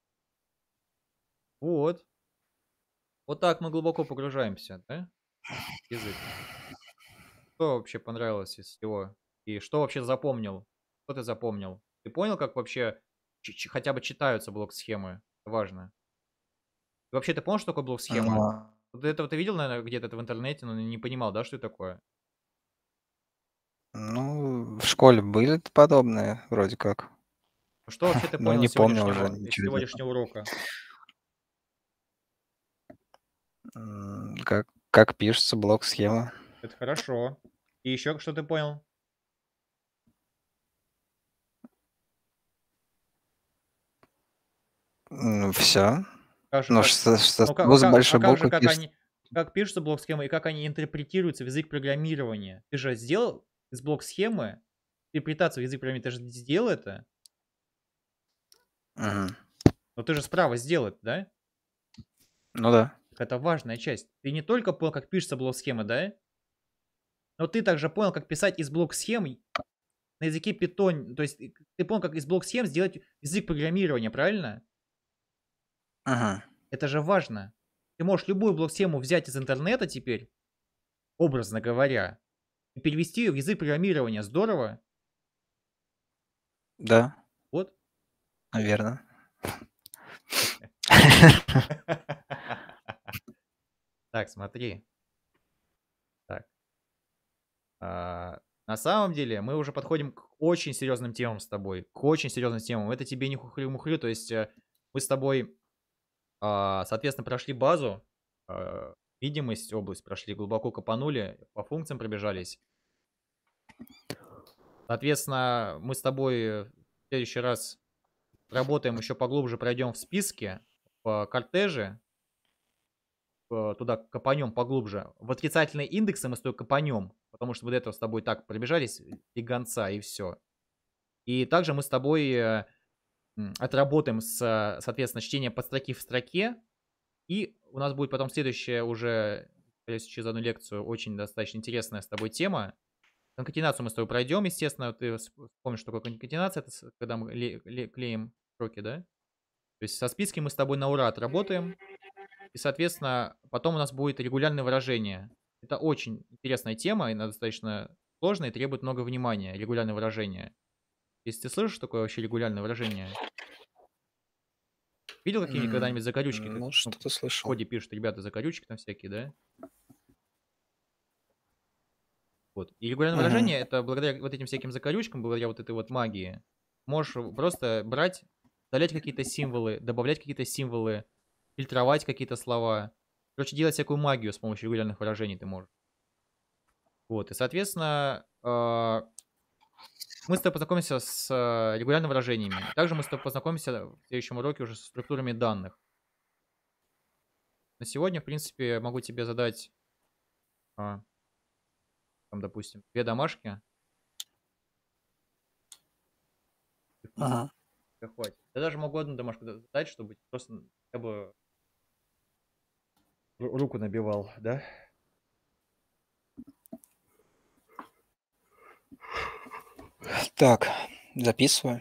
Вот. Вот так мы глубоко погружаемся, да? в Язык. Что вообще понравилось из всего? И что вообще запомнил? Что ты запомнил? Ты понял, как вообще хотя бы читаются блок-схемы? Это важно. И вообще, ты понял, что такое блок-схема? Ну, Вот этого ты видел, наверное, где-то это в интернете, но не понимал, да, что это такое? ну, в школе были подобные, вроде как. Ну, что вообще ты Но понял не из помню уже сегодняшнего, из ничего из этого. сегодняшнего урока? Как пишется блок-схема. Это хорошо. И еще что ты понял? Все. Как же Ну, как? что Ну, слово с большой как же, буквы пишется. как пишутся блок-схемы и как они интерпретируются в язык программирования? Ты же сделал из блок-схемы интерпретацию в язык программирования, ты же сделал это? Мгм. Но ты же справа сделал это, да? Ну да. Так это важная часть. Ты не только понял, как пишется блок-схема, да? Но ты также понял, как писать из блок-схем на языке Python. То есть ты понял, как из блок-схем сделать язык программирования, правильно? Мгм. Это же важно. Ты можешь любую блок-схему взять из интернета теперь, образно говоря, и перевести ее в язык программирования. Здорово? Да, Вот. наверно. Так, смотри. Так. На самом деле мы уже подходим к очень серьезным темам с тобой. К очень серьезным темам. Это тебе не хухры-мухры. То есть мы с тобой, соответственно, прошли базу, видимость, область прошли, глубоко копанули, по функциям пробежались. Соответственно, мы с тобой в следующий раз работаем еще поглубже, пройдем в списке, в кортеже, туда копанем поглубже. В отрицательные индексы мы с тобой копанем, потому что вот это с тобой так пробежались, фиганца, и все. И также мы с тобой отработаем, соответственно, чтение подстроки в строке. И у нас будет потом следующая уже, через одну лекцию, очень достаточно интересная с тобой тема. Конкатенацию мы с тобой пройдем, естественно. Ты вспомнишь, что такое конкатенация, это когда мы клеим строки, да? То есть со списки мы с тобой на ура отработаем. И, соответственно, потом у нас будет регулярное выражение. Это очень интересная тема, и она достаточно сложная и требует много внимания, регулярное выражение. Если ты слышишь такое вообще регулярное выражение, видел какие-нибудь когда-нибудь закорючки, Ну, ну, что-то в слышал. коде пишут ребята закорючки там всякие, да? Вот. И регулярное Мгм. выражение, это благодаря вот этим всяким закорючкам, благодаря вот этой вот магии, можешь просто брать, удалять какие-то символы, добавлять какие-то символы, фильтровать какие-то слова. Короче, делать всякую магию с помощью регулярных выражений ты можешь. Вот, и, соответственно, мы с тобой познакомимся с регулярными выражениями. Также мы с тобой познакомимся в следующем уроке уже со структурами данных. На сегодня, в принципе, могу тебе задать, там, допустим, 2 домашки. И, в принципе, Ага. хватит. Я даже могу одну домашку задать, чтобы просто хотя бы руку набивал, да? Так, записываю.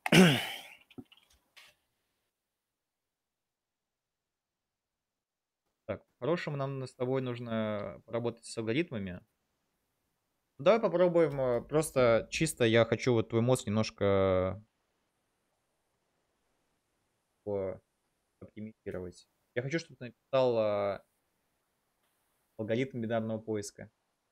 Так, по-хорошему нам с тобой нужно поработать с алгоритмами. Давай попробуем просто чисто я хочу вот твой мозг немножко оптимизировать. Я хочу, чтобы ты написал алгоритм бинарного поиска.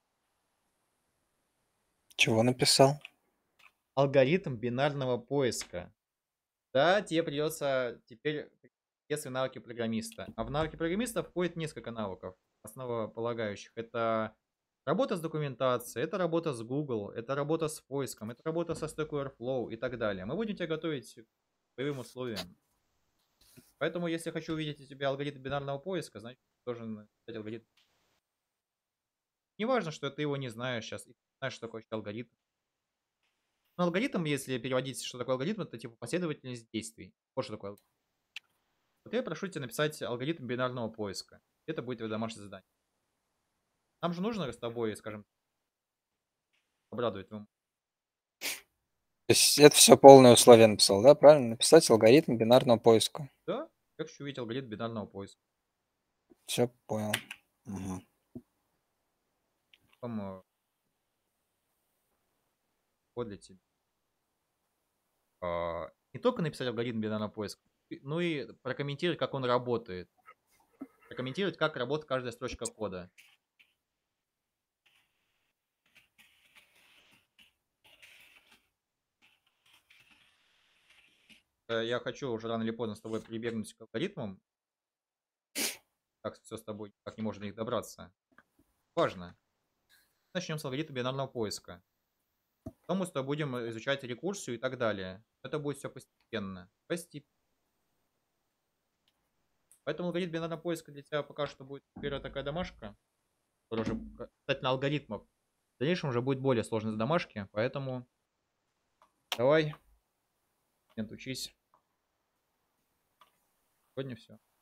Чего написал? Алгоритм бинарного поиска. Да, тебе придется теперь если навыки программиста. А в навыки программиста входит несколько навыков, основополагающих. Это работа с документацией, это работа с Google, это работа с поиском, это работа со Stack Overflow и так далее. Мы будем тебя готовить к боевым условиям. Поэтому, если хочу увидеть у тебя алгоритм бинарного поиска, значит, должен написать алгоритм. Не важно, что ты его не знаешь сейчас, и не знаешь, что такое вообще алгоритм. Но алгоритм, если переводить, что такое алгоритм, это типа последовательность действий. Вот что такое. Вот я прошу тебя написать алгоритм бинарного поиска. Это будет твое домашнее задание. Нам же нужно с тобой, скажем, обрадовать. То есть это все полное условие написал, да? Правильно? Написать алгоритм бинарного поиска. Да, я хочу увидеть алгоритм бинарного поиска. Все понял. Угу. Потом код для тебя. Не только написать алгоритм бинарного поиска, но и прокомментировать, как он работает. Прокомментировать, как работает каждая строчка кода. Я хочу уже рано или поздно с тобой прибегнуть к алгоритмам. Так все с тобой как не может до них добраться. Важно. Начнем с алгоритма бинарного поиска. Потом мы с тобой будем изучать рекурсию и так далее. Это будет все постепенно. Постепенно. Поэтому алгоритм бинарного поиска для тебя пока что будет первая такая домашка. Которая уже касательно алгоритмов. В дальнейшем уже будет более сложные домашки. Поэтому давай, учись. Сегодня все.